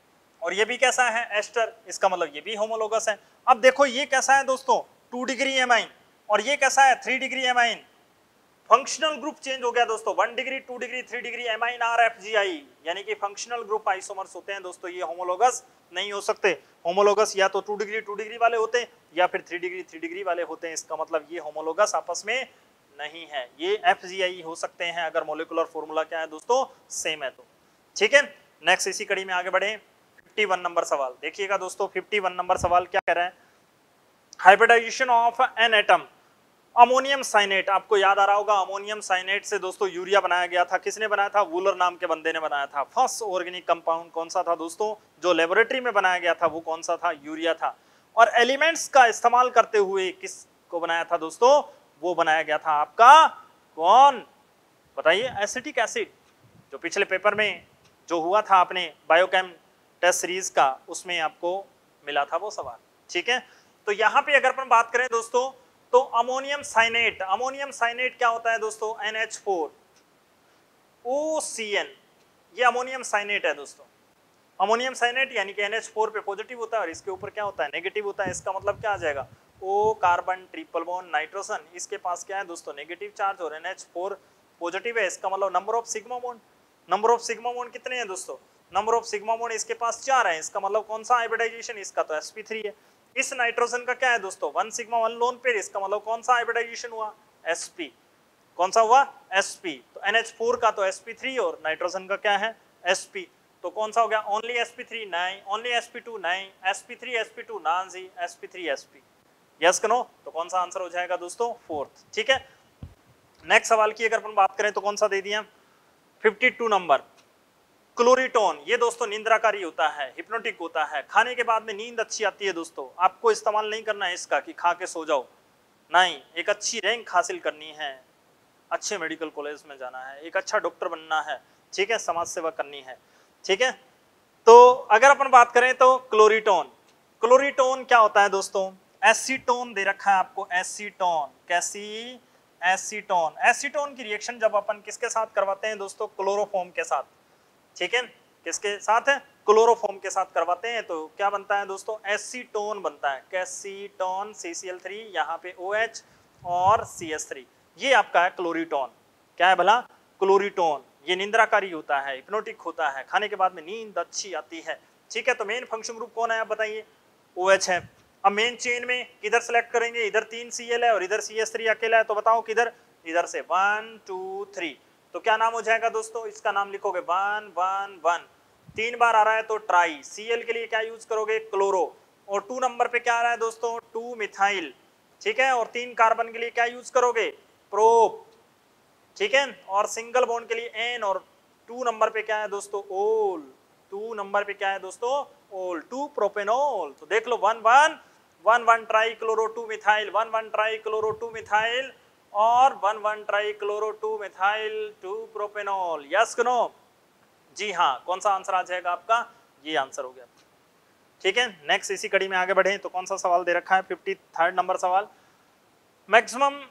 और ये भी कैसा है एस्टर, इसका मतलब ये भी होमोलोगस है। अब देखो ये कैसा है दोस्तों, टू डिग्री एमाइन और ये कैसा है three degree amine. Functional group change हो गया दोस्तों, one degree two degree three degree amine are F G I, यानी कि फंक्शनल ग्रुप आइसोमर्स होते हैं दोस्तों, ये होमोलोगस नहीं हो सकते। होमोलोगस या तो टू डिग्री टू डिग्री वाले होते हैं या फिर थ्री डिग्री थ्री डिग्री वाले होते हैं, इसका मतलब ये होमोलोगस आपस में नहीं है, ये एफ जी आई हो सकते हैं अगर मोलिकुलर फॉर्मूला क्या है दोस्तों, सेम है तो, ठीक है। नेक्स्ट इसी कड़ी में आगे बढ़े, फिफ्टी वन नंबर सवाल देखिएगा दोस्तों। फिफ्टी वन नंबर सवाल क्या कह रहा है, hybridization of N atom ammonium cyanate. आपको याद आ रहा होगा अमोनियम साइनेट से दोस्तों यूरिया बनाया गया था, किसने बनाया था, वूलर नाम के बंदे ने बनाया था। फर्स्ट ऑर्गेनिक कंपाउंड कौन सा था दोस्तों, जो लेबोरेटरी में बनाया गया था वो कौन सा था, यूरिया था। और एलिमेंट्स का इस्तेमाल करते हुए किसको बनाया था दोस्तों, वो बनाया गया था आपका कौन, बताइए, एसिटिक एसिड, जो पिछले पेपर में जो हुआ था अपने बायोकेम टेस्ट सीरीज का, उसमें आपको मिला था वो सवाल, ठीक है। तो यहाँ पे अगर अपन बात करें दोस्तों तो अमोनियम साइनेट, अमोनियम साइनेट क्या होता है दोस्तों, N H four O C N, ये अमोनियम साइनेट है दोस्तों। अमोनियम साइनेट यानी कि एन एच फोर पे पॉजिटिव होता है और इसके ऊपर क्या होता है, नेगेटिव होता है। इसका मतलब क्या आ जाएगा, O carbon triple bond nitrogen, इसके पास क्या है दोस्तों, नेगेटिव चार्ज और एन एच फोर पॉजिटिव है, इसका मतलब number of sigma bond, number of sigma bond कितने हैं दोस्तों, नंबर ऑफ सिग्मा बॉन्ड इसके पास चार है, इसका मतलब कौन सा हाइब्रिडाइजेशन, इसका तो एस पी थ्री है। इस नाइट्रोजन का क्या है दोस्तों, one sigma one lone pair, इसका मतलब कौन सा हाइब्रिडाइजेशन हुआ, sp, कौन सा हुआ, sp। तो एन एच फोर का तो एस पी थ्री और नाइट्रोजन का क्या है, sp, तो कौन सा हो गया, ओनली एस पी थ्री नहीं, ओनली एस पी टू नहीं, S P three S P two ना जी, S P three S P, yes no, तो कौन सा आंसर हो जाएगा दोस्तों, फोर्थ। ठीक है, नेक्स्ट सवाल की अगर अपन बात करें तो कौन सा दे दिया, फिफ्टी टू नंबर, क्लोरीटोन, ये दोस्तों निंद्राकारी होता है, हिप्नोटिक होता है, खाने के बाद में नींद अच्छी आती है दोस्तों, आपको इस्तेमाल नहीं करना है इसका कि खा के सो जाओ, नहीं, एक अच्छी रैंक हासिल करनी है, अच्छे मेडिकल कॉलेज में जाना है, एक अच्छा डॉक्टर बनना है, ठीक है, समाज सेवा करनी है, ठीक है। तो अगर अपन बात करें तो क्लोरीटोन, क्लोरीटोन क्या होता है दोस्तों, एसीटोन दे रखा है आपको, एसीटोन, कैसी, एसीटोन, एसीटोन की रिएक्शन जब अपन किसके साथ करवाते हैं दोस्तों, क्लोरोफॉर्म के साथ, ठीक है, किसके साथ है, क्लोरोफॉर्म के साथ करवाते हैं, तो क्या बनता है दोस्तों, एसीटोन बनता है, कैसीटोन, सी सी एल थ्री, यहाँ पे OH और सी एच थ्री, ये आपका है क्लोरीटोन, क्या है भला, क्लोरीटोन, ये निंद्राकारी होता है, हिप्नोटिक होता है, खाने के बाद में नींद अच्छी आती है, ठीक है। तो मेन फंक्शन ग्रुप कौन है आप बताइए, OH है। अब मेन चेन में किधर सेलेक्ट करेंगे, इधर तीन Cl है और इधर सी एच थ्री अकेला है, तो बताओ किधर, इधर से वन टू थ्री, तो क्या नाम हो जाएगा दोस्तों, इसका नाम लिखोगे वन वन वन, तीन बार आ रहा है तो ट्राई, Cl के लिए क्या यूज करोगे, क्लोरो, और टू नंबर पे क्या आ रहा है दोस्तों, टू मिथाइल, ठीक है, और तीन कार्बन के लिए क्या यूज करोगे, प्रोप, ठीक है, और सिंगल बॉन्ड के लिए एन, और टू नंबर पे क्या है दोस्तों, ओल, टू नंबर पे क्या है दोस्तों, ओल, टू प्रोपेनॉल, तो देख लो one one one one trichloro two methyl, one one trichloro two methyl, और one one trichloro two methyl two propanol, yes no, जी हाँ, कौन सा आंसर आ जाएगा आपका, ये आंसर हो गया, ठीक है। नेक्स्ट इसी कड़ी में आगे बढ़े तो कौन सा सवाल दे रखा है, फिफ्टी थर्ड नंबर सवाल, maximum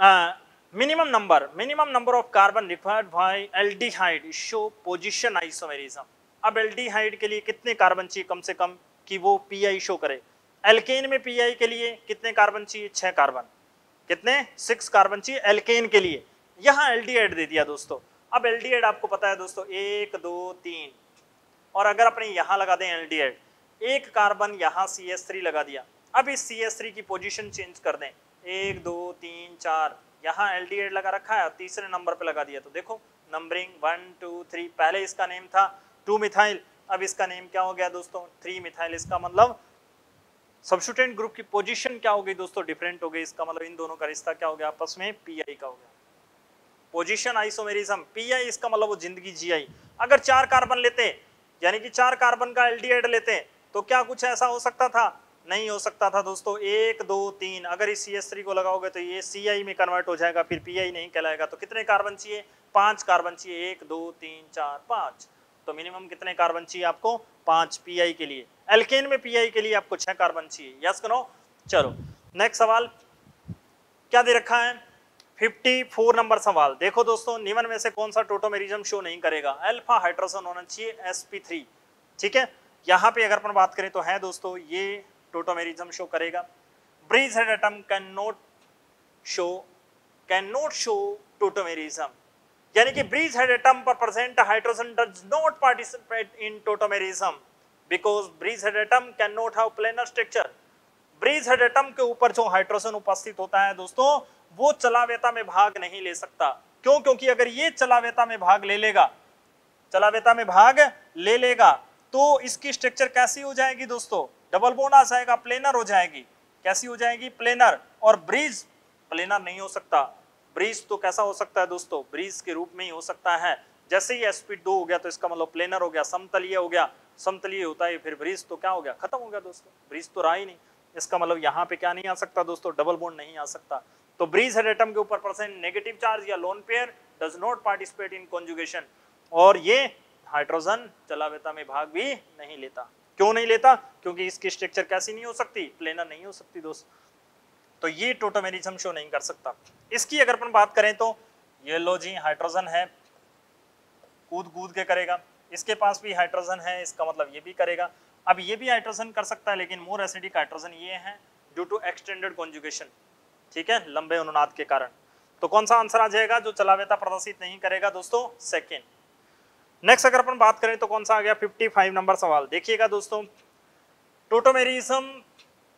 minimum number minimum number of carbon required by aldehyde show position isomerism. अब एल्डिहाइड के लिए कितने कार्बन चाहिए कम से कम कि वो पीआई शो करे, एल्केन में पीआई के लिए कितने कार्बन चाहिए, छह कार्बन, कितने, सिक्स कार्बन चाहिए एल्केन के लिए, यहाँ एल्डिहाइड दे दिया दोस्तों। अब एल्डिहाइड आपको पता है दोस्तों, एक दो तीन, और अगर अपने यहाँ लगा दें एल्डिहाइड, एक कार्बन यहाँ सी एच थ्री लगा दिया, अब इस सी एच थ्री की पोजीशन चेंज कर दें, एक दो तीन चार, यहाँ एल्डिहाइड लगा रखा है, तीसरे नंबर पे लगा दिया, तो देखो नंबरिंग वन टू थ्री, पहले इसका नेम था टू मिथाइल, अब इसका नेम क्या हो गया दोस्तों, थ्री मिथाइल, इसका मतलब सब्स्टिट्यूएंट ग्रुप की पोजीशन क्या हो गई दोस्तों, डिफरेंट हो गई, इसका मतलब इन दोनों का रिश्ता क्या हो गया आपस में, पीआई का हो गया, पोजीशन आइसोमेरिज्म, पीआई इसका मतलब वो जिंदगी जीआई। अगर चार कार्बन लेते, यानी कि चार कार्बन का एल्डिहाइड लेते, तो क्या कुछ ऐसा हो सकता था, नहीं हो सकता था दोस्तों, एक दो तीन, अगर इस सी एच थ्री को लगाओगे तो ये सी आई में कन्वर्ट हो जाएगा, फिर पीआई नहीं कहलाएगा, तो कितने कार्बन चाहिए, पांच कार्बन चाहिए, एक दो तीन चार पांच, तो मिनिमम कितने कार्बन चाहिए आपको, पांच पीआई के लिए, एल्केन में पीआई के लिए आपको छह कार्बन चाहिए, यस करो। चलो नेक्स्ट सवाल क्या दे रखा है, फिफ्टी फोर नंबर सवाल, देखो दोस्तों निम्न में से कौन सा टोटोमेरिज्म शो नहीं करेगा, अल्फा हाइड्रोजन होना चाहिए एस पी थ्री, ठीक है, यहाँ पे अगर अपन बात करें तो है दोस्तों ये टोटोमेरिज्म शो करेगा, bridge head atom can not show can not show tautomerism, यानी कि ब्रीज हेड एटम पर present hydrogen does not participate in tautomerism because bridge head atom can not have planar structure. Bridge head atom के ऊपर जो hydrogen उपस्थित होता है दोस्तों, वो चलावेता में भाग नहीं ले सकता, क्यों, क्योंकि अगर ये चलावेता में भाग ले लेगा, चलावेता में भाग ले लेगा तो इसकी स्ट्रक्चर कैसी हो जाएगी दोस्तों, डबल बॉन्ड आ जाएगा, प्लेनर हो जाएगी, कैसी हो जाएगी, प्लेनर, और ब्रीज प्लेनर नहीं हो सकता, ब्रीज तो कैसा हो सकता है दोस्तों, ब्रीज के रूप में ही हो सकता है, जैसे ही एस पी टू हो गया तो इसका मतलब प्लेनर हो गया, समतलीय हो गया, समतलीय होता है फिर ब्रीज तो क्या हो गया, खत्म हो गया दोस्तों, ब्रीज तो रहा ही नहीं, इसका मतलब यहाँ पे क्या नहीं आ सकता दोस्तों, डबल बॉन्ड नहीं आ सकता। तो ब्रीज हेड एटम के ऊपर परसेंट नेगेटिव चार्ज या lone pair does not participate in conjugation, और ये हाइड्रोजन चलावेता में भाग भी नहीं लेता, क्यों नहीं लेता, क्योंकि इसकी स्ट्रक्चर कैसी नहीं हो सकती, प्लेनर नहीं हो सकती दोस्त, तो ये टोटोमेरिज्म शो नहीं कर सकता। इसकी अगर अपन बात करें तो ये लो जी हाइड्रोजन है, कूद कूद के करेगा, इसके पास भी हाइड्रोजन है, इसका मतलब ये भी करेगा, अब ये भी हाइड्रोजन कर सकता है लेकिन मोर एसिडिक हाइड्रोजन ये है ड्यू टू एक्सटेंडेड कॉन्जुगेशन, ठीक है, लंबे अनुनाद के कारण, तो कौन सा आंसर आ जाएगा जो चलावेता प्रदर्शित नहीं करेगा दोस्तों, सेकेंड। नेक्स्ट अगर अपन बात करें तो कौन सा आ गया, फिफ्टी फाइव नंबर सवाल, देखिएगा दोस्तों, टोटोमेरिज्म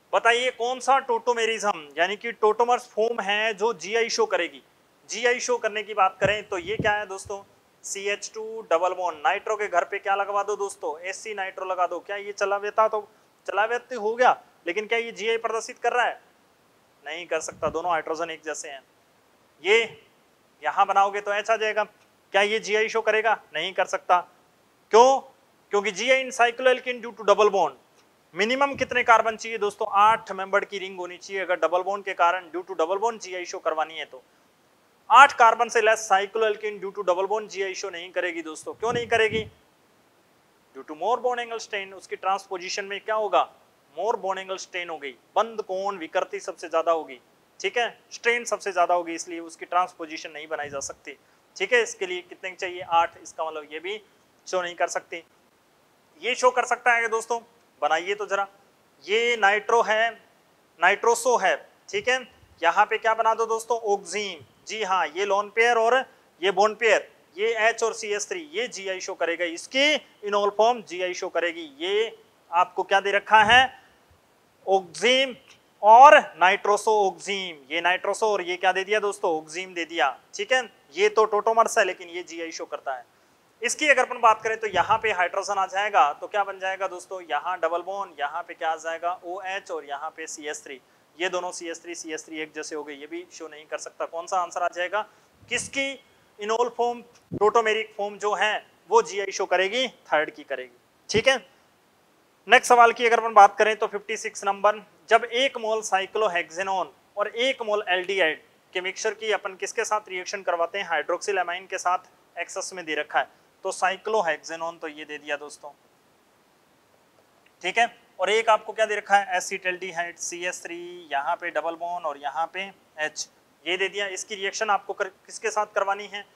बताइए कौन सा टोटोमेरिज्म यानी कि टोटोमर्स फॉर्म है जो जीआई शो करेगी। जीआई शो करने की बात करें तो ये क्या है दोस्तों, C H two double bond. Nitro के घर पे क्या लगवा दो दोस्तों, एस सी नाइट्रो लगा दो। क्या ये चला व्यता तो चला व्यक्त हो गया, लेकिन क्या ये जीआई प्रदर्शित कर रहा है, नहीं कर सकता। दोनों हाइड्रोजन एक जैसे हैं। ये यहां बनाओगे तो एच आ जाएगा। क्या ये जीआई शो करेगा, नहीं कर सकता। क्यों, क्योंकि GI in cycloalkane due to double bond. Minimum कितने कार्बन चाहिए दोस्तों, आठ मेंबर की रिंग होनी चाहिए। अगर डबल बॉन्ड के कारण due to double bond GI show करवानी है तो आठ कार्बन से less cycloalkane due to double bond GI show नहीं करेगी दोस्तों। क्यों नहीं करेगी, due to more bond angle strain. उसकी ट्रांसपोजिशन में क्या होगा, मोर बॉन्ड एंगल स्ट्रेन हो गई। बंद कोण विकृति सबसे ज्यादा होगी, ठीक है, स्ट्रेन सबसे ज्यादा होगी, इसलिए उसकी ट्रांसपोजिशन नहीं बनाई जा सकती। ठीक है, इसके लिए कितने चाहिए, आठ। इसका मतलब ये भी शो नहीं कर सकती। ये शो कर सकता है दोस्तों, बनाइए तो जरा। ये नाइट्रो है, नाइट्रोसो है, ठीक है। यहाँ पे क्या बना दो दोस्तों, ऑक्सीन। जी हाँ, ये लोन पेयर और ये बॉन्ड पेयर, ये H और सी एच थ्री, ये जीआई शो करेगा। इसकी इनोल फॉर्म जीआई शो करेगी। ये आपको क्या दे रखा है, ऑक्सीन और नाइट्रोसो ऑक्सीन। ये नाइट्रोसो और ये क्या दे दिया दोस्तों, ऑक्सीन दे दिया। ठीक है, ये तो टोटोमर्स है लेकिन ये जीआई शो करता है। इसकी अगर अपन बात करें तो यहाँ पे हाइड्रोजन आ जाएगा तो क्या बन जाएगा दोस्तों, यहाँ डबल बॉन्ड, यहाँ पे क्या आ जाएगा OH और यहाँ पे सी एच थ्री। ये दोनों C H three C H three एक जैसे हो गए, ये भी शो नहीं कर सकता। कौन सा आंसर आ जाएगा, किसकी इनोल फॉर्म, टोटोमेरिक फॉर्म जो है वो जीआई शो करेगी, थर्ड की करेगी। ठीक है, नेक्स्ट सवाल की अगर अपन बात करें तो छप्पन नंबर, जब एक मोल साइक्लोहेक्सेनोन और एक मोल एल्डिहाइड के मिक्सचर की अपन किसके साथ रिएक्शन करवाते हैं, हाइड्रोक्सिल एमाइन के साथ। एक्सेस में दे रखा है तो साइक्लोहेक्सेनोन तो ये दे दिया दोस्तों, ठीक है। और एक आपको क्या दे रखा है, एसिटाल्डिहाइड सी एच थ्री, यहाँ पे डबल बॉन्ड और यहाँ पे H, ये दे दिया। इसकी रिएक्शन आपको कर, किसके साथ करवानी है,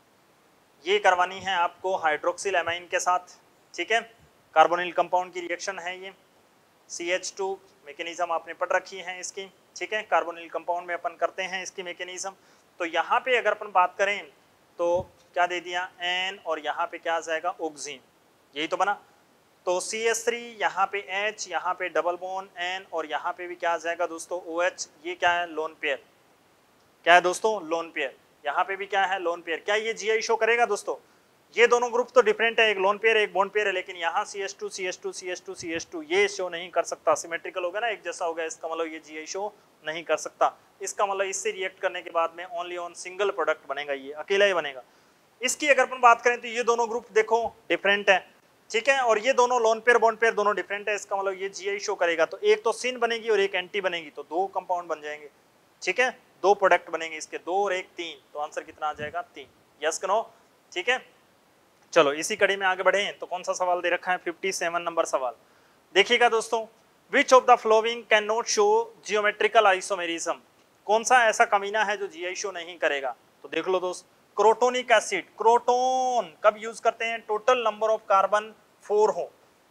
ये करवानी है आपको हाइड्रोक्सिल एमाइन के साथ। ठीक है, कार्बोनिल कंपाउंड की रिएक्शन है ये। सी एच टू मैकेनिज्म आपने पढ़ रखी है इसकी, ठीक है। कार्बोनिल कंपाउंड में अपन करते हैं इसकी मैकेनिज्म। तो यहाँ पे अगर अपन बात करें तो क्या दे दिया, N और यहाँ पे क्या आ जाएगा, ऑक्सीन, यही तो बना। तो सी एच थ्री, यहाँ पे H, यहाँ पे डबल बॉन्ड N और यहाँ पे भी क्या आ जाएगा दोस्तों, OH। ये क्या है, लोन पेयर। क्या है दोस्तों, लोन पेयर। यहाँ पे भी क्या है, लोन पेयर। क्या ये जीआई शो करेगा दोस्तों, ये दोनों ग्रुप तो डिफरेंट है, एक लोन पेयर एक बॉन्ड पेयर है, लेकिन यहाँ C H two C H two C H two C H two ये शो नहीं कर सकता। सिमेट्रिकल हो गया ना, एक जैसा हो गया, इसका मतलब ये जीआई शो नहीं कर सकता। इसका मतलब इससे रिएक्ट करने के बाद में ओनली ऑन सिंगल प्रोडक्ट बनेगा, ये अकेला ही बनेगा। इसकी अगर अपन बात करें तो ये दोनों ग्रुप देखो डिफरेंट है, ठीक है, और ये दोनों लोन पेयर बॉन्ड पेयर दोनों डिफरेंट है। इसका मतलब ये जीआई शो करेगा तो एक तो सिन बनेगी और एक एंटी बनेगी, तो दो कंपाउंड बन जाएंगे। ठीक है, दो प्रोडक्ट बनेंगे इसके, दो और एक तीन, तो आंसर कितना आ जाएगा, तीन। यस नो, ठीक है। चलो इसी कड़ी में आगे बढ़े तो कौन सा सवाल दे रखा है, सत्तावन नंबर सवाल देखिएगा दोस्तों। Which of the following can not show geometrical isomerism. कौन सा ऐसा कमीना है जो जीआई शो नहीं करेगा, तो देख लो दोस्त। क्रोटोनिक एसिड, क्रोटोन कब यूज करते हैं, total number of carbon four हो,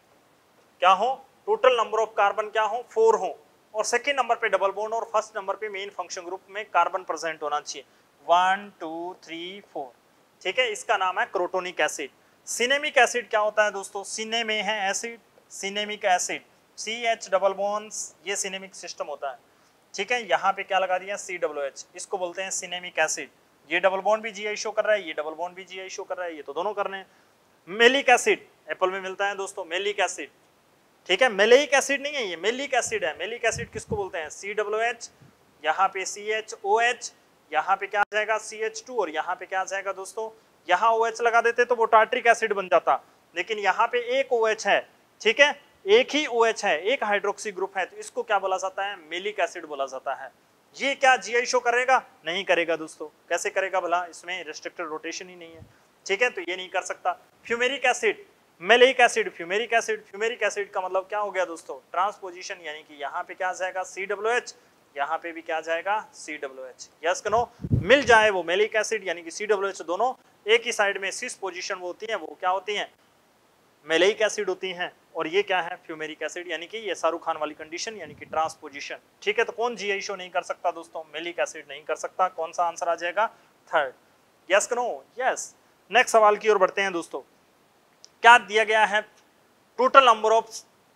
क्या हो, टोटल नंबर ऑफ कार्बन क्या हो, फोर हो, और सेकेंड नंबर पे डबल बॉन्ड और फर्स्ट नंबर पे मेन फंक्शन ग्रुप में कार्बन प्रेजेंट होना चाहिए, वन टू थ्री फोर। ठीक है, इसका नाम है क्रोटोनिक एसिड। सिनेमिक एसिड क्या होता है दोस्तों, सीने में है acid, cinnamic acid, C H double bonds, ये सिनेमिक सिस्टम होता है। ठीक है, यहाँ पे क्या लगा दिया, सी डब्ल्यू एच, इसको बोलते हैं सिनेमिक एसिड। ये डबल बॉन्ड भी जीआई शो कर रहा है, ये डबल बॉन्ड भी जीआई शो कर रहा है, ये तो दोनों कर रहे हैं। मेलिक एसिड एप्पल में मिलता है दोस्तों, मेलिक एसिड। ठीक है, मेलिक एसिड नहीं है ये, मेलिक एसिड है। मेलिक एसिड किसको बोलते हैं, सी डब्ल्यू एच, यहाँ पे सी एच ओ एच, यहाँ पे क्या आ जाएगा सी एच टू और यहाँ पे क्या आ जाएगा दोस्तों, यहाँ OH लगा देते तो वो टार्ट्रिक एसिड बन जाता, लेकिन यहाँ पे एक OH है। ठीक है, एक ही OH है, एक हाइड्रोक्सी ग्रुप है, तो इसको क्या बोला जाता है, मेलिक एसिड बोला जाता है। ये क्या जीआई शो करेगा, नहीं करेगा दोस्तों। कैसे करेगा भला, इसमें रेस्ट्रिक्टेड रोटेशन ही नहीं है। ठीक है, तो ये नहीं कर सकता। Fumaric acid, maleic acid, fumaric acid, fumaric acid का मतलब क्या हो गया दोस्तों, ट्रांसपोजिशन, यानी कि यहाँ पे क्या आ जाएगा सी डब्ल्यू एच, यहाँ पे भी क्या आ जाएगा C W H. Yes no, मिल जाए वो मेलिक एसिड यानी कि सी डब्ल्यू एच, दोनों एक ही साइड में सिस पोजीशन वो होती है, वो क्या होती हैं, मेलिक एसिड होती हैं, और ये क्या है, फ्यूमेरिक एसिड, यानी कि ये शाहरुख खान वाली कंडीशन, यानी कि ट्रांसपोजिशन। ठीक है, तो कौन जीआई शो नहीं कर सकता दोस्तों, मेलिक एसिड नहीं कर सकता। कौन सा आंसर आ जाएगा, third. Yes no, yes. Next सवाल की ओर बढ़ते हैं दोस्तों। क्या दिया गया है, टोटल नंबर ऑफ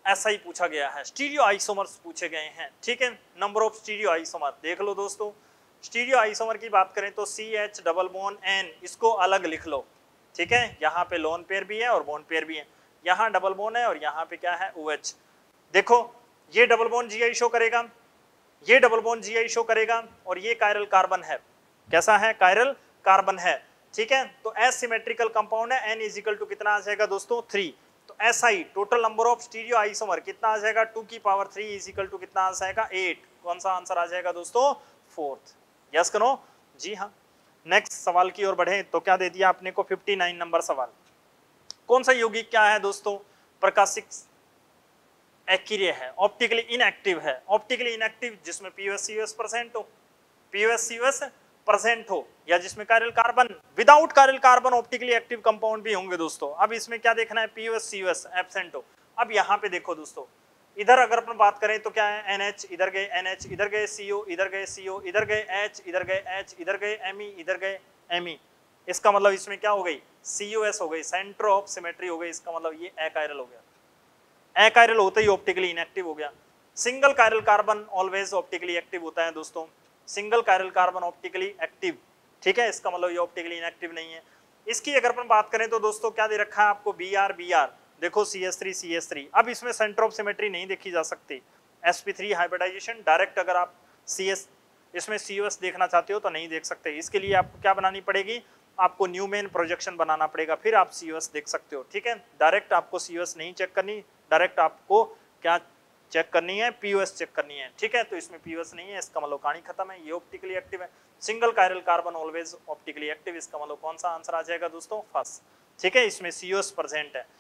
ऐसा ही पूछा गया है, स्टीरियो आइसोमर्स पूछे गए हैं, ठीक है। नंबर ऑफ स्टीरियो आइसोमर देख लो दोस्तों। स्टीरियो आइसोमर की बात करें तो C H double bond N, इसको अलग लिख लो, ठीक है। यहाँ पे लोन पेयर भी है और बॉन्ड पेयर भी है, यहाँ डबल बॉन्ड है और यहाँ पे क्या है ओ एच। देखो ये double bond G I show करेगा, ये double bond G I show करेगा और ये कायरल कार्बन है, कैसा है, कायरल कार्बन है, ठीक है। तो एस सिमेट्रिकल कंपाउंड है, एन इज इक्वल टू कितना आ जाएगा दोस्तों, थ्री। तो ऐसा ही total number of stereo isomer कितना आ जाएगा, टू की power three is equal to कितना आ जाएगा, एट। कौन सा आंसर आ जाएगा दोस्तों, फोर्थ। यस करो, जी हाँ। नेक्स्ट सवाल की ओर बढ़े तो क्या दे दिया आपने को, फिफ्टी नाइन नंबर सवाल। कौन सा यौगिक क्या है दोस्तों, प्रकाशिक एक्रिय है, ऑप्टिकली इनएक्टिव है। ऑप्टिकली इनएक्टिव जिसमें पीओएस परसेंट हो, पीओएस परसेंट हो, या जिसमें chiral carbon, without chiral carbon optically active compound भी होंगे दोस्तों। अब इसमें क्या देखना है, पीओएस सीओएस एब्सेंट हो। अब यहाँ पे देखो दोस्तों, इधर अगर अपन बात करें तो क्या है, एनएच, इधर गए एनएच, इधर गए सीओ, इधर गए सीओ, इधर गए एच, इधर गए एच, इधर गए एमई, इधर गए एमई। इसका मतलब इसमें क्या हो गई, सीओएस हो गई, सेंटर ऑफ सिमेट्री हो गई। इसका मतलब ये अकायरल हो गया, अकायरल होते ही ऑप्टिकली इनएक्टिव हो गया। Single chiral carbon always optically active होता है दोस्तों, single chiral carbon optically active, ठीक है। इसका मतलब ये ऑप्टिकली इनएक्टिव नहीं है। इसकी अगर अपन बात करें तो दोस्तों क्या दे रखा है आपको, बी आर बी आर, देखो C S three C S three. अब इसमें सेंटर ऑफ सिमेट्री नहीं देखी जा सकती, S P three hybridization direct, अगर आप सी एस इसमें सी ओ एस देखना चाहते हो तो नहीं देख सकते। इसके लिए आपको क्या बनानी पड़ेगी, आपको न्यूमेन प्रोजेक्शन बनाना पड़ेगा, फिर आप सी ओ एस देख सकते हो, ठीक है। डायरेक्ट आपको सी ओ एस नहीं चेक करनी, डायरेक्ट आपको क्या चेक करनी है, पीओएस चेक करनी है, ठीक है। तो इसमें पीओएस नहीं है, इसका मतलब कहानी खत्म है, ये ऑप्टिकली एक्टिव है। Single chiral carbon always optically active, इसका मतलब कौन सा आंसर आ जाएगा दोस्तों, फर्स्ट, ठीक है। इसमें सीओएस प्रेजेंट है।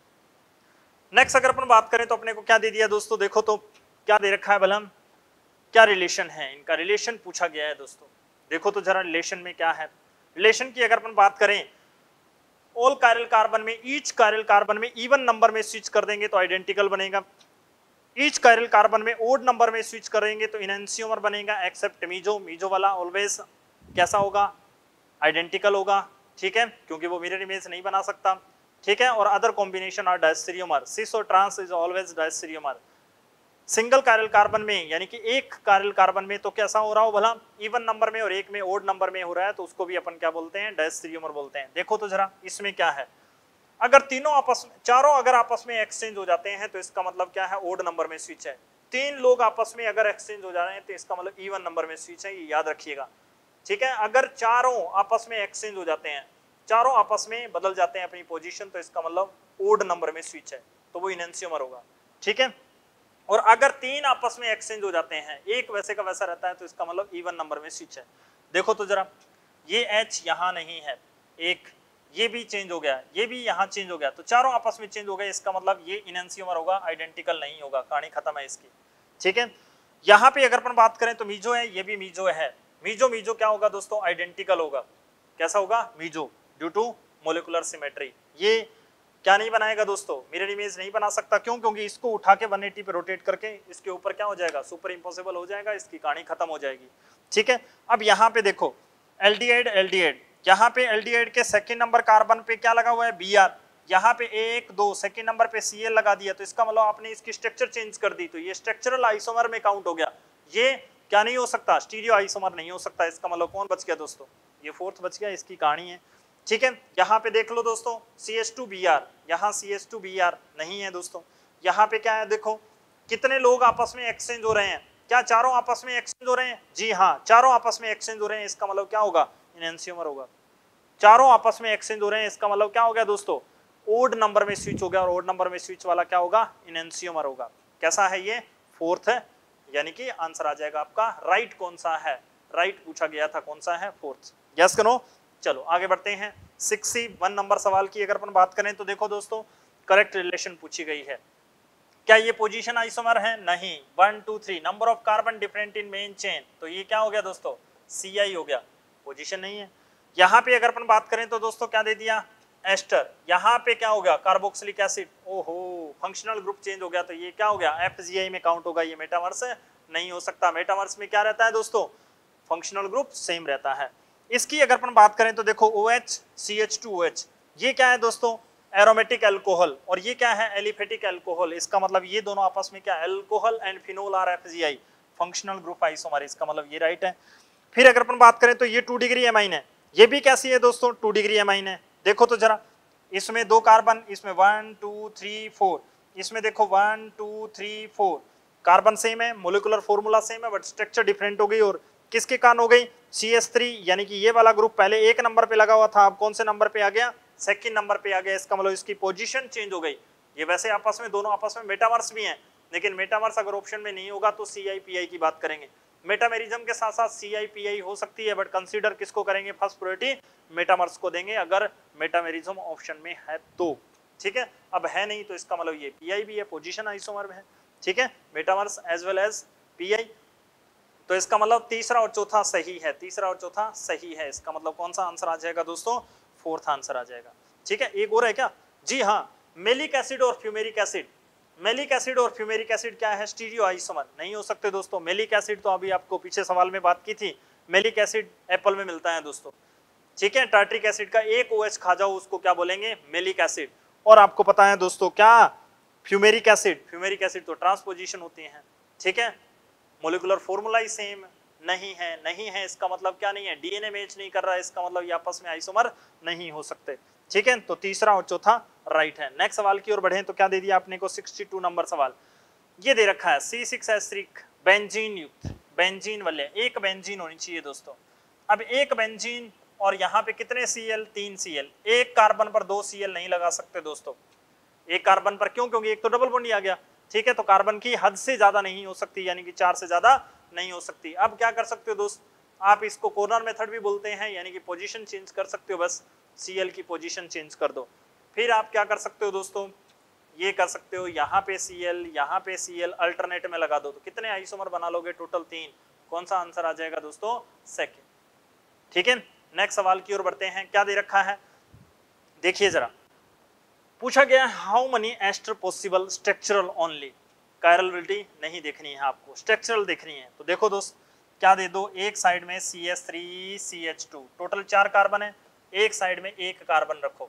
नेक्स्ट अगर अपन बात करें तो अपने को क्या दे दिया दोस्तों, देखो तो क्या दे रखा है भला, क्या रिलेशन है, इनका रिलेशन पूछा गया है दोस्तों। देखो तो जरा रिलेशन में क्या है। रिलेशन की अगर अपन बात करें, ऑल कायरल कार्बन में, ईच कायरल कार्बन में इवन नंबर में स्विच कर देंगे तो आइडेंटिकल बनेगा। ईच कायरल कार्बन में ओड नंबर में स्विच करेंगे तो इनएंसियोमर बनेगा, एक्सेप्ट मीजो, मीजो वाला ऑलवेज कैसा होगा, आइडेंटिकल होगा, ठीक है, क्योंकि वो मिरर इमेज नहीं बना सकता, ठीक है। और other combination are diastereomer, cis और trans is always diastereomer. Single chiral carbon में यानी कि एक कायरल कार्बन में तो कैसा हो रहा हो भला, इवन नंबर में, और एक में ओड नंबर में हो रहा है तो उसको भी अपन क्या बोलते हैं, डायस्टेरियोमर बोलते हैं। देखो तो जरा इसमें क्या है, अगर तीनों आपस में, चारों अगर आपस में एक्सचेंज हो जाते हैं तो इसका मतलब क्या है, ओड नंबर में स्विच है। तीन लोग आपस में अगर एक्सचेंज हो जा रहे हैं तो इसका मतलब इवन नंबर में स्विच है, ये याद रखिएगा, ठीक है। अगर चारों आपस में एक्सचेंज हो जाते हैं, चारों आपस में बदल जाते हैं अपनी पोजीशन, तो इसका मतलब ओड नंबर में स्विच है, तो वो इनएंसियोमर होगा, ठीक है। और अगर तीन आपस में एक्सचेंज हो जाते हैं, एक वैसे का वैसा रहता है, तो इसका मतलब इवन नंबर में स्विच है। देखो तो जरा, ये एच यहाँ नहीं है, एक ये भी चेंज हो गया, ये भी यहाँ चेंज हो गया, तो चारों आपस में चेंज हो गए, इसका मतलब ये इनएंसियोमर होगा, आइडेंटिकल नहीं होगा, कहानी खत्म है इसकी, ठीक है। यहाँ पे अगर अपन बात करें तो मीजो है, ये भी मीजो है, मीजो मीजो क्या होगा दोस्तों, आइडेंटिकल होगा, कैसा होगा, meso, due to molecular symmetry. ये क्या नहीं बनाएगा दोस्तों, मिरर इमेज नहीं बना सकता, क्यों, क्योंकि इसको उठा के वन एटी पे रोटेट करके इसके ऊपर क्या हो जाएगा, सुपर इम्पॉसिबल हो जाएगा, इसकी कहानी खत्म हो जाएगी, ठीक है। अब यहाँ पे देखो एल्डिहाइड, एल्डिहाइड, यहाँ पे एल्डिहाइड के सेकंड नंबर कार्बन पे क्या लगा हुआ है, बी आर, यहाँ पे एक दो सेकंड नंबर पे सी एल लगा दिया, तो इसका मतलब आपने इसकी स्ट्रक्चर चेंज कर दी, तो ये स्ट्रक्चरल आइसोमर में काउंट हो गया। ये क्या नहीं हो सकता, स्टीरियो आइसोमर नहीं हो सकता, इसका मतलब कौन बच गया दोस्तों, ये फोर्थ बच गया, इसकी कहानी है, ठीक है। यहाँ पे देख लो दोस्तों, C H two B R, यहाँ C H two B R नहीं है दोस्तों। यहाँ पे क्या है, देखो कितने लोग आपस में एक्सचेंज हो रहे हैं, क्या चारों आपस में एक्सचेंज हो रहे हैं, जी हाँ, चारों आपस में एक्सचेंज हो रहे हैं, इसका मतलब क्या होगा, इनएंसियोमर होगा। चारों आपस में एक्सचेंज हो रहे हैं, इसका मतलब क्या हो गया दोस्तों, ओड नंबर में स्विच हो गया, और ओड नंबर में स्विच वाला क्या होगा, इनएंसियोमर होगा। कैसा है ये, फोर्थ है, यानी कि आंसर आ जाएगा आपका राइट। कौन सा है, राइट पूछा गया था, कौन सा है, फोर्थ। यस करो, चलो आगे बढ़ते हैं। सिक्सटी वन नंबर सवाल की अगर अपन बात करें तो देखो दोस्तों, करेक्ट रिलेशन पूछी गई है। क्या ये पोजीशन आइसोमर है, नहीं, one two three, number of carbon different in main chain, तो ये क्या हो गया दोस्तों, सी आई हो गया, पोजीशन नहीं है। यहाँ पे अगर अपन बात करें तो दोस्तों क्या दे दिया, एस्टर, यहाँ पे क्या हो गया, कार्बोक्सिलिक एसिड, ओहो फंक्शनल ग्रुप चेंज हो गया, तो ये क्या हो गया, एफ जी आई में काउंट होगा, ये मेटामर्स नहीं हो सकता। मेटामर्स में क्या रहता है दोस्तों, फंक्शनल ग्रुप सेम रहता है। इसकी अगर अपन बात करें तो देखो O H C H two O H, ये क्या है दोस्तों, एरोमेटिक अल्कोहल, और ये क्या है एलिफेटिक अल्कोहल। इसका मतलब ये दोनों आपस में क्या alcohol and phenol are F G I, functional group isomer, इसका मतलब ये राइट है। फिर अगर अपन बात करें तो ये टू डिग्री एमाइन है, ये भी कैसी है दोस्तों टू डिग्री एमाइन है। देखो तो जरा, इसमें दो कार्बन, इसमें वन टू थ्री फोर, इसमें देखो one two three four, carbon same है, मोलिकुलर फॉर्मूला सेम है, बट स्ट्रक्चर डिफरेंट हो गई। और किसके कारण हो गई, सी एस थ्री, यानी कि ये वाला ग्रुप पहले एक नंबर पे लगा हुआ था, अब कौन से नंबर पे आ गया, सेकंड नंबर पे आ गया। इसका मतलब इसकी पोजीशन चेंज हो गई। ये वैसे आपस में दोनों आपस में मेटामर्स भी हैं, लेकिन मेटामर्स अगर ऑप्शन में नहीं होगा तो सी आई पी आई की बात करेंगे। मेटामेरिज्म के साथ साथ सी आई पी आई हो सकती है, बट कंसीडर किसको करेंगे, फर्स्ट प्रायोरिटी मेटामर्स को देंगे अगर मेटामेरिज्म ऑप्शन में है तो, ठीक है। अब है नहीं तो इसका मतलब ये पी आई भी है, पोजीशन आइसोमर में है, ठीक है, metamers as well as P I. तो इसका मतलब तीसरा और चौथा सही है, तीसरा और चौथा सही है। इसका मतलब कौन सा आंसर आ जाएगा दोस्तों, फोर्थ आंसर आ जाएगा, ठीक है। एक और है क्या, जी हाँ, मेलिक एसिड और फ्यूमेरिक एसिड। मेलिक एसिड और फ्यूमेरिक एसिड क्या है, स्टीरियो आइसोमर नहीं हो सकते दोस्तों। मेलिक एसिड तो अभी आपको पीछे सवाल में बात की थी, मेलिक एसिड एप्पल में मिलता है दोस्तों, ठीक है। टार्ट्रिक एसिड का एक OH खा जाओ उसको क्या बोलेंगे, मेलिक एसिड। और आपको पता है दोस्तों क्या, फ्यूमेरिक एसिड, फ्यूमेरिक एसिड तो ट्रांसपोजिशन होती है, ठीक है। मोलिकुलर फॉर्मूला ही सेम नहीं है, नहीं है इसका मतलब क्या नहीं है, डीएनए मैच नहीं कर रहा है, इसका मतलब ये आपस में आइसोमर नहीं हो सकते, ठीक है। तो तीसरा और चौथा राइट है। नेक्स्ट सवाल की ओर बढ़े तो क्या दे दिया आपने को, बासठ नंबर सवाल ये दे रखा है, C six H three benzene युक्त, बेंजीन वाले एक बेंजीन होनी चाहिए दोस्तों। अब एक बेंजीन और यहाँ पे कितने Cl, तीन Cl, एक कार्बन पर दो Cl नहीं लगा सकते दोस्तों, एक कार्बन पर, क्यों, क्योंकि एक तो डबल बॉन्ड आ गया, ठीक है। तो कार्बन की हद से ज्यादा नहीं हो सकती, यानी कि चार से ज्यादा नहीं हो सकती। अब क्या कर सकते हो दोस्त, आप इसको कॉर्नर मेथड भी बोलते हैं, यानी कि पोजीशन चेंज कर सकते हो, बस Cl की पोजीशन चेंज कर दो। फिर आप क्या कर सकते हो दोस्तों, ये कर सकते हो, यहाँ पे Cl, यहाँ पे Cl अल्टरनेट में लगा दो, तो कितने आइसोमर बना लोगे, टोटल तीन। कौन सा आंसर आ जाएगा दोस्तों, सेकेंड, ठीक है। नेक्स्ट सवाल की ओर बढ़ते हैं, क्या दे रखा है देखिए जरा, पूछा गया how many ester possible structural only, chirality नहीं देखनी है आपको, स्ट्रक्चरल देखनी है। तो देखो दोस्त क्या दे दो, एक साइड में C H three C H two, total चार कार्बन है, एक साइड में एक कार्बन रखो,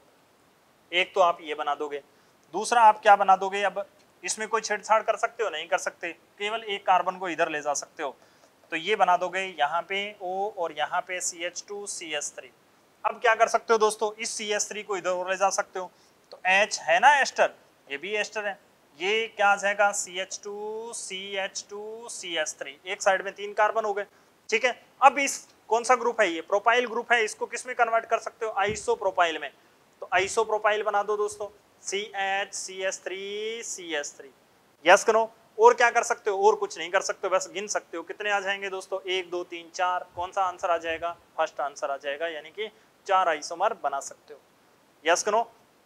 एक तो आप ये बना दोगे, दूसरा आप क्या बना दोगे, अब इसमें कोई छेड़छाड़ कर सकते हो, नहीं कर सकते, केवल एक कार्बन को इधर ले जा सकते हो, तो ये बना दोगे यहाँ पे O और यहाँ पे C H two C H three. अब क्या कर सकते हो दोस्तों, इस सी एच थ्री को इधर और ले जा सकते हो, तो H है ना एस्टर, ये भी एस्टर है, ये क्या आ जाएगा C H two C H two C H three, एक साइड में तीन कार्बन हो गए, ठीक है। अब इस कौन सा ग्रुप है, ये प्रोपाइल ग्रुप है, इसको किस में कन्वर्ट कर सकते हो, आइसो प्रोपाइल में, तो आइसो प्रोपाइल बना दो दोस्तों, C H C H three C H three, yes करो। और क्या कर सकते हो, और कुछ नहीं कर सकते हो, बस गिन सकते हो कितने आ जाएंगे दोस्तों, एक दो तीन चार, कौन सा आंसर आ जाएगा, फर्स्ट आंसर आ जाएगा, यानी कि चार आइसोमर बना सकते हो, यस करो।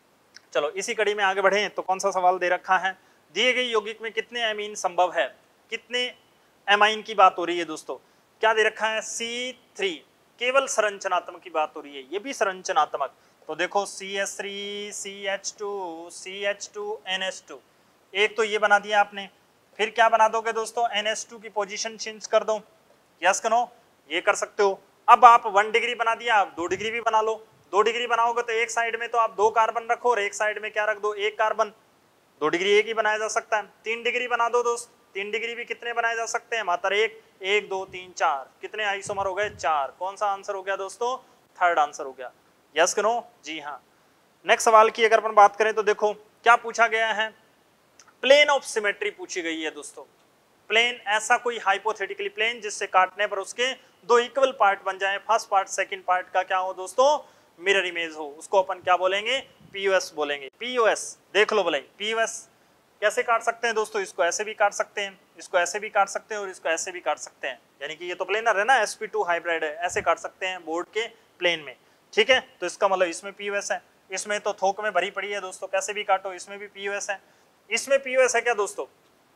चलो इसी कड़ी में आगे बढ़े तो कौन सा सवाल दे रखा है, दिए गए यौगिक में कितने एमीन संभव है, कितने एमाइन की बात हो रही है दोस्तों, क्या दे रखा है सी थ्री, केवल संरचनात्मक की बात हो रही है, ये भी संरचनात्मक, तो देखो C H three C H two C H two N H two, एक तो ये बना दिया आपने, फिर क्या बना दोगे दोस्तों, एन एच टू की पोजीशन चेंज कर दो, यस करो, ये कर सकते हो। अब आप वन डिग्री बना दिया, आप दो डिग्री भी बना लो, दो डिग्री बनाओगे तो एक साइड में तो आप दो कार्बन रखो और एक साइड में क्या रख दो, एक कार्बन, दो डिग्री एक ही बनाया जा सकता है। तीन डिग्री बना दो दोस्त, तीन डिग्री भी कितने बनाए जा सकते हैं, मात्र एक, एक दो तीन चार, कितने आइसोमर हो गए, चार, कौन सा आंसर हो गया दोस्तों, थर्ड आंसर हो गया, यस करो, जी हाँ। नेक्स्ट सवाल की अगर अपन बात करें तो देखो क्या पूछा गया है, प्लेन ऑफ सिमेट्री पूछी गई है दोस्तों, प्लेन ऐसा कोई हाइपोथेटिकली प्लेन जिससे काटने पर उसके दो इक्वल पार्ट बन जाए, फर्स्ट पार्ट सेकंड पार्ट का क्या हो दोस्तों, मिरर इमेज हो, उसको अपन क्या बोलेंगे, पीओएस बोलेंगे। पीओएस देख लो बोले, पीओएस कैसे काट सकते हैं दोस्तों, इसको ऐसे भी काट सकते हैं, इसको ऐसे भी काट सकते हैं और इसको ऐसे भी काट सकते हैं, यानी कि ये तो प्लेनर है ना, एस पी टू हाइब्रिड है, ऐसे काट सकते हैं बोर्ड के प्लेन में, ठीक है। तो इसका मतलब इसमें पीओएस है, इसमें तो थोक में भरी पड़ी है दोस्तों, कैसे भी काटो, इसमें भी पीओएस है, इसमें पीओएस है क्या दोस्तों।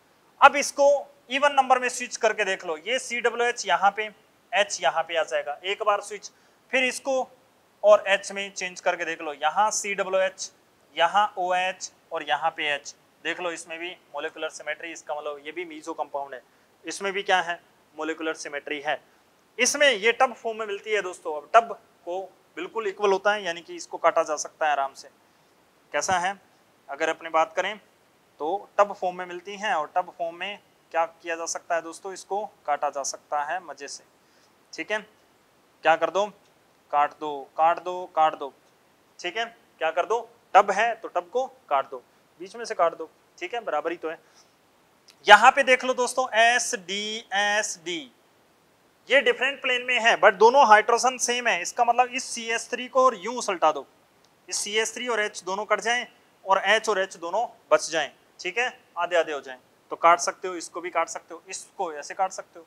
अब इसको इवन नंबर में स्विच करके देख लो, ये सी डब्ल्यू एच यहाँ पे, एच यहाँ पे आ जाएगा, एक बार स्विच, फिर इसको और एच में चेंज करके देख लो, यहाँ सी डब्ल्यू एच, यहाँ ओ एच और यहाँ पे एच, देख लो इसमें भी मोलिकुलर सिमेट्री, इसका मतलब ये भी मीजो कंपाउंड है, इसमें भी क्या है, मोलिकुलर सिमेट्री है। इसमें ये टब फॉर्म में मिलती है दोस्तों, अब टब को बिल्कुल इक्वल होता है, यानी कि इसको काटा जा सकता है आराम से, कैसा है, अगर अपने बात करें तो टब फॉर्म में मिलती हैं, और टब फॉर्म में क्या किया जा सकता है दोस्तों, इसको काटा जा सकता है मजे से। ठीक है, क्या कर दो, काट दो, काट दो, काट दो। ठीक है, क्या कर दो, टब है तो टब को काट दो, बीच में से काट दो। ठीक है, बराबर ही तो है। यहां पे देख लो दोस्तों, एस डी एस डी, ये डिफरेंट प्लेन में है बट दोनों हाइड्रोजन सेम है। इसका मतलब इस सी एच थ्री को और यूं उल्टा दो, इस सी एच थ्री और H दोनों कट जाएं और H और H दोनों बच जाएं। ठीक है, आधे आधे हो जाएं, तो काट सकते हो, इसको भी काट सकते हो, इसको ऐसे काट सकते हो।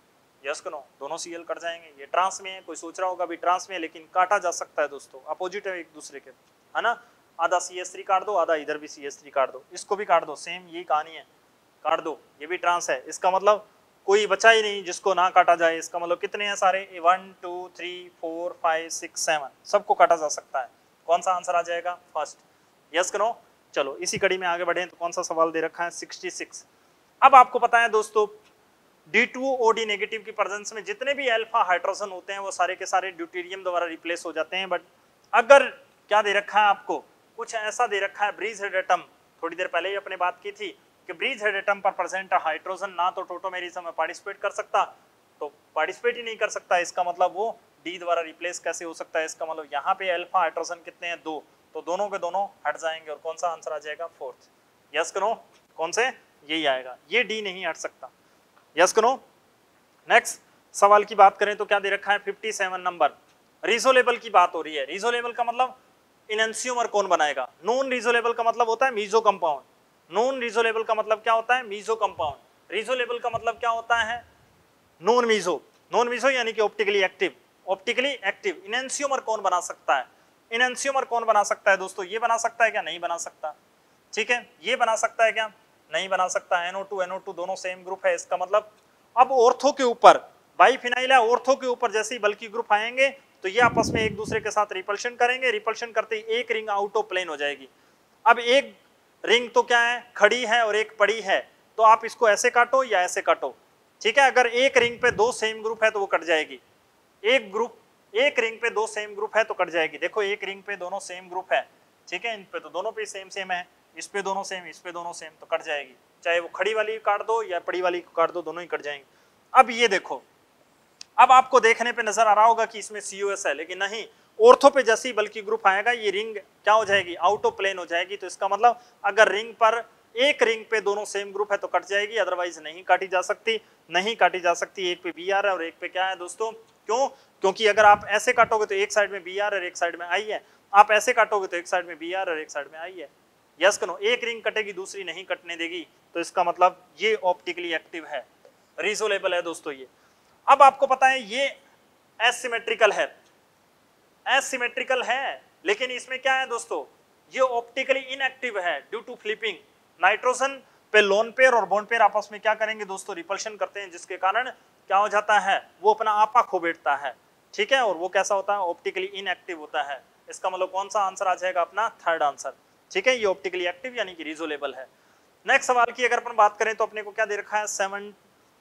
यस को नो, दोनों सीएल कट जाएंगे। ये ट्रांस में है, कोई सोच रहा होगा भी ट्रांस में है, लेकिन काटा जा सकता है दोस्तों, अपोजिट है एक दूसरे के, है ना। आधा सी एच थ्री काट दो, आधा इधर भी सी एच थ्री काट दो, इसको भी काट दो, सेम यही कहानी है, काट दो, ये भी ट्रांस है। इसका मतलब कोई बचा ही नहीं जिसको ना काटा जाए। इसका मतलब कितने हैं सारे, one two three four five six seven, सबको काटा जा सकता है। कौन सा आंसर आ जाएगा, फर्स्ट। यस करो। चलो इसी कड़ी में आगे बढ़े, तो कौन सा सवाल दे रखा है, सिक्सटी सिक्स। अब आपको पता है दोस्तों, D two O D negative की प्रेजेंस में जितने भी अल्फा हाइड्रोजन होते हैं वो सारे के सारे ड्यूटेरियम द्वारा रिप्लेस हो जाते हैं। बट अगर क्या दे रखा है आपको, कुछ ऐसा दे रखा है, ब्रीज हेड एटम, थोड़ी देर पहले ही अपने बात की थी कि ब्रीज हेड एटम पर प्रेजेंट हाइड्रोजन ना तो टोटोमेरिज्म में पार्टिसिपेट कर सकता, तो पार्टिसिपेट ही नहीं कर सकता। इसका मतलब वो डी द्वारा रिप्लेस कैसे हो सकता है। इसका मतलब यहाँ पे अल्फा हाइड्रोजन कितने हैं, दो, तो दोनों के दोनों हट जाएंगे और कौन सा आंसर आ जाएगा, फोर्थ। यस करो, कौन से, यही आएगा, ये डी नहीं हट सकता। यस करो। नेक्स्ट सवाल की बात करें तो क्या दे रखा है, फिफ्टी सेवन नंबर, रिजोलेबल की बात हो रही है। रिजोलेबल का मतलब इनएंसियोमर कौन बनाएगा। नॉन रिजोलेबल का मतलब होता है मीजो कंपाउंड। नॉन रिजोलेबल का मतलब क्या होता है, मीजो कंपाउंड। रिजोलेबल का मतलब क्या होता है, नॉन मीजो। नॉन मीजो यानी कि optically active, optically active. Enantiomer कौन बना सकता है, इनएंसियोमर कौन बना सकता है दोस्तों, ये बना सकता है क्या, नहीं बना सकता। ठीक है, ये बना सकता है क्या, नहीं बना सकता। N O two N O two दोनों सेम ग्रुप है। इसका मतलब अब ऑर्थो के ऊपर, बाइफिनाइल है, ऑर्थो के ऊपर जैसे ही बल्कि ग्रुप आएंगे तो ये आपस में एक दूसरे के साथ रिपल्शन करेंगे। रिपल्शन करते ही एक रिंग आउट ऑफ प्लेन हो जाएगी। अब एक रिंग तो क्या है, खड़ी है और एक पड़ी है, तो आप इसको ऐसे काटो या ऐसे काटो। ठीक है, अगर एक रिंग पे दो सेम ग्रुप है तो वो कट जाएगी। एक ग्रुप, एक रिंग पे दो सेम ग्रुप है तो कट जाएगी। देखो एक रिंग पे दोनों सेम ग्रुप है, ठीक है, इन पे तो दोनों पे सेम सेम है, इस पे दोनों सेम, इस पे दोनों सेम, तो कट जाएगी। चाहे वो खड़ी वाली काट दो या पड़ी वाली काट दो, दोनों ही कट जाएंगे। अब ये देखो, अब आपको देखने पे नजर आ रहा होगा कि इसमें सी यू एस है, लेकिन नहीं, ऑर्थो पे जैसे ही बल्कि ग्रुप आएगा ये रिंग क्या हो जाएगी, आउट ऑफ प्लेन हो जाएगी। तो इसका मतलब अगर रिंग पर, एक रिंग पे दोनों सेम ग्रुप है तो कट जाएगी, अदरवाइज नहीं काटी जा सकती, नहीं काटी जा सकती। एक पे बी आर है और एक पे क्या है दोस्तों, क्यों, क्योंकि अगर आप ऐसे काटोगे तो एक साइड में बी आर और एक साइड में आई है, आप ऐसे काटोगे तो एक साइड में बी आर और एक साइड में आई है। यस करो, एक रिंग कटेगी दूसरी नहीं कटने देगी, तो इसका मतलब ये ऑप्टिकली एक्टिव है, रिजोलेबल है दोस्तों ये। अब आपको पता है ये एसिमेट्रिकल है, एसिमेट्रिकल है, लेकिन इसमें क्या है दोस्तों, ये ऑप्टिकली इनएक्टिव है ड्यू टू फ्लिपिंग। नाइट्रोजन पे लोन पेयर और बॉन्ड पेयर आपस में क्या करेंगे दोस्तों, रिपल्शन करते हैं, जिसके कारण क्या हो जाता है, वो अपना आपा खो बैठता है। ठीक है, और वो कैसा होता है, ऑप्टिकली इनएक्टिव होता है। इसका मतलब कौन सा आंसर आ जाएगा अपना, थर्ड आंसर। ठीक है, ये ऑप्टिकली एक्टिव यानी कि रिजोलेबल है। नेक्स्ट सवाल की अगर अपन बात करें तो अपने को क्या दे रखा है, सेवन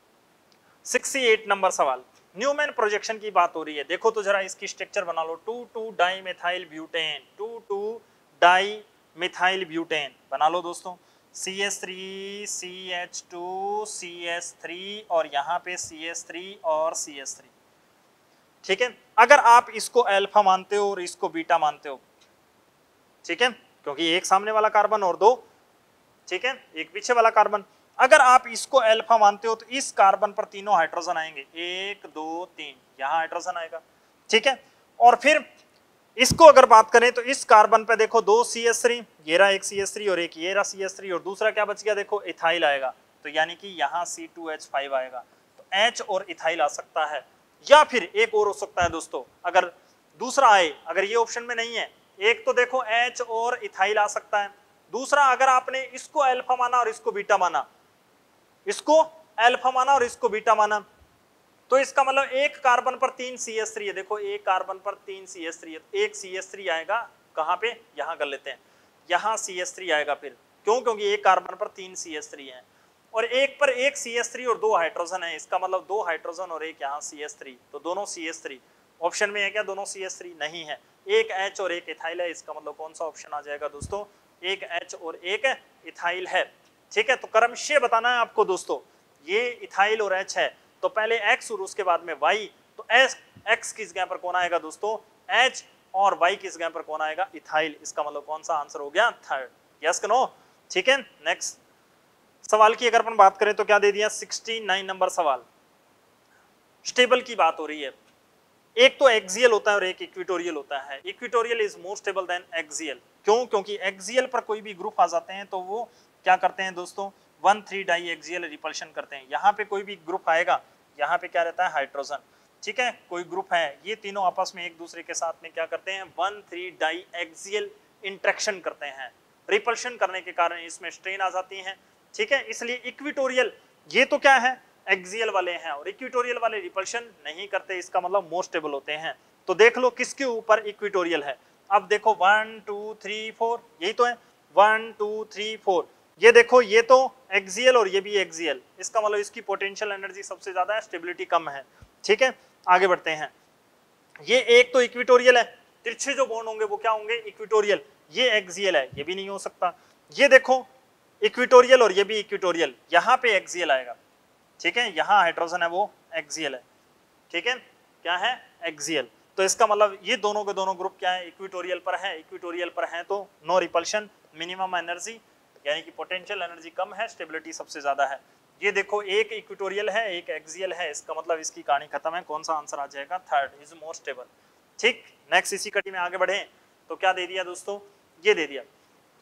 सिक्सटी एट नंबर सवाल, न्यूमैन प्रोजेक्शन की बात हो रही है। देखो तो जरा इसकी स्ट्रक्चर बना लो, two two di methyl butane, two two di methyl butane बना लो दोस्तों। C H three, C H two, C H three और यहाँ पे सी एच थ्री और सी एच थ्री। ठीक है, अगर आप इसको अल्फा मानते हो और इसको बीटा मानते हो, ठीक है, क्योंकि एक सामने वाला कार्बन और दो, ठीक है, एक पीछे वाला कार्बन, अगर आप इसको अल्फा मानते हो तो इस कार्बन पर तीनों हाइड्रोजन आएंगे, एक दो तीन, यहां हाइड्रोजन आएगा। ठीक है, और फिर इसको अगर बात करें तो इस कार्बन पे देखो दो सी एच थ्री, ये रहा एक सी एच थ्री और एक ये रहा सी एच थ्री, और दूसरा क्या बच गया देखो, इथाइल आएगा, तो यानी कि यहाँ सी टू एच फाइव आएगा, तो H और इथाइल आ सकता है। या फिर एक और हो सकता है दोस्तों, अगर दूसरा आए, अगर ये ऑप्शन में नहीं है, एक तो देखो H और इथाइल आ सकता है, दूसरा अगर आपने इसको अल्फा माना और इसको बीटा माना, इसको अल्फा माना और इसको बीटा माना, तो इसका मतलब एक कार्बन पर तीन सी एच थ्री है। देखो एक कार्बन पर तीन सी एच थ्री है, एक सी एच थ्री आएगा कहां पे, यहां कर लेते हैं, यहां सी एच थ्री आएगा। फिर क्यों, क्योंकि एक कार्बन पर तीन सी एच थ्री है और एक पर एक सी एच थ्री और दो हाइड्रोजन है, इसका मतलब दो हाइड्रोजन और एक यहाँ सी एच थ्री, तो दोनों सी एच थ्री ऑप्शन में है क्या दोनों सी एच थ्री? नहीं है, एक H और एक इथाइल है, इसका मतलब कौन सा ऑप्शन आ जाएगा दोस्तों? एक H और एक इथाइल है। ठीक है, तो क्रमशः बताना है आपको दोस्तों, ये इथाइल और H है तो पहले X और उसके बाद में Y, तो S X किस जगह पर कौन आएगा दोस्तों? H, और Y किस जगह पर कौन आएगा? इथाइल। इसका मतलब कौन सा आंसर हो गया? थर्ड। यस कि नो? ठीक है, नेक्स्ट सवाल की अगर अपन बात करें तो क्या दे दिया? उनहत्तर नंबर सवाल, स्टेबल की बात हो रही है। एक तो एक्सियल होता है और एक इक्वेटोरियल होता है। Equatorial is more stable than axial. क्यों? क्योंकि एक्सियल पर कोई भी ग्रुप आ जाते हैं तो वो क्या करते हैं दोस्तों? One three di axial repulsion करते हैं। यहाँ पे कोई भी ग्रुप आएगा, यहाँ पे क्या रहता है? हाइड्रोजन। ठीक है, कोई ग्रुप है, ये तीनों आपस में एक दूसरे के साथ में क्या करते हैं? One three di axial interaction करते हैं। रिपल्शन करने के कारण इसमें स्ट्रेन आ जाती है। ठीक है, इसलिए इक्वेटोरियल ये तो क्या है? एक्सियल वाले हैं, और इक्वेटोरियल वाले रिपल्शन नहीं करते, इसका मतलब मोस्ट स्टेबल होते हैं। तो देख लो किसके ऊपर इक्वेटोरियल है। अब देखो वन टू थ्री फोर, यही तो है, वन टू थ्री फोर, ये देखो ये तो एक्सियल और ये भी एक्सियल, इसका मतलब इसकी पोटेंशियल एनर्जी सबसे ज्यादा है, स्टेबिलिटी कम है। ठीक है, आगे बढ़ते हैं। ये एक तो इक्वेटोरियल है, तिरछे जो बॉन्ड होंगे वो क्या होंगे? इक्वेटोरियल। ये एक्सियल है, ये भी नहीं हो सकता। ये देखो इक्वेटोरियल और ये भी इक्वेटोरियल, यहाँ पे एक्सियल आएगा। ठीक है, यहाँ हाइड्रोजन है वो एक्सियल है। ठीक है, क्या है? एक्सियल। तो इसका मतलब ये दोनों के दोनों ग्रुप क्या है? इक्वेटोरियल पर है। इक्वेटोरियल पर है तो नो रिपल्शन, मिनिमम एनर्जी, यानी कि पोटेंशियल एनर्जी कम है, स्टेबिलिटी सबसे ज्यादा है। ये देखो एक इक्वेटोरियल है एक एक्सियल है, इसका मतलब इसकी कहानी खत्म है। कौन सा आंसर आ जाएगा? Third is more stable. ठीक, नेक्स्ट इसी कड़ी में आगे बढ़े तो क्या दे दिया दोस्तों? ये दे दिया,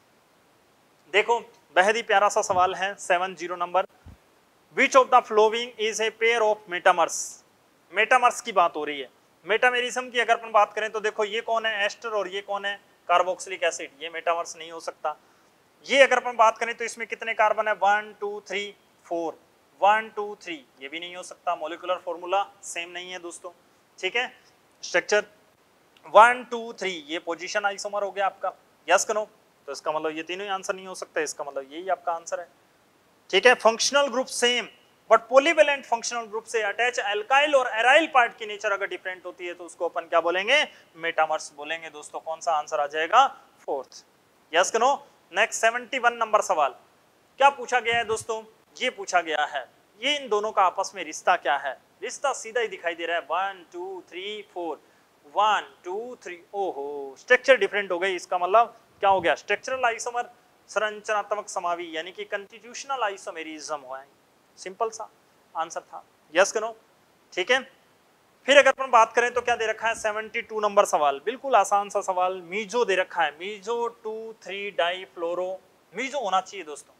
देखो बेहद ही प्यारा सा सवाल है, seven zero number. Which of the following is a pair of metamers? Metamers की बात हो रही है। मेटामेरिज्म की अगर अपन बात करें तो देखो ये कौन है? एस्टर, और ये कौन है? Carboxylic acid. ये मेटामर्स नहीं हो सकता। ये अगर अपन बात करें तो इसमें कितने कार्बन है? One two three four, one two three, ये भी नहीं हो सकता। मॉलिक्यूलर फॉर्मूला सेम नहीं है दोस्तों। ठीक है, स्ट्रक्चर वन टू थ्री, ये पोजीशन आइसोमर हो गया आपका। यस करो, तो इसका मतलब ये तीनों ही आंसर नहीं हो सकता, इसका मतलब यही आपका आंसर है। ठीक है, functional group same but polyvalent functional group से अटैच एल्काइल और एराइल पार्ट की नेचर अगर डिफरेंट होती है तो उसको अपन क्या बोलेंगे? मेटामर्स बोलेंगे दोस्तों। कौन सा आंसर आ जाएगा? फोर्थ। यस करो, नेक्स्ट सेवेंटी वन नंबर सवाल क्या पूछा गया है दोस्तों? ये पूछा गया है ये इन दोनों का आपस में रिश्ता क्या है? रिश्ता सीधा ही दिखाई दे रहा है, one two three four, one two three. ओहो, स्ट्रक्चर डिफरेंट हो गई, इसका मतलब क्या हो गया? स्ट्रक्चरल आइसोमर, संरचनात्मक समावी, यानी कि कंस्टिट्यूशनल आइसोमेरिज्म हुआ है। सिंपल सा आंसर था। यस करो, ठीक है। फिर अगर अपन बात करें तो क्या दे रखा है? सेवेंटी टू नंबर सवाल, बिल्कुल आसान सा सवाल। मीजो दे रखा है, meso two three di fluoro, meso होना चाहिए दोस्तों।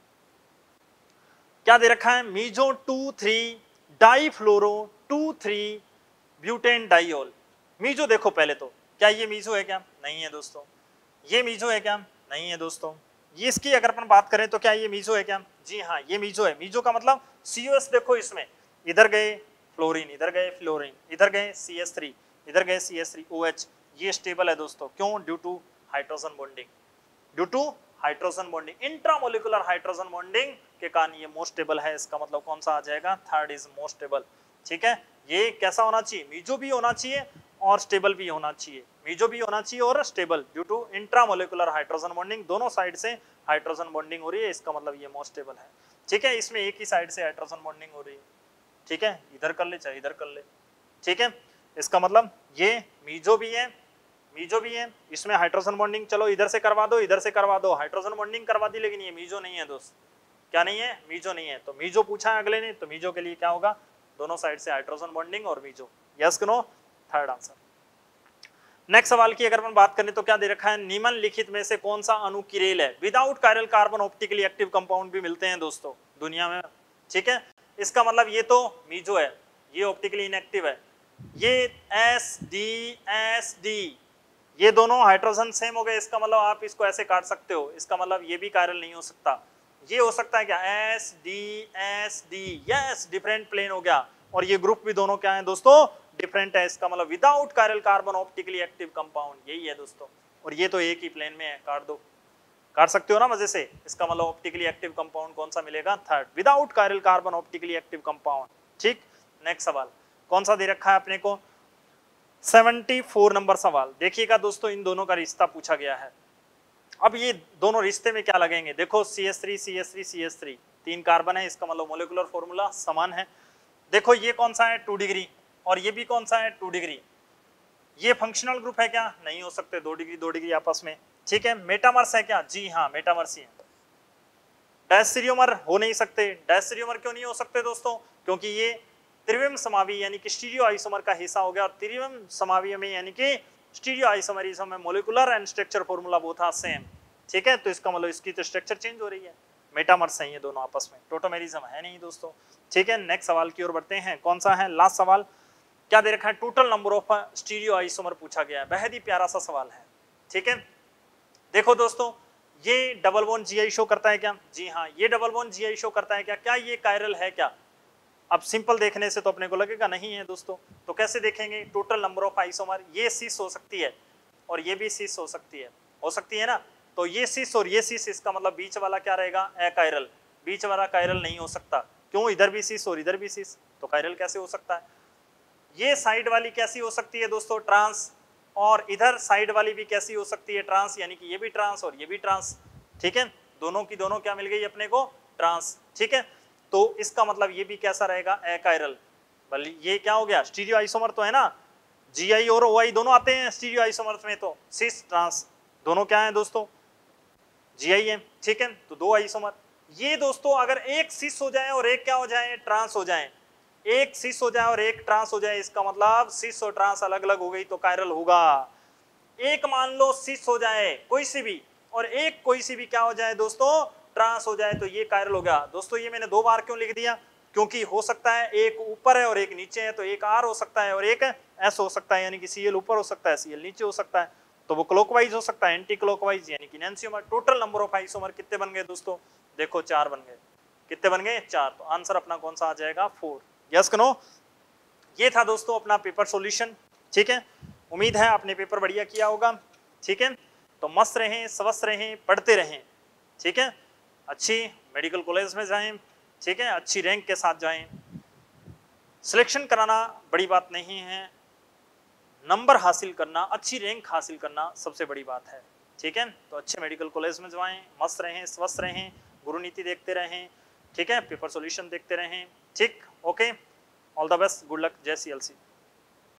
क्या दे रखा है? Meso two three di fluoro two three butane diol. Meso देखो पहले तो, क्या ये मीजो है क्या? नहीं है दोस्तों। ये मीजो है क्या? नहीं है दोस्तों। ये इसकी अगर अपन बात करें तो क्या ये मीजो है क्या? जी हाँ, ये मीजो है। मीजो का मतलब सी ओ एस देखो, इसमें इधर गए फ्लोरीन, इधर गए फ्लोरीन, इधर गए सी एच थ्री, इधर गए C H three O H. ये स्टेबल है दोस्तों। क्यों? Due to hydrogen bonding, due to hydrogen bonding, intramolecular hydrogen bonding के कारण ये मोस्ट स्टेबल है। इसका मतलब कौन सा आ जाएगा? Third is most stable. ठीक है, ये कैसा होना चाहिए? मीजो भी होना चाहिए और स्टेबल भी होना चाहिए। मीजो भी होना चाहिए और stable, due to intramolecular hydrogen bonding, दोनों साइड से हाइड्रोजन बॉन्डिंग हो रही है, इसका मतलब ये मोस्ट स्टेबल है। ठीक है, इसमें एक ही साइड से हाइड्रोजन बॉन्डिंग हो रही है। ठीक है, इधर कर ले चाहे इधर कर ले। ठीक है, इसका मतलब ये मीजो भी है, मीजो भी है, इसमें हाइड्रोजन बॉन्डिंग चलो इधर से करवा दो, इधर से करवा दो, हाइड्रोजन बॉन्डिंग करवा दी, लेकिन ये मीजो नहीं है दोस्त। क्या नहीं है? मीजो नहीं है। तो मीजो पूछा है अगले ने, तो मीजो के लिए क्या होगा? दोनों साइड से हाइड्रोजन बॉन्डिंग और meso. Yes no, third answer. Next सवाल की अगर हम बात करें तो क्या दे रखा है? निम्नलिखित में से कौन सा अणु किरेल है? Without chiral carbon optically active compound भी मिलते हैं दोस्तों दुनिया में। ठीक है, इसका मतलब ये तो मीजो है, ये ऑप्टिकली इनएक्टिव है। ये एस डी एस डी, ये दोनों हाइड्रोजन सेम हो गए, इसका मतलब आप इसको ऐसे काट सकते हो। इसका मतलब ये भी कायरल नहीं हो सकता। ये हो सकता है क्या? S D S D, yes, different plane हो गया। और ये ग्रुप भी दोनों क्या है दोस्तों? डिफरेंट है। इसका मतलब without chiral carbon optically active compound, यही है दोस्तों। और ये तो एक ही प्लेन में है, काट दो, काट सकते हो ना मजे से। इसका मतलब ऑप्टिकली एक्टिव कंपाउंड कौन सा मिलेगा? Third, without chiral carbon optically active compound. ठीक, नेक्स्ट सवाल कौन सा दे रखा है अपने को? चौहत्तर नंबर सवाल देखिएगा दोस्तों, इन दोनों का रिश्ता पूछा गया है। अब ये दोनों रिश्ते में क्या लगेंगे, देखो C H three C H three C H three, तीन कार्बन है, इसका मतलब मोलिकुलर फॉर्मूला समान है। देखो ये कौन सा है, टू डिग्री, और ये भी कौन सा है, टू डिग्री। ये फंक्शनल ग्रुप है क्या, नहीं हो सकते, दो डिग्री दो डिग्री आपस में, ठीक है। मेटामर्स है क्या, जी हाँ मेटामर्स ही है। डायस्टेरियोमर हो नहीं सकते, डायस्टेरियोमर क्यों नहीं हो सकते दोस्तों, क्योंकि ये त्रिविम समावी यानी कि स्टीरियो आइसोमर का हिस्सा हो गया, और त्रिविम समावी में यानी कि स्टीरियो आइसोमरिज्म में molecular and structure formula both are same, ठीक है। तो इसका मतलब इसकी तो स्ट्रक्चर चेंज हो रही है, मेटामर्स हैं ये दोनों आपस में, टोटोमेरिज्म है नहीं दोस्तों, ठीक है। नेक्स्ट सवाल की ओर बढ़ते हैं, कौन सा है लास्ट सवाल, क्या दे रखा है, total number of stereo isomer पूछा गया है, बेहद ही प्यारा सा सवाल है, ठीक है। देखो दोस्तों, ये डबल बॉन्ड जीआई शो करता है क्या, जी हाँ ये डबल बॉन्ड जीआई शो करता है क्या, क्या ये कायरल है क्या। अब सिंपल देखने से तो अपने को लगेगा नहीं है दोस्तों, तो कैसे देखेंगे, टोटल नंबर ऑफ आइसोमर, ये सिस हो सकती है और ये भी सिस हो सकती है, हो सकती है ना, तो ये सिस और ये सिस, इसका मतलब बीच वाला क्या रहेगा, अकायरल, बीच वाला कायरल नहीं हो सकता, क्यों, इधर भी सिस और इधर भी सिस, तो कायरल कैसे हो सकता है। ये साइड वाली कैसी हो सकती है दोस्तों, ट्रांस, और इधर साइड वाली भी कैसी हो सकती है, ट्रांस, यानी कि ये भी ट्रांस और ये भी ट्रांस, ठीक है, दोनों की दोनों क्या मिल गई अपने को, ट्रांस, ठीक है। तो इसका मतलब ये भी कैसा रहेगा, अकायरल, भले ये क्या हो गया, स्टीरियो आइसोमर तो है ना, जीआई और ओआई दोनों आते हैं स्टीरियो आइसोमर्स में, तो सिस ट्रांस दोनों क्या है दोस्तों, जीआई है, ठीक है। तो दो आइसोमर, ये दोस्तों अगर एक सिस हो जाए और एक क्या हो जाए, ट्रांस हो जाए, एक सिस हो जाए और एक ट्रांस हो जाए, इसका मतलब सिस और ट्रांस अलग अलग हो गई तो कायरल होगा। एक मान लो सिस हो जाए कोई सी भी, और एक कोई सी भी क्या हो जाए दोस्तों, ट्रांस हो जाए, तो ये कायरल हो गया दोस्तों। ये मैंने दो बार क्यों लिख दिया, क्योंकि हो सकता है एक ऊपर है और एक नीचे है, तो एक आर हो सकता है और एक एस हो सकता है, यानी कि सीएल ऊपर हो सकता है सीएल नीचे हो सकता है, तो वो क्लॉकवाइज हो सकता है, एंटी क्लॉकवाइज यानी कि enantiomer. Total number of isomer कितने बन गए दोस्तों, देखो चार बन गए, कितने बन गए, चार, तो आंसर अपना कौन सा आ जाएगा, फोर, यस नो। ये था दोस्तों अपना पेपर सॉल्यूशन, ठीक है। उम्मीद है आपने पेपर बढ़िया किया होगा, ठीक है। तो मस्त रहें, स्वस्थ रहें, पढ़ते रहें, ठीक है। अच्छी मेडिकल कॉलेज में जाएं, ठीक है, अच्छी रैंक के साथ जाएं। सिलेक्शन कराना बड़ी बात नहीं है, नंबर हासिल करना, अच्छी रैंक हासिल करना सबसे बड़ी बात है, ठीक है। तो अच्छे मेडिकल कॉलेज में जाएं, मस्त रहें, स्वस्थ रहें, गुरु नीति देखते रहें, ठीक है, पेपर सॉल्यूशन देखते रहें, ठीक, okay, all the best, good luck, जय सी एल सी।